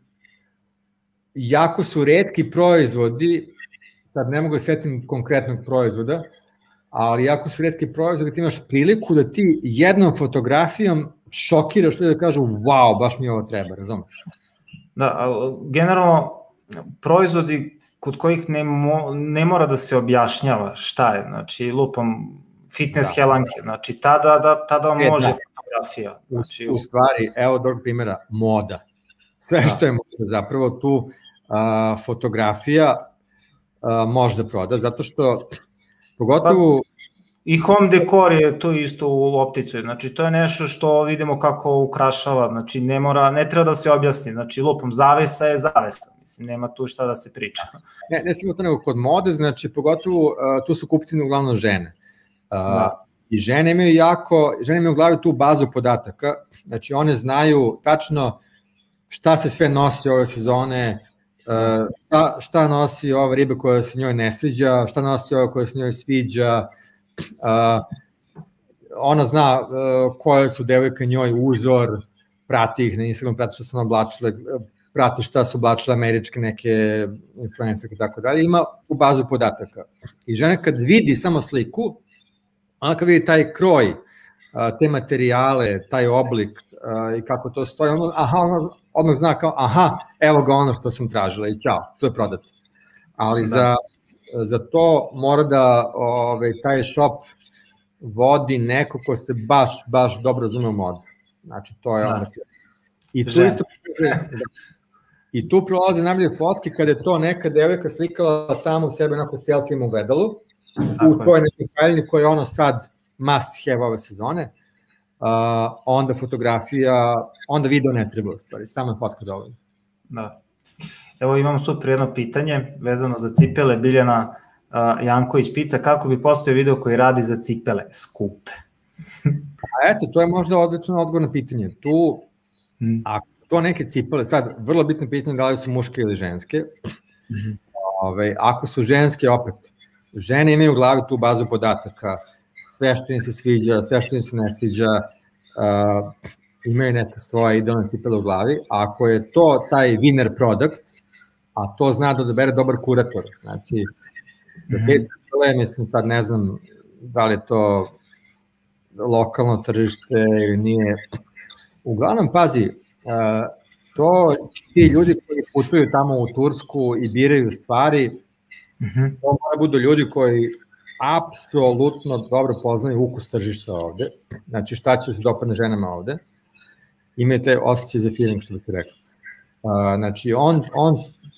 jako su retki proizvodi, sad ne mogu da setim konkretnog proizvoda, ali jako su retki proizvodi, ti imaš priliku da ti jednom fotografijom šokiraš ljudi da kažu wow, baš mi ovo treba, razumeš? Da, ali generalno proizvodi kod kojih ne, mo, ne mora da se objašnjava šta je, znači lupam fitness da. helanke, znači tada, da, tada e, može da. fotografija. Znači, u, u stvari, evo drugog primjera, moda. Sve da. što je moda, zapravo tu a, fotografija a, može da proda, zato što pogotovo... Pa, i home dekor je to isto u optici, znači to je nešto što vidimo kako ukrašava, znači ne mora, ne treba da se objasni, znači lupom zavesa je zavesa, mislim, nema tu šta da se priča. Ne, ne samo to nego kod mode, znači pogotovo uh, tu su kupcine uglavnom žene. Uh, da. I žene imaju jako, žene imaju u glavi tu bazu podataka, znači one znaju tačno šta se sve nosi ove sezone, uh, šta, šta nosi ova riba koja se njoj ne sviđa, šta nosi ova koja se njoj sviđa, Uh, ona zna uh, koje su devojke njoj uzor, prati ih na Instagram, prati što su ona oblačile, prati šta su oblačile američke neke influencerke i tako dalje, ima u bazu podataka. I žena kad vidi samo sliku, ona kad vidi taj kroj, uh, te materijale, taj oblik uh, i kako to stoji, ona, aha, ona odmah zna kao, aha, evo ga ono što sam tražila i ćao, to je prodato. Ali da. za za to mora da ovaj, taj shop vodi neko ko se baš, baš dobro razume u modu. Znači, to je da. onda... I tu Žen. isto... I tu prolaze najbolje fotke kada je to neka devojka slikala samo u sebe onako selfie u vedalu, Tako u toj nekoj haljini koja je ono sad must have ove sezone, uh, onda fotografija, onda video ne treba u stvari, samo je fotka dovoljna. Da. Evo imamo super jedno pitanje vezano za cipele. Biljana uh, Janković pita kako bi postao video koji radi za cipele skupe. A eto, to je možda odlično odgovor na pitanje. Tu, hmm. ako to neke cipele, sad vrlo bitno pitanje da li su muške ili ženske, hmm. Ove, ako su ženske, opet, žene imaju u glavi tu bazu podataka, sve što im se sviđa, sve što im se ne sviđa, uh, imaju neka svoja idealna cipela u glavi, a ako je to taj winner product, a to zna da odabere dobar kurator, znači, da te cipele, mislim, sad ne znam da li je to lokalno tržište ili nije, uglavnom, pazi, to ti ljudi koji putuju tamo u Tursku i biraju stvari, to mora budu ljudi koji apsolutno dobro poznaju ukus tržišta ovde, znači šta će se dopadne ženama ovde, imaju te osjećaj za feeling, što bi se rekao. Znači, on, on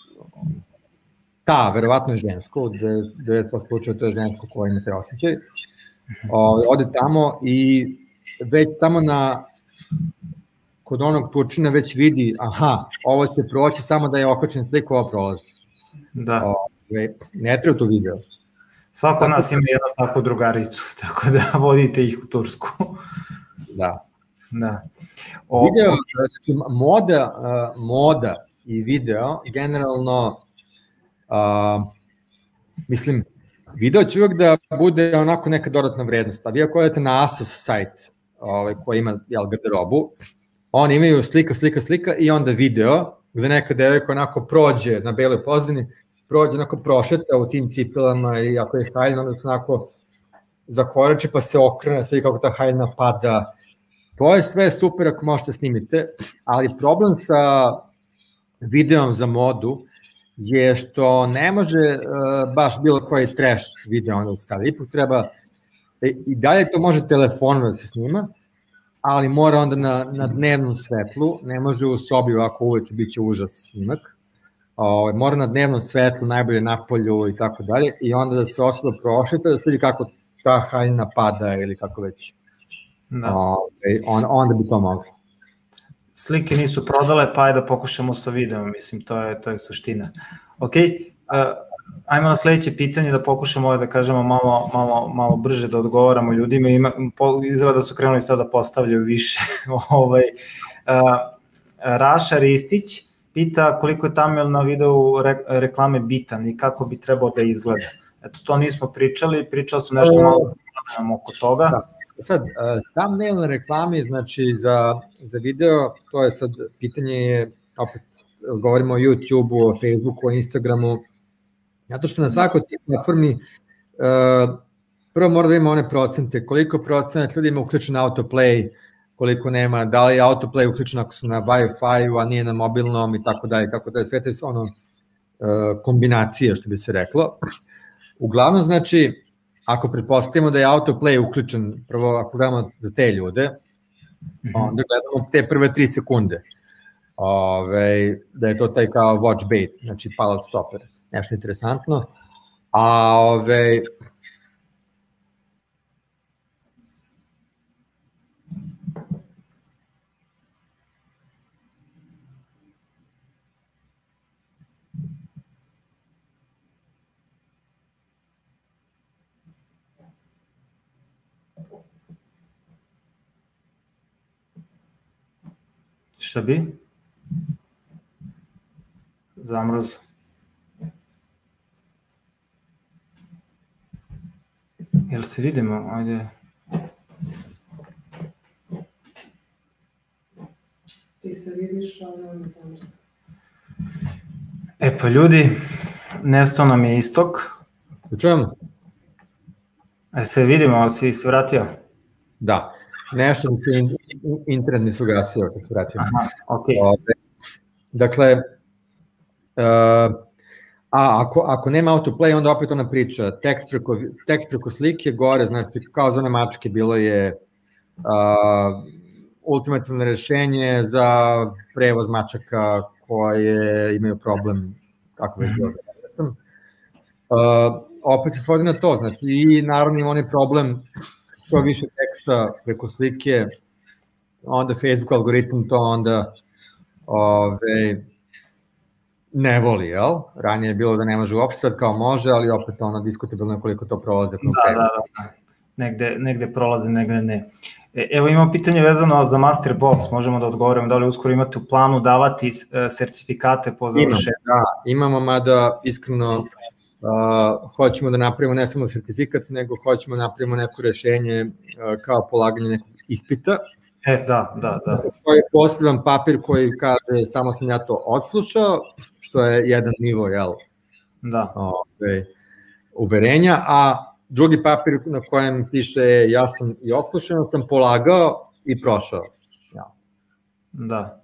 ta, verovatno je žensko, u devedeset posto slučaja to je žensko koje ima te osjećaj, ode tamo i već tamo na, kod onog Turčina već vidi, aha, ovo će proći samo da je okačen slik, ovo prolazi. Da. Ove, ne treba to video. Svako od nas ima jednu takvu drugaricu, tako da vodite ih u Tursku. Da. Da. O, video, moda, moda i video, generalno, Uh, mislim, video će uvijek da bude onako neka dodatna vrednost, a vi ako odete na Asos sajt ovaj, koji ima jel, garderobu, oni imaju slika, slika, slika i onda video, gde neka devojka onako prođe na beloj pozadini, prođe onako prošeta u tim cipelama i ako je haljina, onda se onako zakorači pa se okrene, sve kako ta haljina pada. To je sve super ako možete snimite, ali problem sa videom za modu je što ne može uh, baš bilo koji trash video onda staviti. Ipak treba, i dalje to može telefonom da se snima, ali mora onda na, na dnevnom svetlu, ne može u sobi ovako uveče, bit će užas snimak, o, mora na dnevnom svetlu, najbolje na polju i tako dalje, i onda da se osoba prošeta, da se vidi kako ta haljina pada ili kako već. Da. O, on, onda bi to moglo. Slike nisu prodale, pa ajde da pokušamo sa videom, mislim, to je, to je suština. Ok, uh, ajmo na sledeće pitanje da pokušamo da kažemo malo, malo, malo brže da odgovaramo ljudima. Ima, izgleda da su krenuli sad da postavljaju više. ovaj, uh, Raša Ristić pita koliko je thumbnail na videu re, reklame bitan i kako bi trebao da izgleda. Eto, to nismo pričali, pričao sam nešto malo oko toga. Da. Sad, thumbnail na reklami, znači za, za video, to je sad pitanje je, opet, govorimo o YouTube-u, o Facebooku, o Instagramu, zato što na svakoj tih platformi uh, prvo mora da ima one procente, koliko procenat ljudi ima uključen autoplay, koliko nema, da li je autoplay uključen ako su na Wi-Fi-u, a nije na mobilnom i tako dalje, tako dalje, sve te su ono uh, kombinacije, što bi se reklo. Uglavnom, znači, ako pretpostavimo da je autoplay uključen, prvo ako gledamo za te ljude, onda gledamo te prve tri sekunde, ove, da je to taj kao watch bait, znači pallet stopper, nešto interesantno, a ove, šta bi? Zamrzlo. Jel se vidimo? Ajde. Ti se vidiš, ali on je zamrzlo. E pa ljudi, nestao nam je istok. U čemu? E se vidimo, si se vratio? Da. Nešto mi se internet mi se ugasio, sad se vratio. Aha, okej. Dakle, uh, a ako, ako nema autoplay, onda opet ona priča, tekst preko, tekst preko slike gore, znači kao za one mačke bilo je uh, ultimativno rešenje za prevoz mačaka koje imaju problem, kako već bilo za uh, opet se svodi na to, znači i naravno ima onaj problem što više teksta preko slike, onda Facebook algoritam to onda ove, ne voli, jel? Ranije je bilo da ne može uopšte, sad kao može, ali opet ono diskutabilno koliko to prolaze. Da, da, da, negde, negde prolaze, negde ne. E, evo imamo pitanje vezano za Masterbox, možemo da odgovorimo, da li uskoro imate u planu davati sertifikate po završenju? Da, imamo, mada iskreno Uh, hoćemo da napravimo ne samo sertifikat, nego hoćemo da napravimo neko rešenje uh, kao polaganje nekog ispita. E, da, da, da. To je poseban papir koji kaže samo sam ja to odslušao, što je jedan nivo, jel? Da. Ove, uverenja, a drugi papir na kojem piše ja sam i odslušao, sam polagao i prošao. Ja. Da.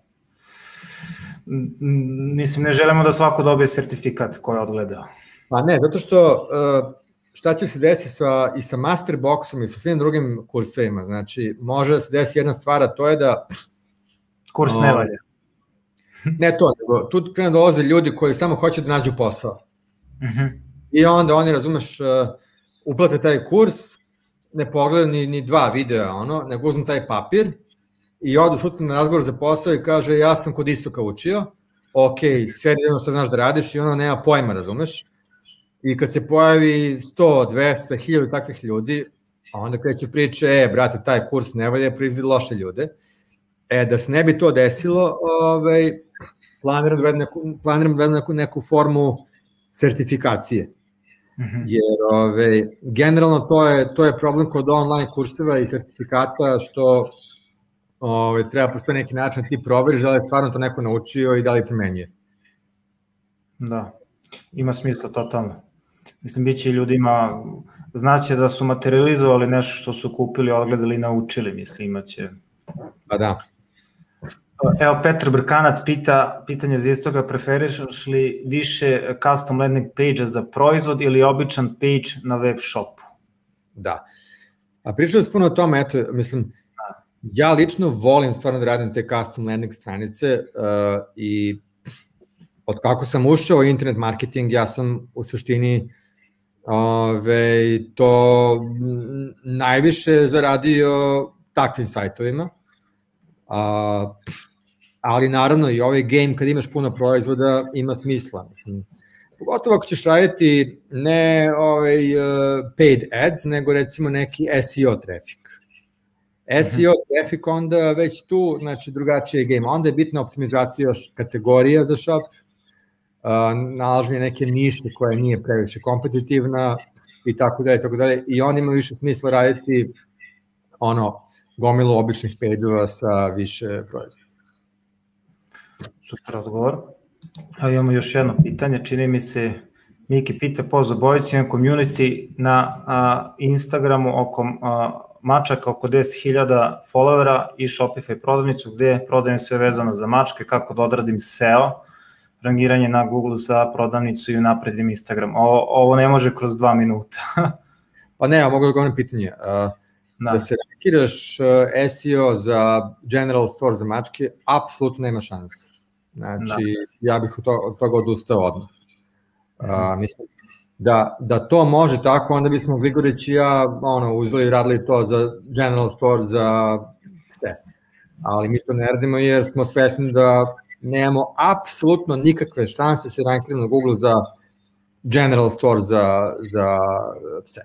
Mislim, ne želimo da svako dobije sertifikat koji je odgledao. Pa ne, zato što šta će se desiti sa, i sa Masterboxom i sa svim drugim kursevima, znači može da se desi jedna stvar, a to je da... Kurs ne valja. Ne to, nego tu krenu dolaze ljudi koji samo hoće da nađu posao. Uh-huh. I onda oni, razumeš, uplate taj kurs, ne pogledaju ni, ni dva videa, ono, nego uzmu taj papir i odu sutra na razgovor za posao i kaže ja sam kod Istoka učio, ok, sve jedno što znaš da radiš i ono nema pojma, razumeš? I kad se pojavi sto, dvesta, hiljada takvih ljudi, onda kreću priče, e, brate, taj kurs ne valja, proizvodi loše ljude. E, da se ne bi to desilo, ovaj, planiram da uvedem neku, planiram da uvedem neku, neku formu sertifikacije. Mm-hmm. Jer, ovaj, generalno, to je, to je problem kod online kurseva i sertifikata, što ovaj, treba postoji neki način da ti proveriš da li je stvarno to neko naučio i da li primenjuje. Da, ima smisla totalno. Mislim, bit će ljudima, znaće da su materializovali nešto što su kupili, odgledali i naučili, mislim, imaće. Pa da. Evo, Petar Brkanac pita, pitanje za istoga, preferiš li više custom landing page-a za proizvod ili običan page na web shopu? Da. A pričali smo puno o tome, eto, mislim, ja lično volim stvarno da radim te custom landing stranice uh, i od kako sam ušao u internet marketing, ja sam u suštini ove, to najviše zaradio takvim sajtovima, a, ali naravno i ovaj game kad imaš puno proizvoda ima smisla, mislim. Pogotovo ako ćeš raditi ne ovaj, uh, paid ads, nego recimo neki S E O traffic. S E O traffic onda već tu, znači drugačiji je game. Onda je bitna optimizacija kategorija za shop, uh, nalaženje neke niše koja nije previše kompetitivna i tako dalje, tako dalje. I on ima više smisla raditi ono, gomilu običnih page-ova sa više proizvoda. Super odgovor. A imamo još jedno pitanje, čini mi se, Miki pita, pozdrav Bojić, imam community na a, Instagramu oko a, mačaka, oko deset hiljada followera i Shopify prodavnicu gde prodajem sve vezano za mačke, kako da odradim S E O, rangiranje na Google za prodavnicu i unapredim Instagram. Ovo, ovo ne može kroz dva minuta. Pa ne, ja mogu da govorim pitanje. Uh, da. da se rankiraš uh, S E O za general store za mačke, apsolutno nema šanse. Znači, da. ja bih od toga, od toga odustao odmah. Uh, mislim, da, da to može tako, onda bismo Gligorić i ja ono, uzeli i radili to za general store, za sve. Ali mi to ne radimo jer smo svesni da nemamo apsolutno nikakve šanse se rankiramo na Google za general store za, za pse.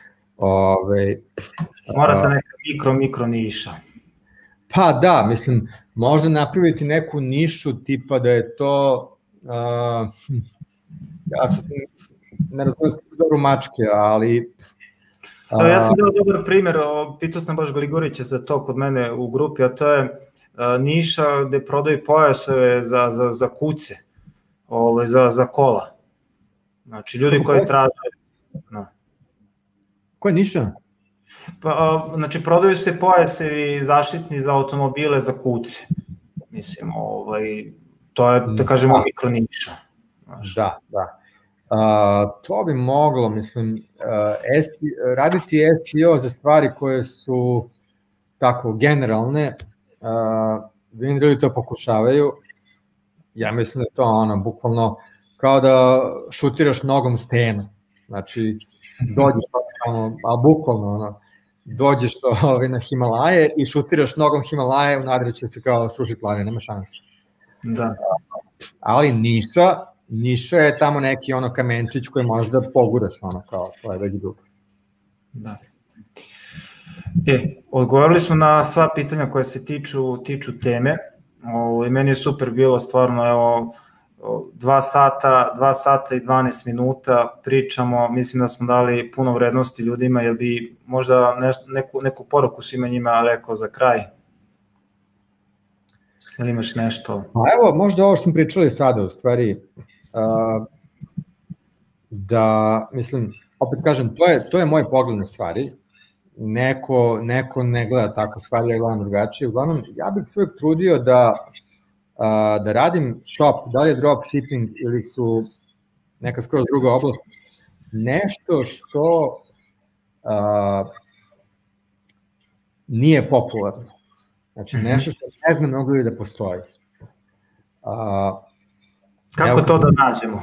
Ove, Morate neka mikro, mikro niša. Pa da, mislim, možda napraviti neku nišu tipa da je to, uh, ja sam ne razumijem dobro mačke, ali... Uh, ja sam dao dobar primjer, pitao sam baš Gligorića za to kod mene u grupi, a to je uh, niša gde prodaju pojasove za, za, za kuce, ovaj, za, za kola. Znači, ljudi koji traže... No. Koja niša? Pa, znači, prodaju se pojasevi zaštitni za automobile za kuce. Mislim, ovaj, to je, da kažemo, da. Mikro niša. Znači. Da, da. Uh, to bi moglo, mislim, uh, S, raditi S E O za stvari koje su tako generalne, uh, vidim da ljudi to pokušavaju, ja mislim da je to ono, bukvalno, kao da šutiraš nogom stenu. Znači, dođeš ono, a bukvalno, ono, dođeš ovaj, na Himalaje i šutiraš nogom Himalaje, u nadi će se kao srušiti planine, nema šanse. Da. Ali niša, niša je tamo neki ono kamenčić koji možda poguraš, ono kao, to je već drugo. Da. E, odgovorili smo na sva pitanja koje se tiču, tiču teme. O, i meni je super bilo, stvarno, evo, dva sata, dva sata i dvanaest minuta pričamo, mislim da smo dali puno vrednosti ljudima, jel bi možda ne, neku, neku poruku svima njima rekao za kraj? Ili imaš nešto? Pa evo, možda ovo što smo pričali sada, u stvari, uh, da, mislim, opet kažem, to je, to je moj pogled na stvari, neko, neko ne gleda tako stvari, ja gledam drugačije, uglavnom, ja bih se uvijek trudio da Uh, da radim shop, da li je dropshipping ili su neka skoro druga oblast, nešto što uh, nije popularno. Znači, nešto što ne znam mnogo ljudi da postoji. Uh, Kako evo, to da nađemo?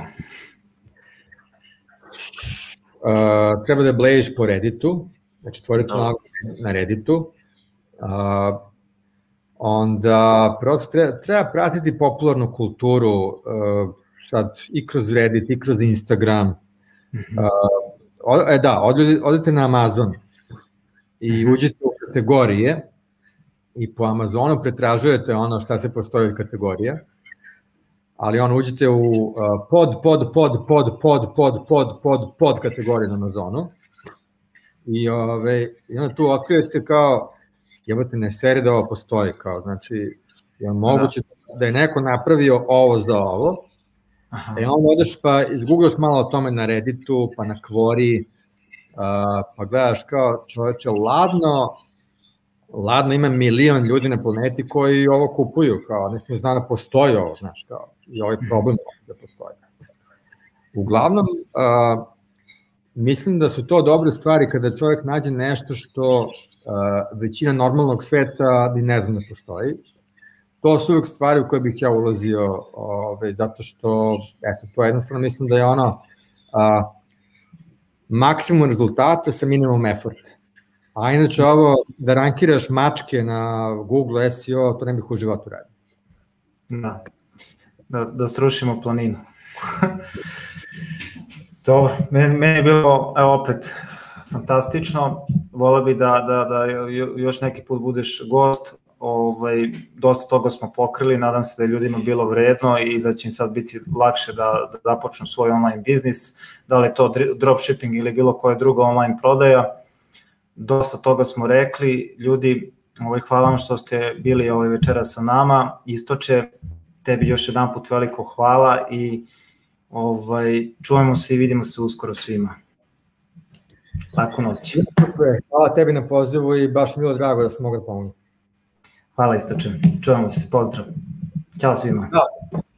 Uh, treba da blejiš po Redditu, znači tvoriti no. na Redditu, uh, onda prosto treba, treba pratiti popularnu kulturu uh, sad i kroz Reddit, i kroz Instagram. Mm-hmm. Uh, e, da, odete na Amazon i mm-hmm. uđete u kategorije i po Amazonu pretražujete ono šta se postoji od kategorije, ali ono uđete u uh, pod, pod, pod, pod, pod, pod, pod, pod, pod kategorije na Amazonu i, ove, i onda tu otkrijete kao jebate ne seri da ovo postoji, kao, znači, je moguće da. da je neko napravio ovo za ovo, aha. E onda odeš pa izgooglaš malo o tome na Redditu, pa na Quora, uh, pa gledaš kao čoveče, ladno, ladno ima milion ljudi na planeti koji ovo kupuju, kao, ne smijem zna da postoji ovo, znaš, kao, i ovaj problem da postoji. Uglavnom, uh, mislim da su to dobre stvari kada čovjek nađe nešto što većina normalnog sveta ni ne zna da postoji. To su uvijek stvari u koje bih ja ulazio, ove, zato što, eto, to jednostavno mislim da je ono a, maksimum rezultata sa minimum effort. A inače ovo, da rankiraš mačke na Google S E O, to ne bih uživao tu radi. Da, da, da srušimo planinu. Dobro, meni, meni je bilo, evo opet, fantastično. Voleo bi da, da, da još neki put budeš gost. Ovaj, dosta toga smo pokrili, nadam se da je ljudima bilo vredno i da će im sad biti lakše da, da započnu svoj online biznis, da li je to dropshipping ili bilo koja druga online prodaja. Dosta toga smo rekli, ljudi, ovaj, hvala vam što ste bili ovaj večera sa nama. Istoče, tebi još jedan put veliko hvala i ovaj, čujemo se i vidimo se uskoro svima. Laku noć. Hvala tebi na pozivu i baš mi je drago da sam mogao da pomogu. Hvala Istoče, čujemo se, pozdrav. Ćao svima. Da.